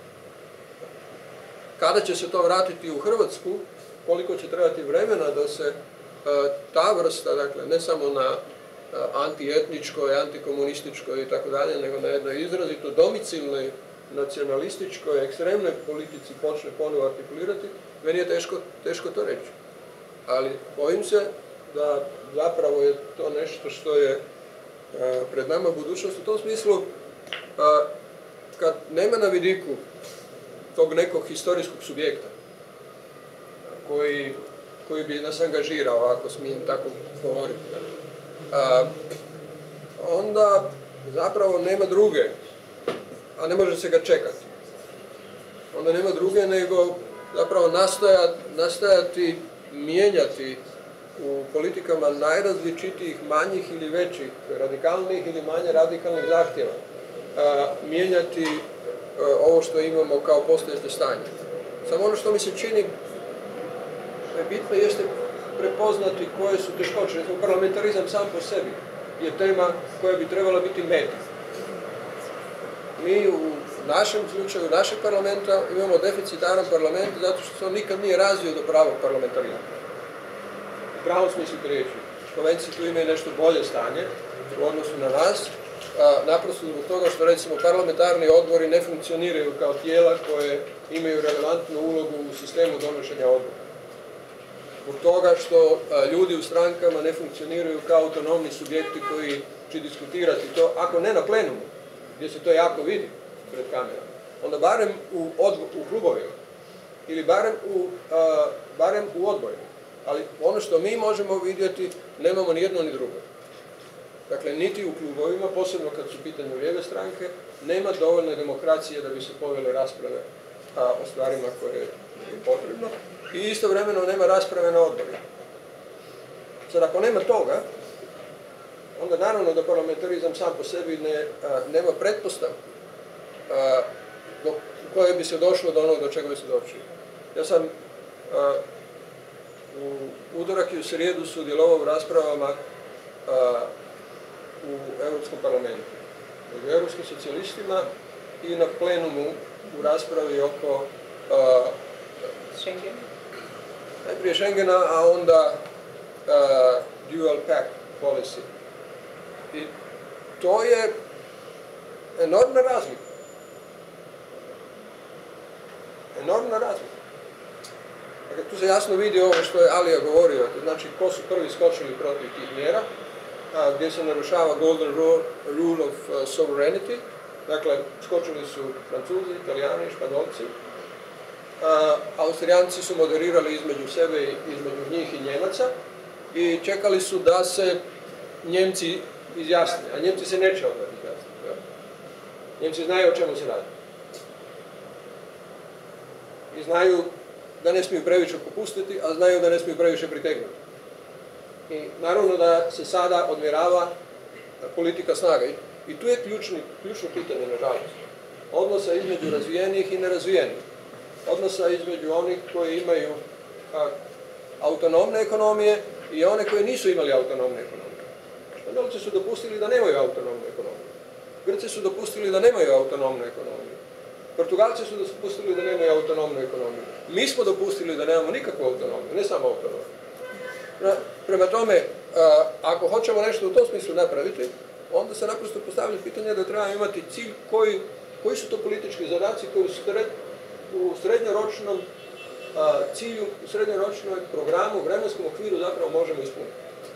Speaker 3: Kada će se to vratiti u Hrvatsku, koliko će trebati vremena da se ta vrsta, dakle ne samo na antietničkoj, antikomunističkoj i tako dalje, nego na jednoj izrazito domicilnoj, nacionalističkoj, ekstremnoj politici počne ponovo artikulirati, meni je teško to reći. Ali bojim se da zapravo je to nešto što je pred nama budućnost. U tom smislu, kad nema na vidiku tog nekog historijskog subjekta koji bi nas angažirao, ako smijem tako govoriti, onda zapravo nema druge, a ne može se ga čekati. Onda nema druge nego zapravo nastojati mijenjati u politikama najrazličitijih, manjih ili većih, radikalnih ili manje radikalnih zahtjeva, mijenjati ovo što imamo kao postojeće stanje. Samo ono što mi se čini bitno jeste prepoznati koje su teškoće. Parlamentarizam sam po sebi je tema koja bi trebala biti meta. Mi u našem slučaju, našeg parlamenta, imamo deficitaran parlament zato što se on nikad nije razvio do pravog parlamentarizma. U pravom smislu riječi. Slovenci tu imaju nešto bolje stanje u odnosu na nas, naprosto zbog toga što recimo parlamentarni odbori ne funkcioniraju kao tijela koje imaju relevantnu ulogu u sistemu donošenja odluka. Zbog toga što ljudi u strankama ne funkcioniraju kao autonomni subjekti koji će diskutirati to, ako ne na plenumu, gdje se to jako vidi pred kamerama, onda barem u klubovima ili barem u odborima. Ali ono što mi možemo vidjeti, nemamo ni jedno ni drugo. Dakle, niti u klubovima, posebno kad su u pitanju lijeve stranke, nema dovoljne demokracije da bi se povele rasprave o stvarima koje je potrebno. I istovremeno nema rasprave na odborima. Sad, ako nema toga, onda naravno da parlamentarizam sam po sebi nema pretpostavku do koje bi se došlo do onog do čega bi se došlo. Ja sam u utorak i u srijedu sudjelovao u raspravama u Europskom parlamentu, među europskim socijalistima i na plenumu u raspravi oko najprije Schengena, a onda dual pact policy. I to je enormna razlika. Enormna razlika. Dakle, tu se jasno vidi ovo što je Alija govorio, znači ko su prvi skočili protiv tih mjera, gdje se narušava golden rule of sovereignty, dakle, skočili su Francuzi, Italijani, Španjolci, Austrijanci su moderirali između sebe i između njih i Njemaca i čekali su da se Njemci izjasne, a Njemci se neće odmah izjasniti. Njemci znaju o čemu se radi. I znaju da ne smiju previše popustiti, a znaju da ne smiju previše pritegnuti. I naravno da se sada odmjerava politika snaga. I tu je ključno pitanje, nažalost. Odnosa između razvijenih i nerazvijenih. Odnosa između onih koji imaju autonomne ekonomije i one koji nisu imali autonomne ekonomije. Španjolci su dopustili da nemaju autonomnu ekonomiju. Grci su dopustili da nemaju autonomnu ekonomiju. Portugalci su dopustili da nemaju autonomnu ekonomiju. Mi smo dopustili da nemamo nikakvu autonomiju, ne samo autonomiju. Prema tome, ako hoćemo nešto u tom smislu napraviti, onda se naprosto postavlja pitanje da treba imati cilj koji su to politički zadaci koji u srednjoročnom cilju, u srednjoročnom programu, u vremenskom okviru zapravo možemo ispuniti.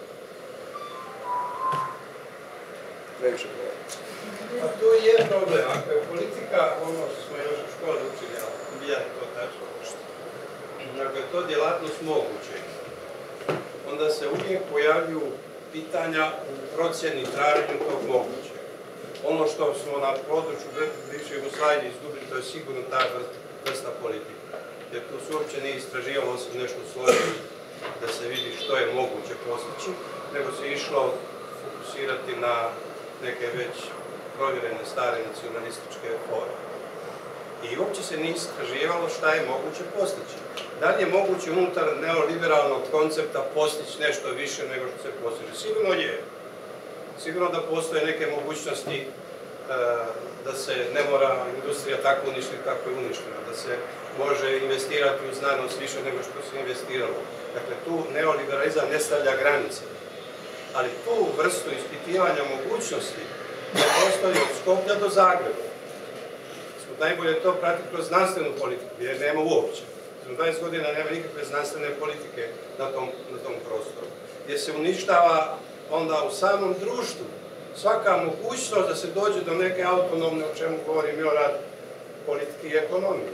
Speaker 3: Previše problem.
Speaker 8: A to je problem. Ako je politika, ono što smo još u školi učili, ja to tačno pošto. Ako je to djelatnost moguće, onda se uvijek pojavljuju pitanja u procjeni traženju tog moguće. Ono što smo na području bivše Jugoslavije izgubili, to je sigurno ta vrsta politika. Jer tu se uopće nije istraživalo osim nešto složeno da se vidi što je moguće postići, nego se išlo fokusirati na neke već provjerene stare nacionalističke forme. I uopće se nije istraživalo šta je moguće postići. Da li je moguće unutar neoliberalnog koncepta postići nešto više nego što se postiže? Sigurno je. Sigurno da postoje neke mogućnosti da se ne mora industrija tako uništiti kako je uništena, da se može investirati u znanost više nego što se investiralo. Dakle, tu neoliberalizam ne stavlja granice. Ali tu vrstu ispitivanja mogućnosti ne postoji od Skoplja do Zagreba. Najbolje to pratiti kroz znanstvenu politiku, jer nema uopće. 20 godina nema nikakve znanstvene politike na tom prostoru. Gdje se uništava onda u samom društvu svaka mogućnost da se dođe do neke autonomne, o čemu govori Milorad, politike i ekonomije.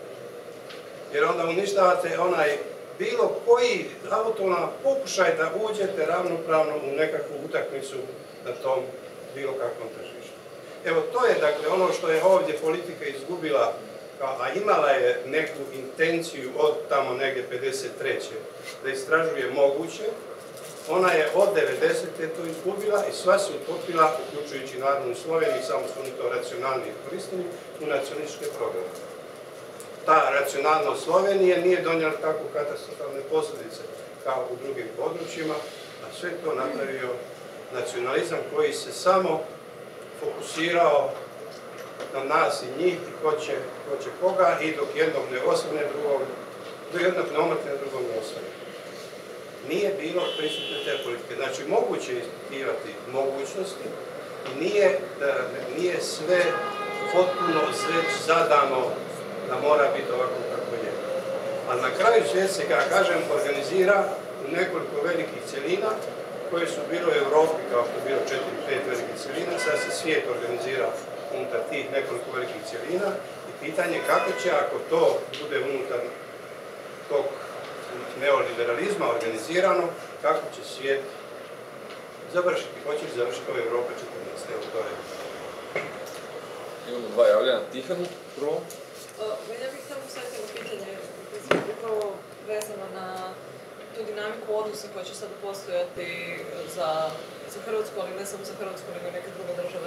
Speaker 8: Jer onda uništavate onaj bilo koji autonoman pokušaj da uđete ravnopravno u nekakvu utakmicu na tom bilo kakvom tržištu. Evo, to je dakle ono što je ovdje politika izgubila, a imala je neku intenciju od tamo negdje 53. da istražuje moguće. Ona je od 90. to izgubila i sva se utopila, uključujući Narodnu Sloveniju, samo su oni to racionalni koristili, u nacionalističke programe. Ta racionalnost Slovenije nije donijela tako katastrofalne posljedice kao u drugim područjima, a sve to napravio nacionalizam koji se samo fokusirao na nas i njih i ko će koga i dok jednog ne osvrne drugog, dok jednog ne omrkne drugog ne osvrne. Nije bilo prisutne te politike. Znači, moguće je ispitivati mogućnosti i nije sve potpuno već zadano da mora biti ovako kako je. Ali na kraju svijet se, kada kažem, organizira u nekoliko velikih cjelina koje su bile u Europi, kao što je bilo 4-5 velikih cjelina, sad se svijet organizira unutar tih nekoliko velikih cjelina i pitanje kako će, ako to bude unutar tog neoliberalizma organizirano, kako će svijet završiti. Hoće li završiti kao Evropa 14. Evo to je.
Speaker 5: Imamo dva javljanja. Tihanu, prvo.
Speaker 9: Ja bih htjela postaviti jedno pitanje, upravo vezano na tu dinamiku odnosa koja će sad postojati za Hrvatsku, ali ne samo za Hrvatsku, nego i neke druge države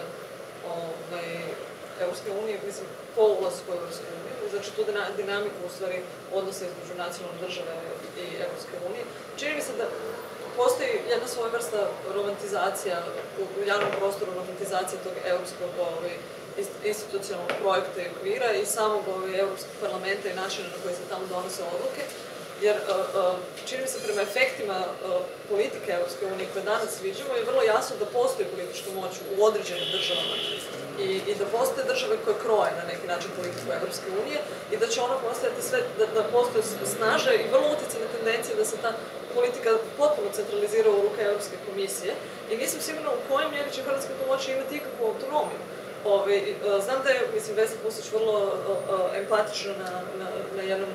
Speaker 9: Europske unije, mislim, po ulasku u Europsku uniju. Znači, tu dinamiku, u stvari, odnosa između nacionalne države i Europske unije. Čini mi se da postoji jedna svojevrsna romantizacija, u javnom prostoru romantizacija tog europskog institucionalnog projekta i okvira i samog Europskog parlamenta i načina na koji se tamo donose odluke. Jer čini mi se prema efektima politike Europske unije koje danas viđamo je vrlo jasno da postoji politička moć u određenim državama i da postoje države koje kroje na neki način politiku Europske unije i da će ona postojati sve, da postoje snaže i vrlo utjecajne tendencije da se ta politika potpuno centralizira u ruke Europske komisije i nisam sigurna u kojoj mjeri će Hrvatska to moći imati ikakvu autonomiju. Znam da je, mislim, Vesna Pusić vrlo empatična na jednom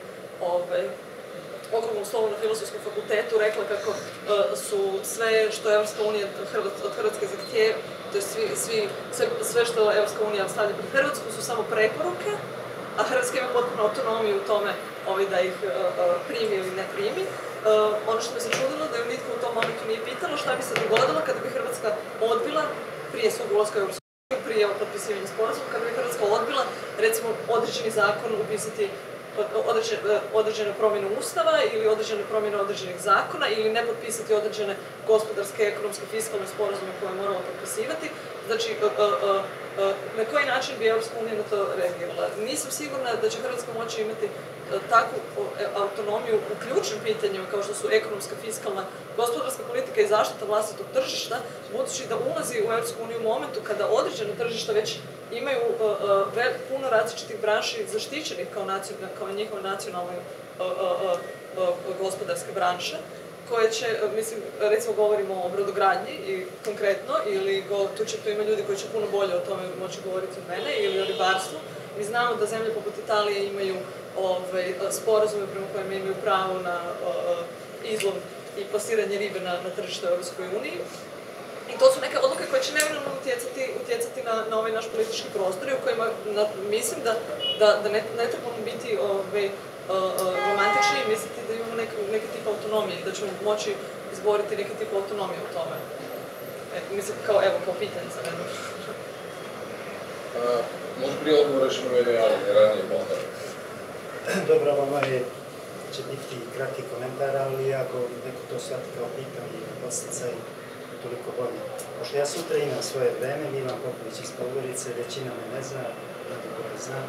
Speaker 9: okrugom stolu na Filozofskom fakultetu rekla kako su sve što Europska unija od Hrvatske zahtijeva, to je sve što Europska unija stavlja pred Hrvatsku su samo preporuke, a Hrvatska ima potpuno autonomiju u tome da ih primi ili ne primi. Ono što me se čudilo da ju nitko u tom momentu nije pitalo šta bi se dogodilo kada bi Hrvatska odbila prije svog ulaska u Europsku uniju, prije potpisivanja sporazuma, kada bi Hrvatska odbila recimo određeni zakon upisati određene promjene ustava ili određene promjene određenih zakona ili ne potpisati određene gospodarske, ekonomske, fiskalne sporazume koje moramo potpisivati. Znači, na koji način bi Europska unija na to reagirala. Nisam sigurna da će Hrvatska moći imati takvu autonomiju u ključnim pitanjima kao što su ekonomska, fiskalna, gospodarska politika i zaštita vlastitog tržišta, budući da ulazi u Europsku uniju u momentu kada određene tržišta već imaju puno različitih branši zaštićenih kao njihove nacionalne gospodarske branše, koje će, mislim, recimo govorimo o brodogradnji i konkretno, ili tu ima ljudi koji će puno bolje o tome moći govoriti od mene, ili o ribarstvu. Mi znamo da zemlje poput Italije imaju sporazume prema kojima imaju pravo na izlov i plasiranje ribe na tržište u Europskoj uniji. I to su neke odluke koje će neminovno utjecati na ovaj naš politički prostor i u kojima mislim da ne trebamo biti romantični i misliti da imamo neki tip autonomije i da ćemo moći izboriti neki tip autonomije u tome. Mislim, kao pitanje za mene.
Speaker 5: Može prije odgovor još imamo jedno javljanje, ranije onda.
Speaker 10: Dobro, vama će biti kratki komentar, ali ako neko to shvati kao pitanje ili posticaj, toliko bolje. Pošto ja sutra imam svoje vreme, Milan Popović iz Podgorice, većina me ne zna, neko koje zna.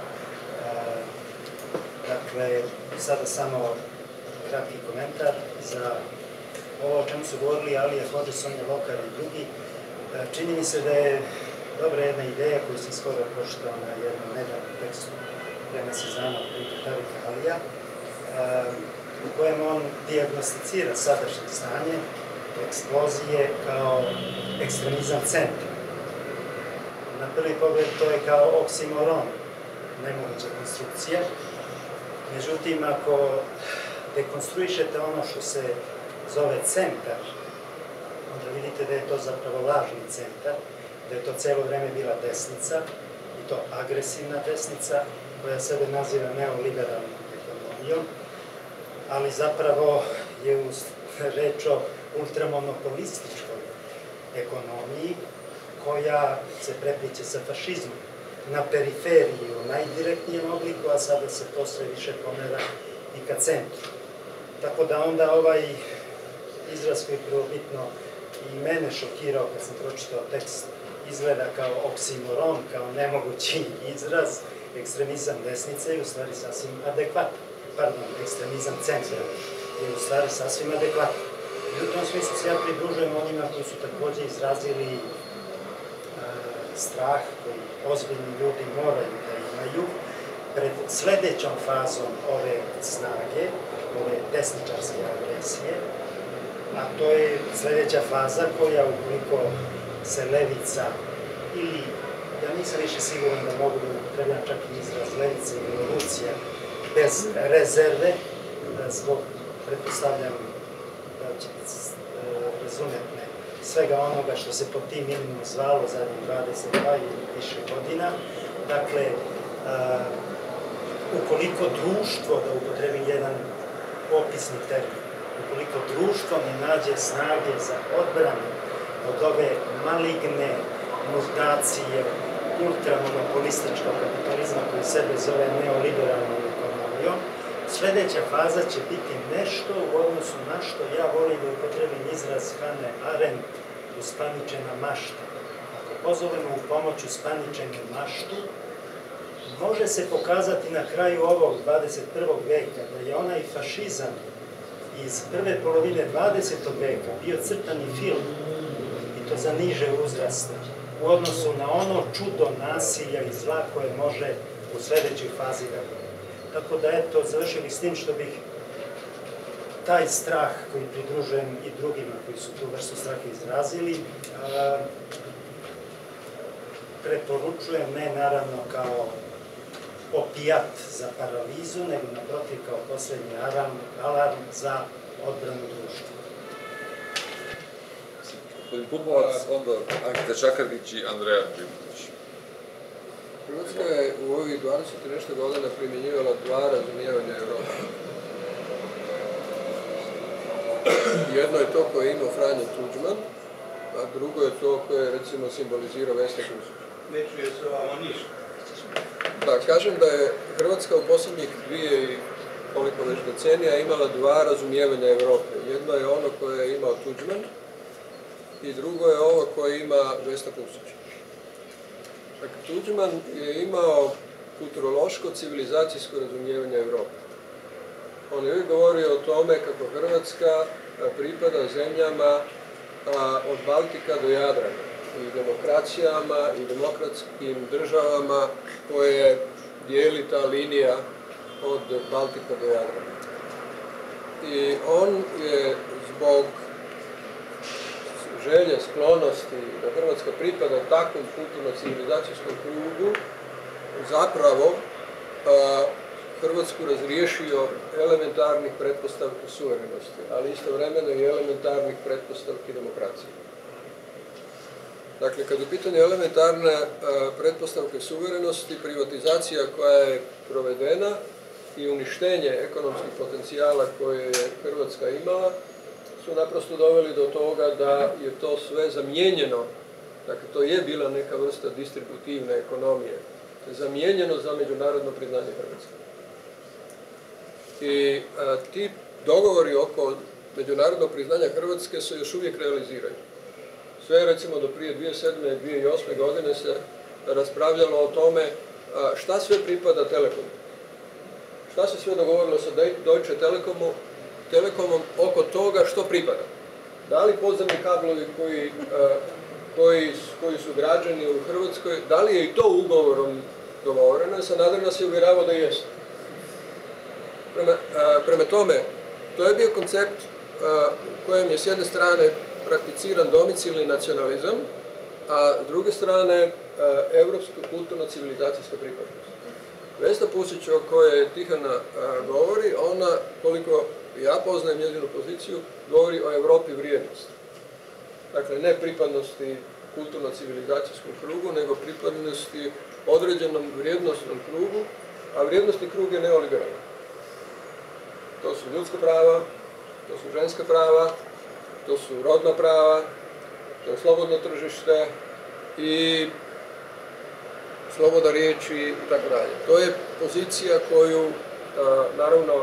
Speaker 10: Dakle, sada samo kratki komentar za ovo o čemu su govorili Alija Hodžić, Sonja Lokar i drugi. Čini mi se da je dobra jedna ideja koju sam skoro pročitao na jednom nedavnom tekstu prema Sezana od Tarika Alija, u kojem on dijagnosticira sadašnje stanje eksplozije kao ekstremizam centra. Na prvi pogled to je kao oksimoron, nemoguća konstrukcija. Međutim, ako dekonstruišete ono što se zove centar, onda vidite da je to zapravo lažni centar, da je to celo vreme bila desnica, i to agresivna desnica, koja sebe naziva neoliberalnom ekonomijom, ali zapravo je reč o ultramonopolističkoj ekonomiji koja se prepliče sa fašizmom na periferiji u najdirektnijem obliku, a sada se to sve više pomera i ka centru. Tako da onda ovaj izraz koji je prvobitno i mene šokirao kad sam pročitao tekst, izgleda kao oksimoron, kao nemogući izraz, ekstremizam desnice je u stvari sasvim adekvatan. Pardon, ekstremizam centra je u stvari sasvim adekvatan. I u tom smislu se ja pridružujem onima koji su takođe izrazili strah koji ozbiljni ljudi moraju da imaju pred sledećom fazom ove snage, ove desničarske agresije, a to je sledeća faza koja ukoliko se levica ili, ja nisam više siguran da mogu da trebam čak i izraz levica i revolucija, bez rezerve, zbog, pretpostavljam, da ćete razumjeti svega onoga što se pod tim imenom zvalo zadnjih 22 ili više godina. Dakle, ukoliko društvo, da upotrebim jedan opisni termin, ukoliko društvo ne nađe snage za odbranu od ove maligne mutacije ultramonopolističkog kapitalizma koji sebe zove neoliberalnom ekonomijom, sledeća faza će biti nešto u odnosu na što ja volim da upotrebim izraz Hannah Arendt, uspaničena mašta. Ako pozovemo u pomoć uspaničenu maštu, može se pokazati na kraju ovog 21. veka da je onaj fašizam iz prve polovine 20. veka bio crtani film, i to za niže uzraste, u odnosu na ono čudo nasilja i zla koje može u sledećoj fazi da bude. Tako da, eto, završili s tim što bih taj strah koji pridružujem i drugima koji su tu vrstu straha izrazili, preporučujem ne naravno kao opijat za paralizu, nego naprotiv kao poslednji alarm za odbranu društva.
Speaker 5: Gospodin Pupovac, onda Ankita Čakardić i Andreja Živković.
Speaker 3: Hrvatska je u ovih 20 i nešto godina primjenjivala dva razumijevanja Evrope. Jedno je to koje je imao Franjo Tuđman, a drugo je to koje je, recimo, simbolizirao Vesna Pusić.
Speaker 8: Ne čuje se ovamo ništa.
Speaker 3: Da, kažem da je Hrvatska u posljednjih 2 i koliko već decenija imala dva razumijevanja Evrope. Jedno je ono koje je imao Tuđman i drugo je ovo koje ima Vesna Pusić. Dakle, Tuđman je imao kulturološko civilizacijsko razumijevanje Europe. On je uvijek govorio o tome kako Hrvatska pripada zemljama od Baltika do Jadrana i demokracijama i demokratskim državama koje dijeli ta linija od Baltika do Jadrana. I on je zbog želje, sklonosti da Hrvatska pripada takvom kulturno-civilizacijskom krugu zapravo Hrvatsku razriješio elementarnih pretpostavki suverenosti, ali istovremeno i elementarnih pretpostavki demokracije. Dakle, kad je pitanje elementarne pretpostavke suverenosti, privatizacija koja je provedena i uništenje ekonomskih potencijala koje je Hrvatska imala, su naprosto doveli do toga da je to sve zamijenjeno, dakle to je bila neka vrsta distributivne ekonomije, zamijenjeno za međunarodno priznanje Hrvatske. I ti dogovori oko međunarodnog priznanja Hrvatske se još uvijek realiziraju. Sve recimo do prije 2007. i 2008. godine se raspravljalo o tome šta sve pripada Telekomu. Šta se sve dogovorilo sa Deutsche Telekomom oko toga što pripada. Da li podzemni kablovi koji su građeni u Hrvatskoj, da li je i to ugovorom dogovoreno, Sanader nas je uvjeravao da jeste. Prema tome, to je bio koncept kojem je s jedne strane prakticiran domicilni nacionalizam, a s druge strane evropska kulturno-civilizacijska pripadnost. Vesna Pusić o kojoj Tihana govori, ona, koliko ja poznajem njezinu poziciju, govori o Europi vrijednosti. Dakle, ne pripadnosti kulturno-civilizacijskom krugu, nego pripadnosti određenom vrijednostnom krugu, a vrijednostni krug je neoliberalan. To su ljudska prava, to su ženska prava, to su rodna prava, to je slobodno tržište i sloboda riječi i tako dalje. To je pozicija koju, naravno,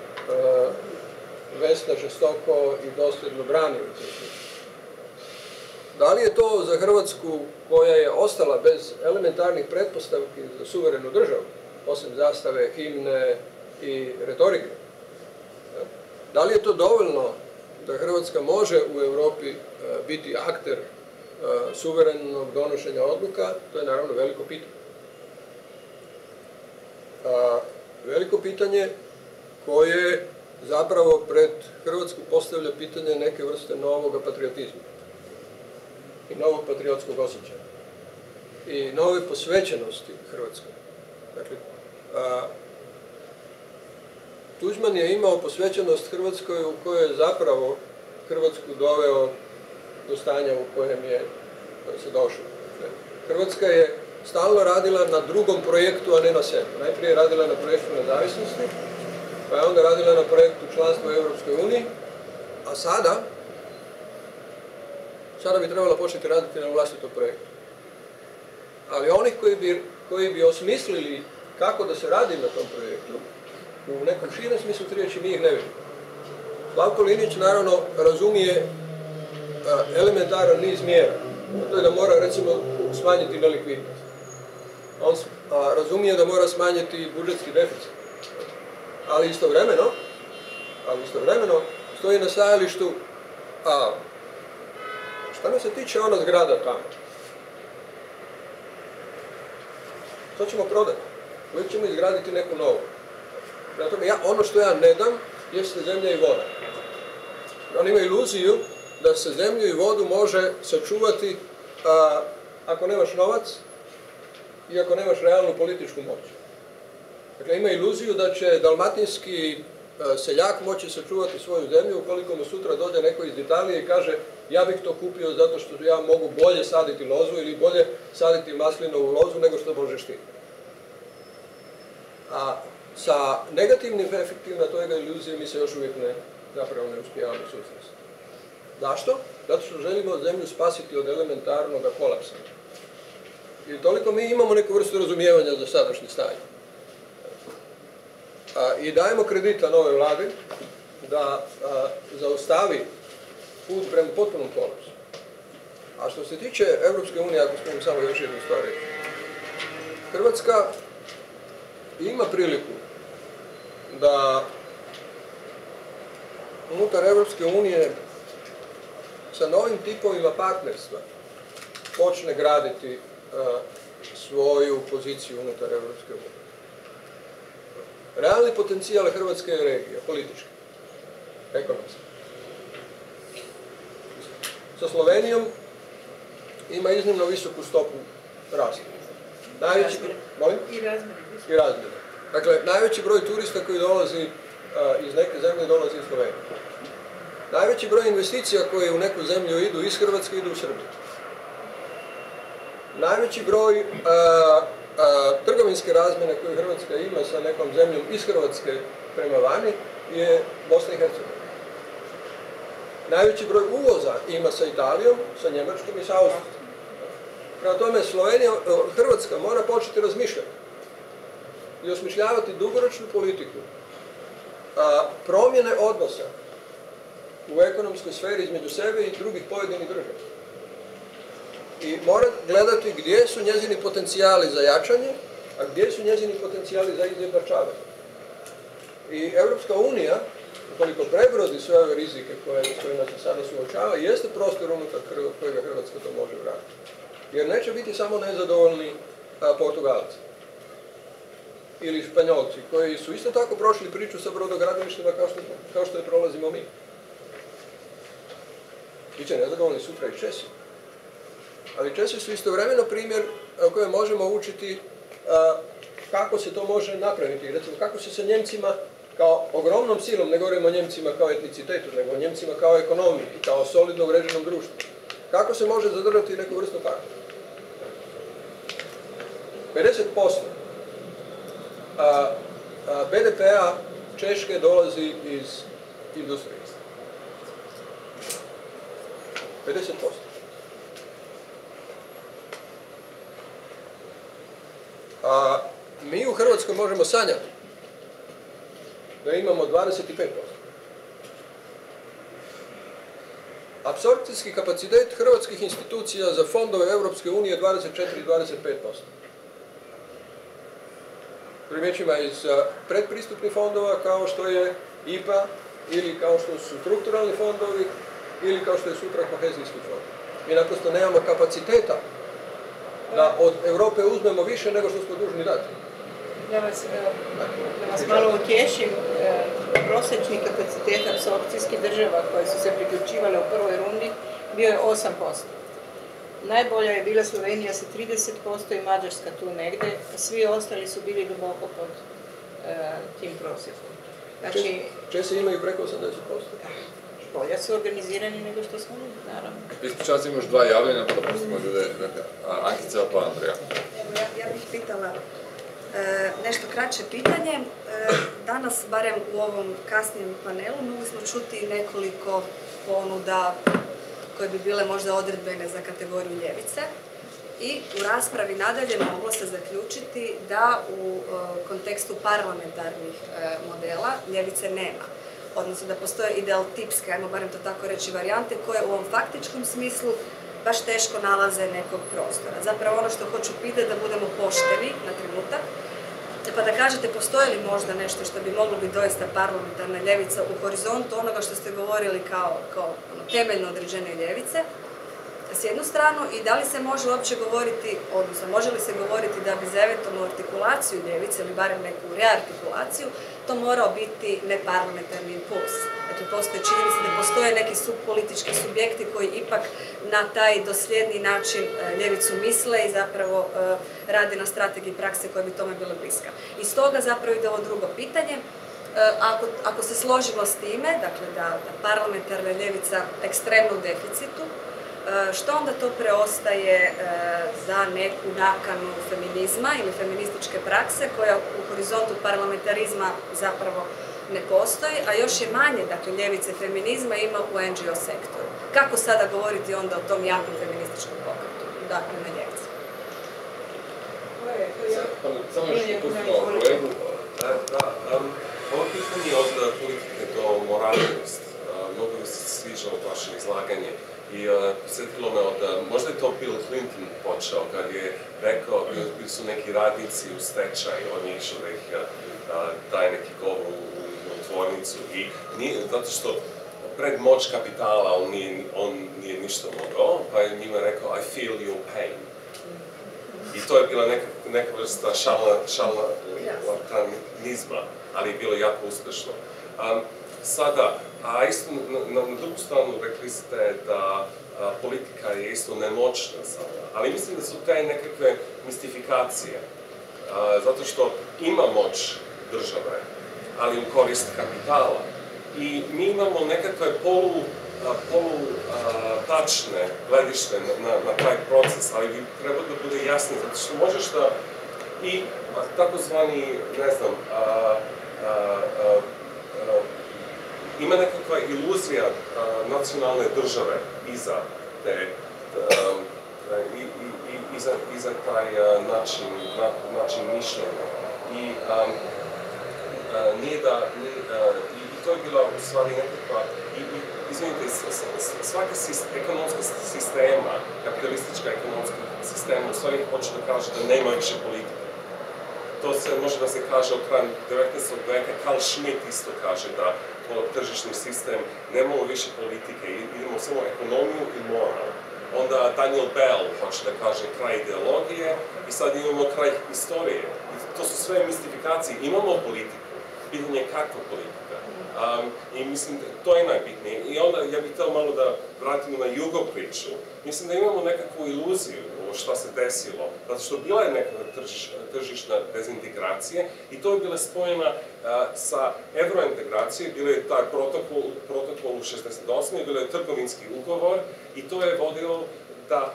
Speaker 3: Vesna žestoko i dosljedno brani u tom smislu. Da li je to za Hrvatsku, koja je ostala bez elementarnih pretpostavki za suverenu državu, osim zastave, himne i retorike, da li je to dovoljno da Hrvatska može u Europi biti akter suverenog donošenja odluka, to je naravno veliko pitanje. Veliko pitanje koje zapravo pred Hrvatsku postavlja pitanje neke vrste novoga patriotizma i novog patriotskog osjećaja i nove posvećenosti Hrvatskoj. Dakle, Tuđman je imao posvećenost Hrvatskoj u kojoj je zapravo Hrvatsku doveo do stanja u kojem je se došlo. Hrvatska je stalno radila na drugom projektu, a ne na sebi. Najprije je radila na projektu nezavisnosti, pa je onda radila na projektu članstva u Europskoj uniji, a sada bi trebala početi raditi na vlastitom projektu. Ali onih koji bi osmislili kako da se radi na tom projektu, u nekom širem smislu riječi, mi ih ne vidimo. Slavko Linić naravno razumije elementaran niz mjera. To je da mora, recimo, smanjiti nelikvidnost. On razumije da mora smanjiti budžetski deficit. Ali istovremeno stoji na stajalištu, šta mi se tiče ona zgrada tamo? To ćemo prodati. Uvijek ćemo izgraditi neku novu. Prema tome, ono što ja ne dam, jeste zemlja i voda. On ima iluziju da se zemlju i vodu može sačuvati ako nemaš novac i ako nemaš realnu političku moć. Dakle, ima iluziju da će dalmatinski seljak moći sačuvati svoju zemlju ukoliko mu sutra dođe neko iz Italije i kaže ja bih to kupio zato što ja mogu bolje saditi lozu ili bolje saditi maslinovu lozu nego što možeš ti. A sa negativnim efektima toga iluzije mi se još uvijek zapravo ne uspijevamo susresti. Zašto? Zato što želimo zemlju spasiti od elementarnog kolapsa. I toliko mi imamo neku vrstu razumijevanja za sadašnje stanje. I dajemo kredita nove vlade da zaustavi put prema potpunom kolapsu. A što se tiče Europske unije, ako smijem samo još jednu stvar reći, Hrvatska ima priliku da unutar Europske unije sa novim tipovima partnerstva počne graditi svoju poziciju unutar Europske unije. Realni potencijal Hrvatske je regija, politički, ekonomski. Sa Slovenijom ima iznimno visoku stopu rasta. I razmjene. Dakle, najveći broj turista koji dolazi iz neke zemlje dolazi iz Slovenije. Najveći broj investicija koje u neku zemlju idu iz Hrvatske idu u Srbiju. Najveći broj trgovinske razmjene koju Hrvatska ima sa nekom zemljom iz Hrvatske prema vani je Bosna i Hercegovina. Najveći broj uvoza ima sa Italijom, sa Njemačkom i sa Austrijom. Prema tome, Hrvatska mora početi razmišljati i osmišljavati dugoročnu politiku promjene odnosa u ekonomskoj sferi između sebe i drugih pojedinih država. I mora gledati gdje su njezini potencijali za jačanje, a gdje su njezini potencijali za izjednačavanje. I Europska unija, ukoliko prebrodi sve ove rizike s kojima se sada suočava, jeste prostor unutar kojega Hrvatska to može vratiti. Jer neće biti samo nezadovoljni Portugalci ili Španjolci, koji su isto tako prošli priču sa brodogradilištima kao što je prolazimo mi. Biće nezadovoljni sutra i Česi. Ali Česi su istovremeno primjer koje možemo učiti kako se to može napraviti. Recimo, kako se sa Njemcima kao ogromnom silom, ne govorimo o Njemcima kao etnicitetu, nego o Njemcima kao ekonomiji i kao solidno uređenom društvu. Kako se može zadržati neku vrstu pakta? 50% BDP-a Češke dolazi iz industrije. 50%. Mi u Hrvatskoj možemo sanjati da imamo 25%. Apsorpcijski kapacitet hrvatskih institucija za fondove Europske unije je 24-25%. Primjećima iz predpristupnih fondova kao što je IPA ili kao što su strukturalni fondovi ili kao što je sutra kohezijski fond. Mi naprosto nemamo kapaciteta da od Europe uzmemo više nego što smo dužni dati.
Speaker 6: Da vas malo utješim, prosječni kapacitet apsorpcijskih država koje su se priključivale u prvoj rundi bio je 8%. Najbolja je bila Slovenija sa 30% i Mađarska tu negdje, a svi ostali su bili duboko pod tim prosjekom. Znači,
Speaker 3: Česi imaju preko 80%.
Speaker 6: Bolje su organizirani nego što smo mi, naravno.
Speaker 5: Ispričavam se, imaš dva javljanja, pa da pustimo ljude. Ankica pa Andreja.
Speaker 11: Ja bih pitala nešto kraće pitanje. Danas, barem u ovom kasnijem panelu, mogli smo čuti nekoliko ponuda koje bi bile možda odredbene za kategoriju ljevice. I u raspravi nadalje moglo se zaključiti da u kontekstu parlamentarnih modela ljevice nema. Odnosno da postoje idealtipske, ajmo barem to tako reći, varijante koje u ovom faktičkom smislu baš teško nalaze nekog prostora. Zapravo ono što hoću pitati da budemo pošteni na trenutak, pa da kažete postoji li možda nešto što bi moglo biti doista parlamentarna ljevica u horizontu onoga što ste govorili kao temeljno određene ljevice, s jednu stranu, i da li se može uopće govoriti, odnosno može li se govoriti da bi za eventualnu artikulaciju ljevice ili barem neku reartikulaciju to morao biti neparlamentarni impuls. Dakle, postoje činjenica da postoje neki politički subjekti koji ipak na taj dosljedni način ljevicu misle i zapravo rade na strategiji prakse koja bi tome bila bliska. I stoga zapravo ide ovo drugo pitanje. Ako se složimo s time, dakle da parlamentarna ljevica ekstremno u deficitu, što onda to preostaje za neku nakanu feminizma ili feminističke prakse koja u horizontu parlamentarizma zapravo ne postoji, a još je manje, dakle, ljevice feminizma ima u NGO sektoru. Kako sada govoriti onda o tom jakom feminističkom pokretu, dakle, na ljevici?
Speaker 5: Samo još pustimo kolegu.
Speaker 12: Ovo pitanje od politike do moralnost. Mnogo mi se sviđalo vaše izlaganje. I posjetilo me možda je to Bill Clinton počeo kad je rekao, bili su neki radnici u stečaju, on je išao da ih daje neki govor u tvornicu i zato što pred moć kapitala on nije ništa mogao, pa je njima rekao I feel your pain. I to je bila neka vrsta šarlatanizma, ali je bilo jako uspješno. Sada, a isto na drugu stranu rekli ste da politika je isto nemoćna sada, ali mislim da su te nekakve mistifikacije, zato što ima moć države, ali u korist kapitala. I mi imamo nekakve tačne gledište na taj proces, ali bi trebalo da bude jasno, zato što možeš da i takozvani, ne znam, ima nekakva iluzija nacionalne države iza taj način mišljenja. I to je bila u stvari nekakva, izvinite, svaka ekonomska sistema, kapitalistička ekonomska sistema, u stvari hoće da kaže da nema više politike. To se može da se kaže od kraja 19. veka, Carl Schmitt isto kaže da tržišni sistem nemamo više politike, idemo samo ekonomiju i moral. Onda Daniel Bell hoće da kaže kraj ideologije i sad imamo kraj istorije. To su sve mistifikacije. Imamo politiku, pitanje je kakva politika. I mislim, to je najbitnije. I onda ja bih htio malo da vratimo na jugo priču. Mislim da imamo nekakvu iluziju o šta se desilo, zato što bila je neka tržišna dezintegracija i to je bila spojena sa evrointegracijom, bilo je taj protokol u 68. bilo je trgovinski ugovor i to je vodilo da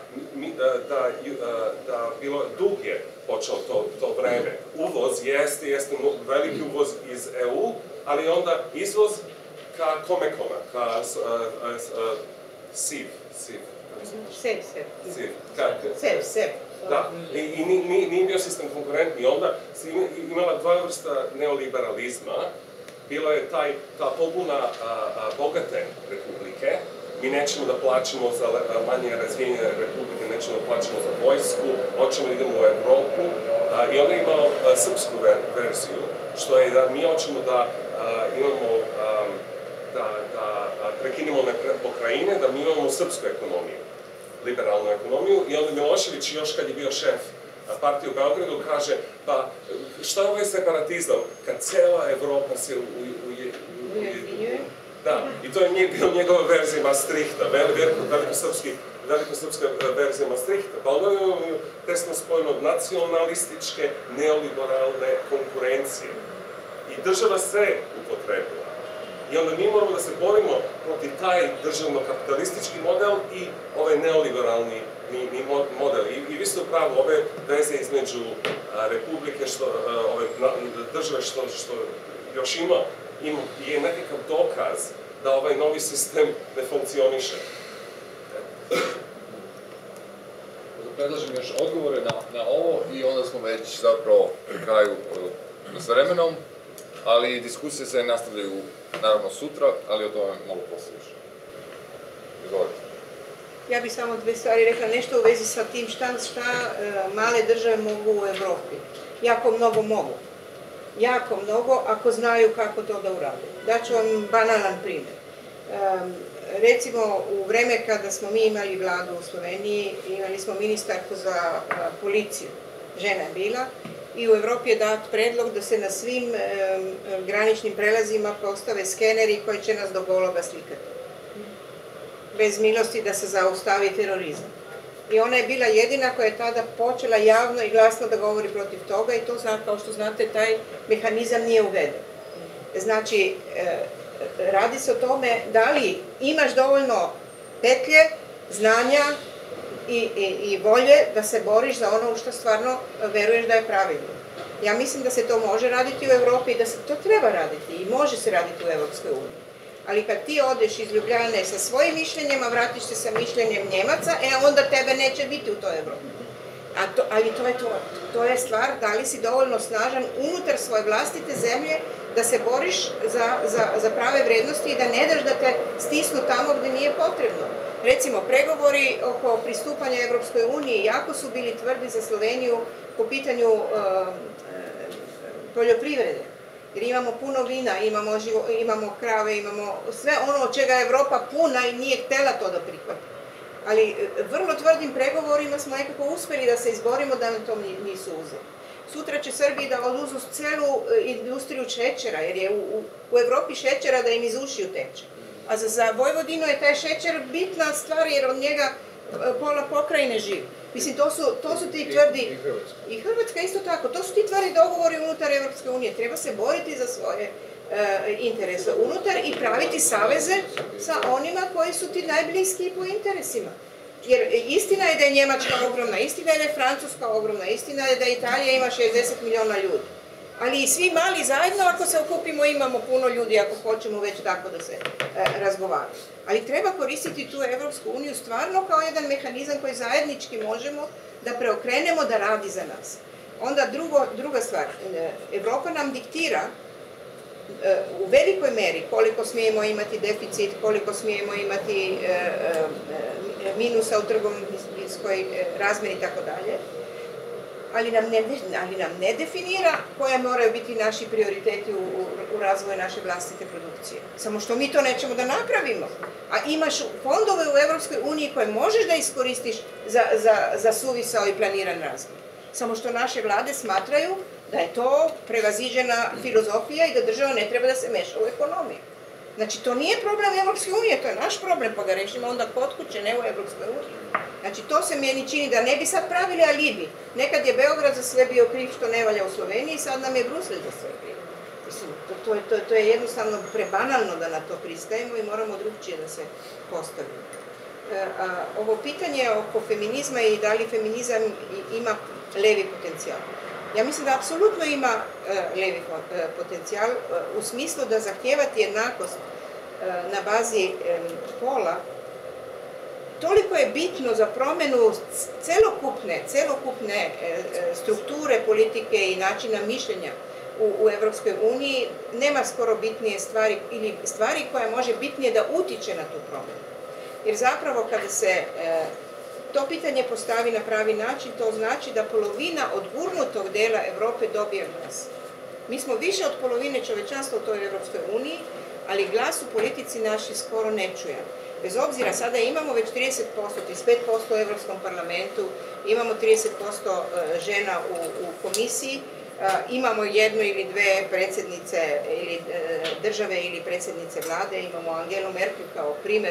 Speaker 12: bilo dug je počeo to vreme. Uvoz jeste veliki uvoz iz EU, ali onda izvoz ka Comecona, ka SIV.
Speaker 6: SEV.
Speaker 12: Da, i nije bio sistem konkurentni. Onda si imala dva vrsta neoliberalizma. Bilo je ta pobuna bogate republike. Mi nećemo da plaćamo za manje razvijenje republike, nećemo da plaćamo za vojsku, hoćemo da idemo u Evropu. I onda imamo srpsku verziju, što je da mi hoćemo da imamo, da prekinemo pokrajine, da mi imamo srpsku ekonomiju, liberalnu ekonomiju. I onda Milošević, još kad je bio šef partije u Beogradu, kaže, pa šta je ovaj separatizam, kad cela Evropa se ujedinjuje? Da, i to je bio njegova verzija Maastrichta, velikosrpska verzija Maastrichta. Pa onda imamo tesno spojeno nacionalističke, neoliberalne konkurencije. I država sve upotrebila. I onda mi moramo da se borimo protiv taj državno-kapitalistički model i ovaj neoliberalni model. I vi ste upravo, ove veze između republike, ove države što još ima, je nekakav dokaz da ovaj novi sistem ne funkcioniše.
Speaker 5: Predlažem još odgovore na ovo i onda smo već zapravo pri kraju s vremenom, ali diskusije se nastavljaju naravno sutra, ali o tome malo poslije još. Izvolite.
Speaker 6: Ja bih samo dve stvari rekla, nešto u vezi sa tim šta male države mogu u Evropi. Jako mnogo mogu. Jako mnogo, ako znaju kako to da urade. Daću vam banalan primjer. Recimo, u vreme kada smo mi imali vladu u Sloveniji, imali smo ministarku za policiju, žena je bila, i u Evropi je dat predlog da se na svim graničnim prelazima postave skeneri koji će nas do gologa slikati. Bez milosti da se zaustavi terorizam. I ona je bila jedina koja je tada počela javno i glasno da govori protiv toga i to, kao što znate, taj mehanizam nije uveden. Znači, radi se o tome da li imaš dovoljno petlje, znanja i volje da se boriš za ono u što stvarno veruješ da je pravilno. Ja mislim da se to može raditi u Evropi i da se to treba raditi i može se raditi u Evropskoj uniji. Ali kad ti odeš iz Ljubljane sa svojim mišljenjem, a vratiš se sa mišljenjem Njemaca, onda tebe neće biti u toj Evropi. Ali to je stvar, da li si dovoljno snažan unutar svoje vlastite zemlje da se boriš za prave vrijednosti i da ne daš da te stisnu tamo gdje nije potrebno. Recimo, pregovori oko pristupanja Europskoj uniji jako su bili tvrdi za Sloveniju po pitanju poljoprivrede. Jer imamo puno vina, imamo krave, imamo sve ono od čega je Europa puna i nije htjela to da prihvati. Ali vrlo tvrdim pregovorima smo nekako uspjeli da se izborimo da nam to nisu uzeli. Sutra će Srbiji da oduzu celu industriju šećera, jer je u Evropi šećera da im iz ušiju teče. A za Vojvodinu je taj šećer bitna stvar jer od njega pola pokrajine živi. Mislim, to su ti tvrdi... I Hrvatska isto tako. To su ti tvrdi dogovori unutar Evropske unije. Treba se boriti za svoje interese unutar i praviti saveze sa onima koji su ti najbliskiji po interesima. Jer istina je da je Njemačka ogromna, istina je da je Francuska ogromna, istina je da Italija ima 60 miliona ljudi. Ali i svi mali zajedno, ako se okupimo, imamo puno ljudi, ako hoćemo već tako da se razgovara. Ali treba koristiti tu Evropsku uniju stvarno kao jedan mehanizam koji zajednički možemo da preokrenemo da radi za nas. Onda druga stvar, Evropa nam diktira u velikoj meri koliko smijemo imati deficit, koliko smijemo imati minusa u trgovinskoj razmjeri i tako dalje, ali nam ne definira koje moraju biti naši prioriteti u razvoju naše vlastite produkcije. Samo što mi to nećemo da napravimo. A imaš fondove u Evropskoj uniji koje možeš da iskoristiš za suvisao i planiran razvoj. Samo što naše vlade smatraju da je to prevaziđena filozofija i da država ne treba da se meša u ekonomiju. Znači, to nije problem Evropske unije, to je naš problem, pa ga rešimo onda kod kuće, ne u Evropskoj uniji. Znači, to se meni čini da ne bi sad pravili alibi. Nekad je Beograd za sve bio kriv što ne valja u Sloveniji, sad nam je Bruselj za sve kriv. Mislim, to je jednostavno prebanalno da na to pristajemo i moramo drugčije da se postavimo. Ovo pitanje oko feminizma i da li feminizam ima levi potencijal. Ja mislim da apsolutno ima levi potencijal u smislu da zahtijevati jednakost na bazi pola toliko je bitno za promjenu celokupne strukture politike i načina mišljenja u Evropskoj uniji. Nema skoro bitnije stvari ili stvari koja može bitnije da utiče na tu promjenu. Jer zapravo kada se to pitanje postavi na pravi način, to znači da polovina od gurnutog dela Evrope dobije glas. Mi smo više od polovine čovečanstva u toj Evropskoj uniji, ali glas u politici naši skoro ne čuje. Bez obzira, sada imamo već 30%, 35% u Evropskom parlamentu, imamo 30% žena u komisiji, imamo jednu ili dve predsjednice ili države ili predsjednice vlade, imamo Angelu Merkel kao primjer.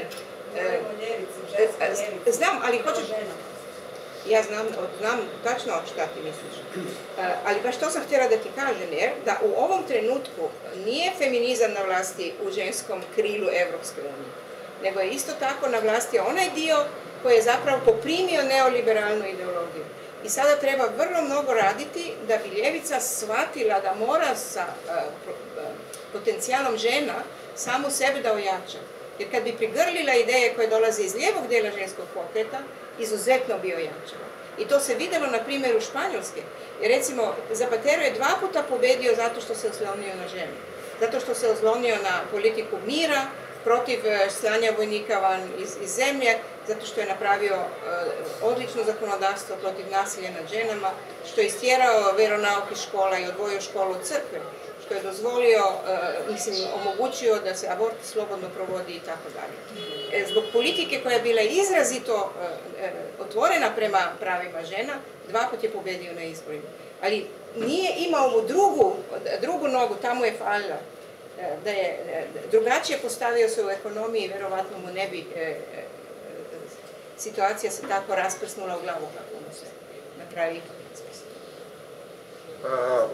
Speaker 6: Znam, ali hoćeš... Ja znam tačno šta ti misliš. Ali baš to sam htjela da ti kažem, jer da u ovom trenutku nije feminizam na vlasti u ženskom krilu Evropske unije, nego je isto tako na vlasti onaj dio koji je zapravo poprimio neoliberalnu ideologiju. I sada treba vrlo mnogo raditi da bi ljevica shvatila da mora sa potencijalom žena samu sebe da ojača. Jer kad bi prigrlila ideje koje dolaze iz lijevog dijela ženskog pokreta, izuzetno bi ojačala. I to se vidjelo na primjeru Španjolske. Jer recimo, Zapatero je 2 puta pobedio zato što se oslonio na žene. Zato što se oslonio na politiku mira, protiv slanja vojnika van iz zemlje, zato što je napravio odlično zakonodavstvo protiv nasilja nad ženama, što je istjerao veronauk iz škola i odvojio školu od crkve, što je dozvolio, omogućio da se abort slobodno provodi i tako dalje. Zbog politike koja je bila izrazito otvorena prema pravima žena, 2 puta je pobedio na izborima. Ali nije imao ovu drugu nogu, tamo je falila. Da je drugačije postavio se u ekonomiji, verovatno mu ne bi situacija se tako rasprsnula u glavu kako mu se na kraju ipak rasprsnula.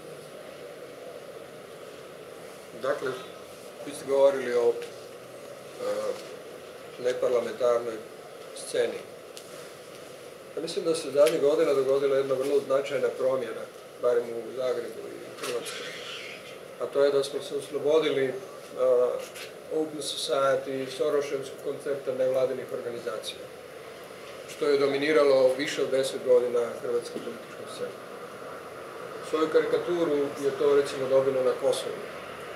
Speaker 3: Dakle, vi ste govorili o neparlamentarnoj sceni. Ja mislim da se zadnjih godina dogodila jedna vrlo značajna promjena, barem u Zagrebu i u Hrvatskoj. A to je da smo se oslobodili Open Society, Soroševskog koncepta nevladinih organizacija, što je dominiralo više od 10 godina hrvatske političke scene. Svoju karikaturu je to recimo dobilo na Kosovu.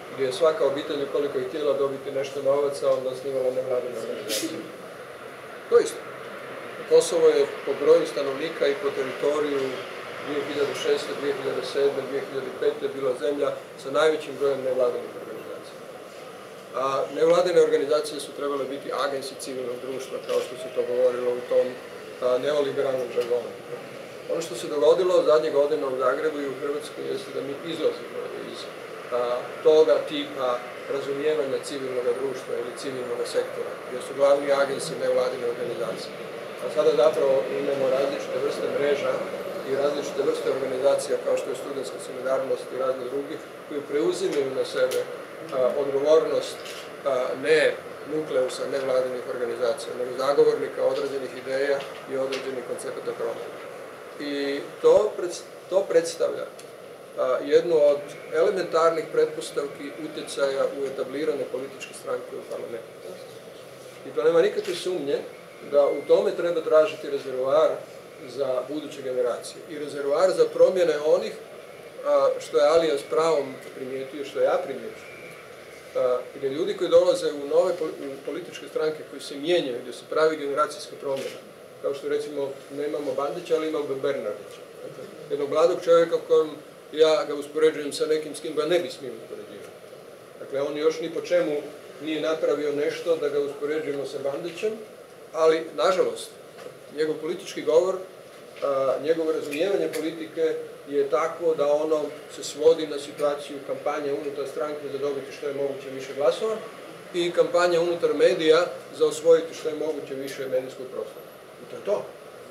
Speaker 3: gdje je svaka obitelj ukoliko je htjela dobiti nešto novaca, onda osnivala nevladinu organizaciju. To isto. Kosovo je po broju stanovnika i po teritoriju 2006., 2007., 2005. bila zemlja sa najvećim brojem nevladinih organizacija. A nevladine organizacije su trebale biti agensi civilnog društva, kao što se to govorilo u tom neoliberalnom žargonu. Ono što se dogodilo zadnjih godina u Zagrebu i u Hrvatskoj jeste da mi izlazimo iz toga tipa razumijevanja civilnog društva ili civilnog sektora, gdje su glavni agensi nevladine organizacije. A sada zapravo imamo različite vrste mreža i različite vrste organizacija kao što je Studentska solidarnost i razne drugi, koji preuzimaju na sebe odgovornost ne nukleusa nevladinih organizacija, nego zagovornika određenih ideja i određenih koncepata promjena. I to predstavlja jednu od elementarnih pretpostavki utjecaja u etablirane političke stranke u parlamentu. I to nema nikakve sumnje da u tome treba tražiti rezervoar za buduće generacije i rezervoar za promjene onih, što je Alija s pravom primijetio, što ja primijetio, gdje ljudi koji dolaze u nove političke stranke koji se mijenjaju, gdje se pravi generacijska promjena, kao što recimo nemamo Bandića, ali imamo Bernardića. Jednog mladog čovjeka kojem ja ga uspoređujem sa nekim s kim ga ne bi smio uspoređivati. Dakle, on još ni po čemu nije napravio nešto da ga uspoređujemo sa Bandićem, ali, nažalost, njegov politički govor, njegovo razumijevanje politike je takvo da ono se svodi na situaciju kampanje unutar stranke za dobiti što je moguće više glasova i kampanje unutar medija za osvojiti što je moguće više medijskog prostora. I to je to.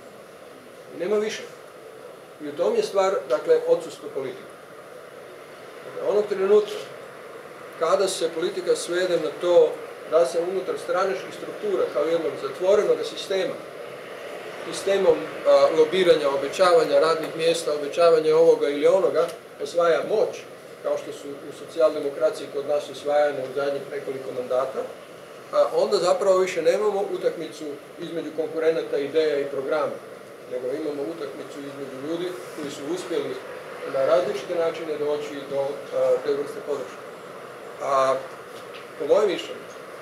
Speaker 3: I nema više. I u tom je stvar, dakle, odsustvo politike. Dakle, onog trenutka kada se politika svede na to da se unutar stranačkih struktura kao jednog zatvorenog sistemom lobiranja, obećavanja radnih mjesta, obećavanja ovoga ili onoga, osvaja moć, kao što su u socijaldemokraciji kod nas osvajane u zadnjih nekoliko mandata, onda zapravo više nemamo utakmicu između konkurenata, ideja i programa, nego imamo utakmicu između ljudi koji su uspjeli na različite načine doći do te vrste podrške. A po mojem mišljenju,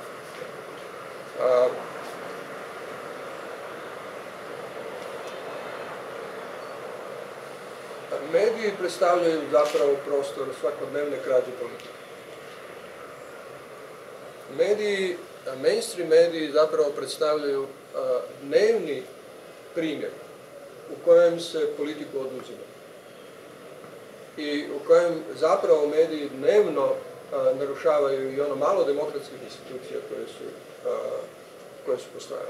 Speaker 3: mediji predstavljaju zapravo prostor svakodnevne krađe politike. Mediji, mainstream mediji zapravo predstavljaju dnevni primjer u kojem se politiku oduzima. I u kojem zapravo mediji dnevno narušavaju i ono malo demokratskih institucija koje su postojale.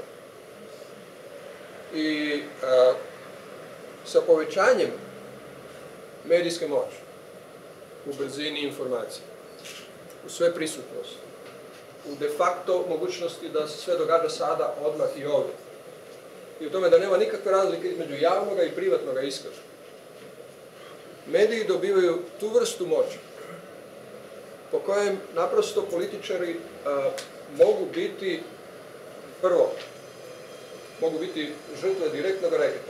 Speaker 3: I sa povećanjem medijske moći u brzini informacije, u sve prisutnosti, u de facto mogućnosti da se sve događa sada, odmah i ovdje. I u tome da nema nikakve razlike između javnoga i privatnoga iskaza. Mediji dobivaju tu vrstu moći po kojem naprosto političari mogu biti, prvo, mogu biti žrtve direktnog reketa.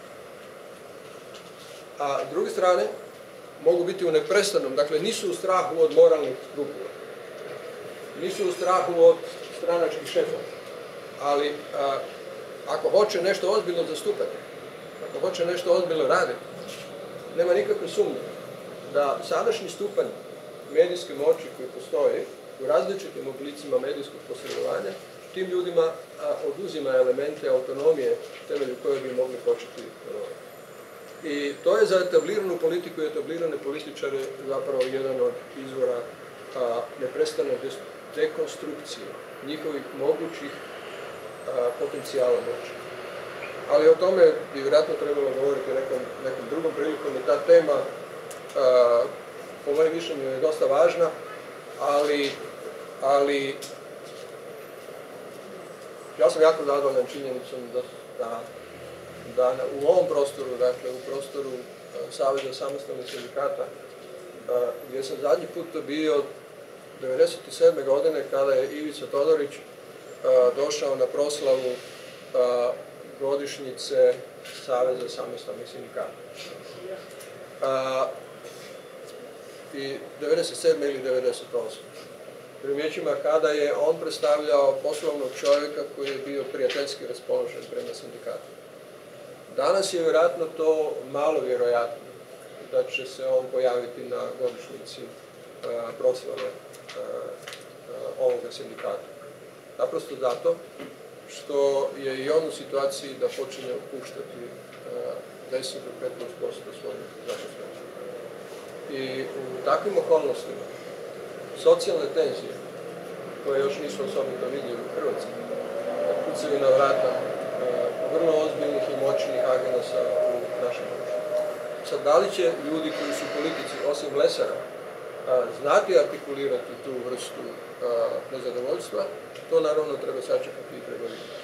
Speaker 3: A s druge strane, mogu biti u neprestanom, dakle nisu u strahu od moralnih skrupula, nisu u strahu od stranačkih šefova, ali ako hoće nešto ozbiljno zastupati, ako hoće nešto ozbiljno raditi, nema nikakve sumnje da sadašnji stupanj medijske moći koji postoji u različitim oblicima medijskog posredovanja tim ljudima oduzima elemente autonomije temelju koje bi mogli početi raditi. I to je za etabliranu politiku i etablirane političare zapravo jedan od izvora neprestane dekonstrukcije njihovih mogućih potencijala moći. Ali o tome bi vjerojatno trebalo govoriti nekom drugom prilikom i ta tema po mojem mišljenju je dosta važna, ali ja sam jako zadovoljan činjenicom da u ovom prostoru, dakle u prostoru Saveza samostalnih sindikata, gdje sam zadnji put bio 1997. godine kada je Ivica Todorić došao na proslavu godišnjice Saveza samostalnih sindikata. i 97. ili 98. Drugim riječima, kada je on predstavljao poslovnog čovjeka koji je bio prijateljski raspoložen prema sindikatu. Danas je vjerojatno to malo vjerojatno da će se on pojaviti na godišnjici proslave ovoga sindikata. Naprosto zato što je i on u situaciji da počinje opuštati 10 do 15% svojih zaposlenih. I u takvim okolnostima socijalne tenzije, koje još nisu osobito vidljive u Hrvatskoj, kucaju na vrata vrlo ozbiljnih i moćnih agenasa u našem društvu. Sad, da li će ljudi koji su u politici, osim Lesara, znati artikulirati tu vrstu nezadovoljstva, to naravno treba sačekati i treba vidjeti.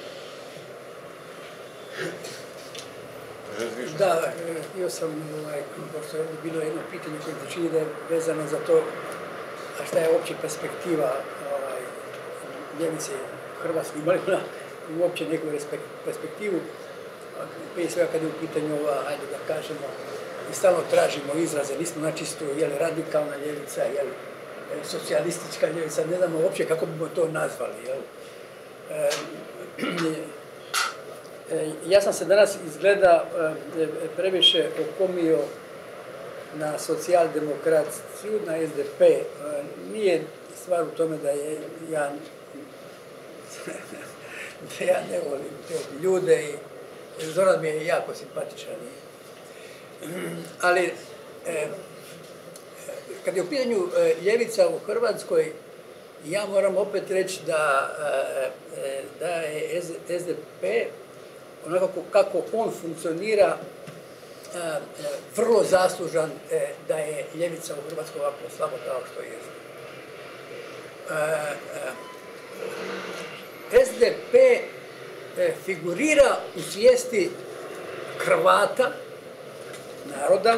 Speaker 4: Da, htio sam, pošto je bilo jedno pitanje koje se čini da je vezano za to, a šta je uopće perspektiva ljevice u Hrvatskoj, imali ona uopće neku perspektivu, prije svega kad je u pitanju ajde da kažemo, i stalno tražimo izraze, nismo načisto, je li radikalna ljevica, je li socijalistička ljevica, ne znamo uopće kako bismo to nazvali, jel? Ja sam se danas izgleda previše okomio na socijaldemokraciju, na SDP. Nije stvar u tome da ja ne volim te ljude i Zoran mi je jako simpatičan. Ali kad je u pitanju ljevica u Hrvatskoj, ja moram opet reći da je SDP onako kako on funkcionira vrlo zaslužan da je ljevica u Hrvatskoj ovako slabo kao što je. SDP figurira u svijesti Hrvata, naroda,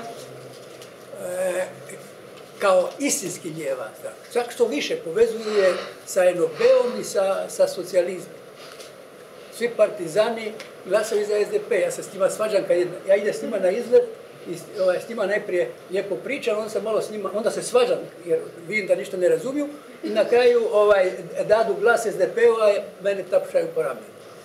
Speaker 4: kao istinski lijevac. Čak što više povezuje sa NOB-om i sa socijalizmom. Svi partizani glasaju za SDP. Ja se s njima svađam kad ja idem s njima na izlet i s njima najprije lijepo pričam, onda se svađam jer vidim da ništa ne razumiju i na kraju dadu glas SDP-u, a mene tapšaju po ramenu.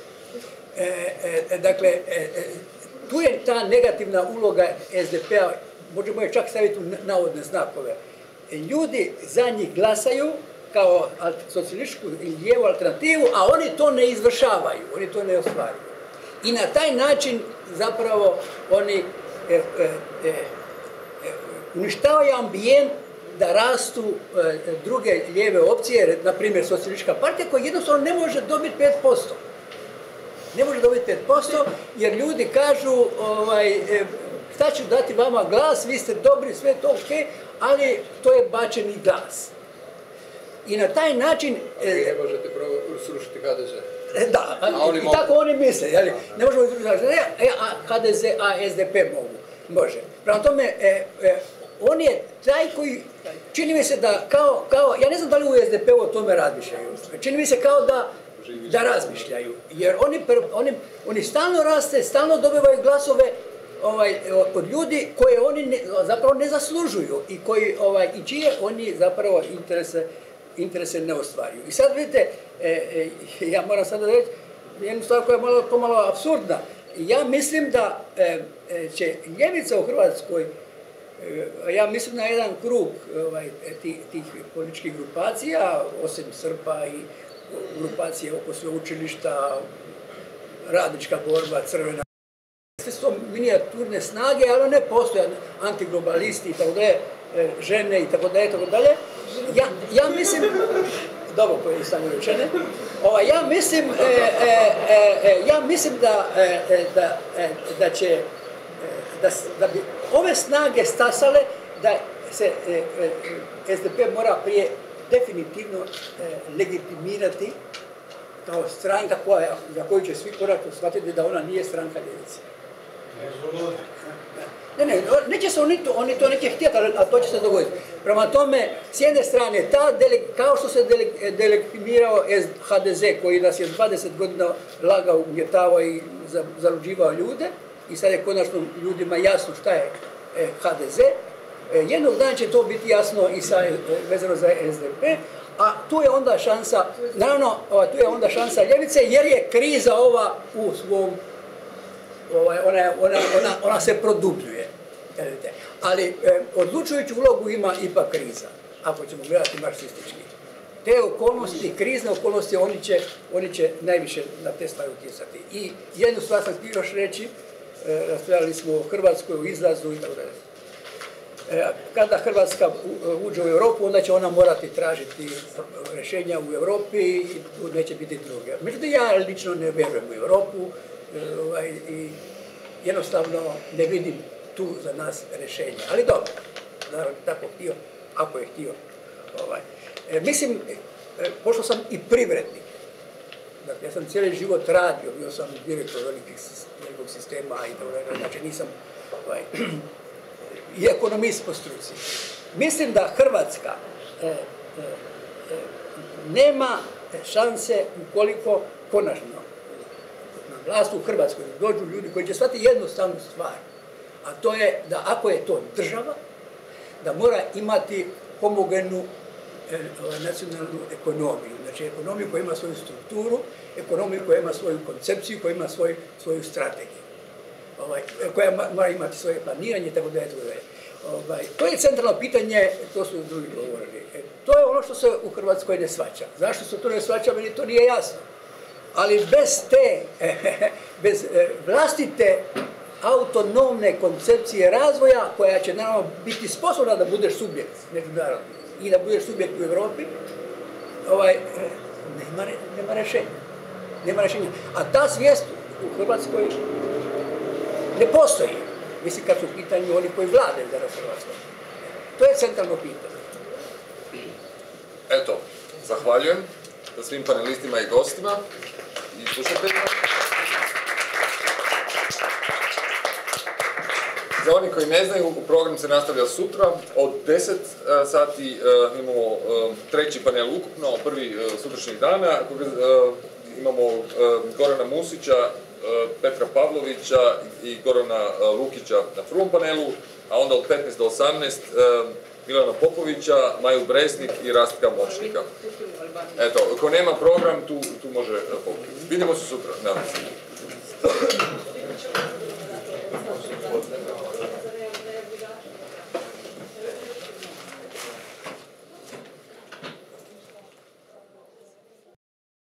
Speaker 4: Dakle, tu je ta negativna uloga SDP-a, možemo je čak staviti u navodne znakove. Ljudi za njih glasaju kao socijalističku i lijevu alternativu, a oni to ne izvršavaju, oni to ne ostvaruju. I na taj način zapravo oni uništavaju ambijent da rastu druge lijeve opcije, na primjer socijalistička partija, koja jednostavno ne može dobiti 5%. Ne može dobiti 5%, jer ljudi kažu šta ću dati vama glas, vi ste dobri, sve to ok, ali to je bačeni glas. I na taj način...
Speaker 3: Ne možete srušiti HDZ.
Speaker 4: Da, i tako oni misle. Ne možemo izrušiti HDZ, a SDP može. Prema tome, on je taj koji, čini mi se da kao ja ne znam da li u SDP-u o tome razmišljaju. Čini mi se kao da razmišljaju. Jer oni stalno raste, stalno dobivaju glasove od ljudi koje oni zapravo ne zaslužuju i čije oni zapravo interese ne ostvaruju. I sad vidite, ja moram sada reći jednu stvar koja je pomalo apsurdna. Ja mislim da će ljevica u Hrvatskoj, ja mislim na jedan krug tih političkih grupacija, osim Srpa i grupacije oko sveučilišta, radnička borba, crvena. Sve su to minijaturne snage, ali ne postoje antiglobalisti i tako dalje, žene i tako dalje. Ja mislim, dobro koje je stanje rečene, ja mislim da bi ove snage stasale da se SDP mora prije definitivno legitimirati kao stranka za koju će svi korakno shvatiti da ona nije stranka ljevice. Neće se oni to neće htjeti, ali to će se dogoditi. Prema tome, s jedne strane, kao što se delegitimirao HDZ koji nas je 20 godina lagao, ugnjetavao i zaluđivao ljude, i sad je konačno ljudima jasno šta je HDZ, Jednog dana će to biti jasno i vezano za SDP, a tu je onda šansa, naravno, tu je onda šansa ljevice, jer je kriza ova u svom, ona se produbljuje. Ali odlučujuću ulogu ima ipak kriza, ako ćemo gledati marksistički. Te okolnosti, krizne okolnosti, oni će najviše na te stvari utjecati. I jednu stvar sam htio još reći, raspravljali smo o Hrvatskoj, u izlazu i tako dalje. Kada Hrvatska uđe u Europu, onda će ona morati tražiti rješenja u Europi i tu neće biti druge. Međutim, ja lično ne vjerujem u Europu i jednostavno ne vidim tu za nas rješenja. Ali dobro, naravno, tako htio, ako je htio. Mislim, pošto sam i privrednik, dakle, ja sam cijeli život radio, bio sam direktor velikog sistema i tako, znači nisam i ekonomist po struci. Mislim da Hrvatska nema šanse ukoliko konačno na vlast u Hrvatskoj dođu ljudi koji će shvatiti jednostavnu stvar, a to je da ako je to država, da mora imati homogenu nacionalnu ekonomiju, znači ekonomiju koja ima svoju strukturu, ekonomiju koja ima svoju koncepciju, koja ima svoju strategiju, koja mora imati svoje planiranje, tako da je to. To je centralno pitanje, to su drugi govorili. To je ono što se u Hrvatskoj ne shvaća. Zašto se to ne shvaća, meni to nije jasno. Ali bez vlastite autonomne koncepcije razvoja, koja će naravno biti sposobna da budeš subjekt međunarodni i da budeš subjekt u Europi, nema rješenja. A ta svijest u Hrvatskoj ne postoji. Mislim, kad su u pitanju oni koji vladaju danas Hrvatskom. To je centralno pitanje.
Speaker 5: Eto, zahvaljujem svim panelistima i gostima i slušateljima. Za oni koji ne znaju, program se nastavlja sutra. Od 10 sati imamo treći panel ukupno, prvi sutrašnjih dana. Imamo Gorana Musića, Petra Pavlovića i Gorana Lukića na prvom panelu, a onda od 15 do 18 Milana Popovića, Maju Bresnik i Rastka Močnika. Eto, ako nema program, tu može pokriti. Vidimo se sutra.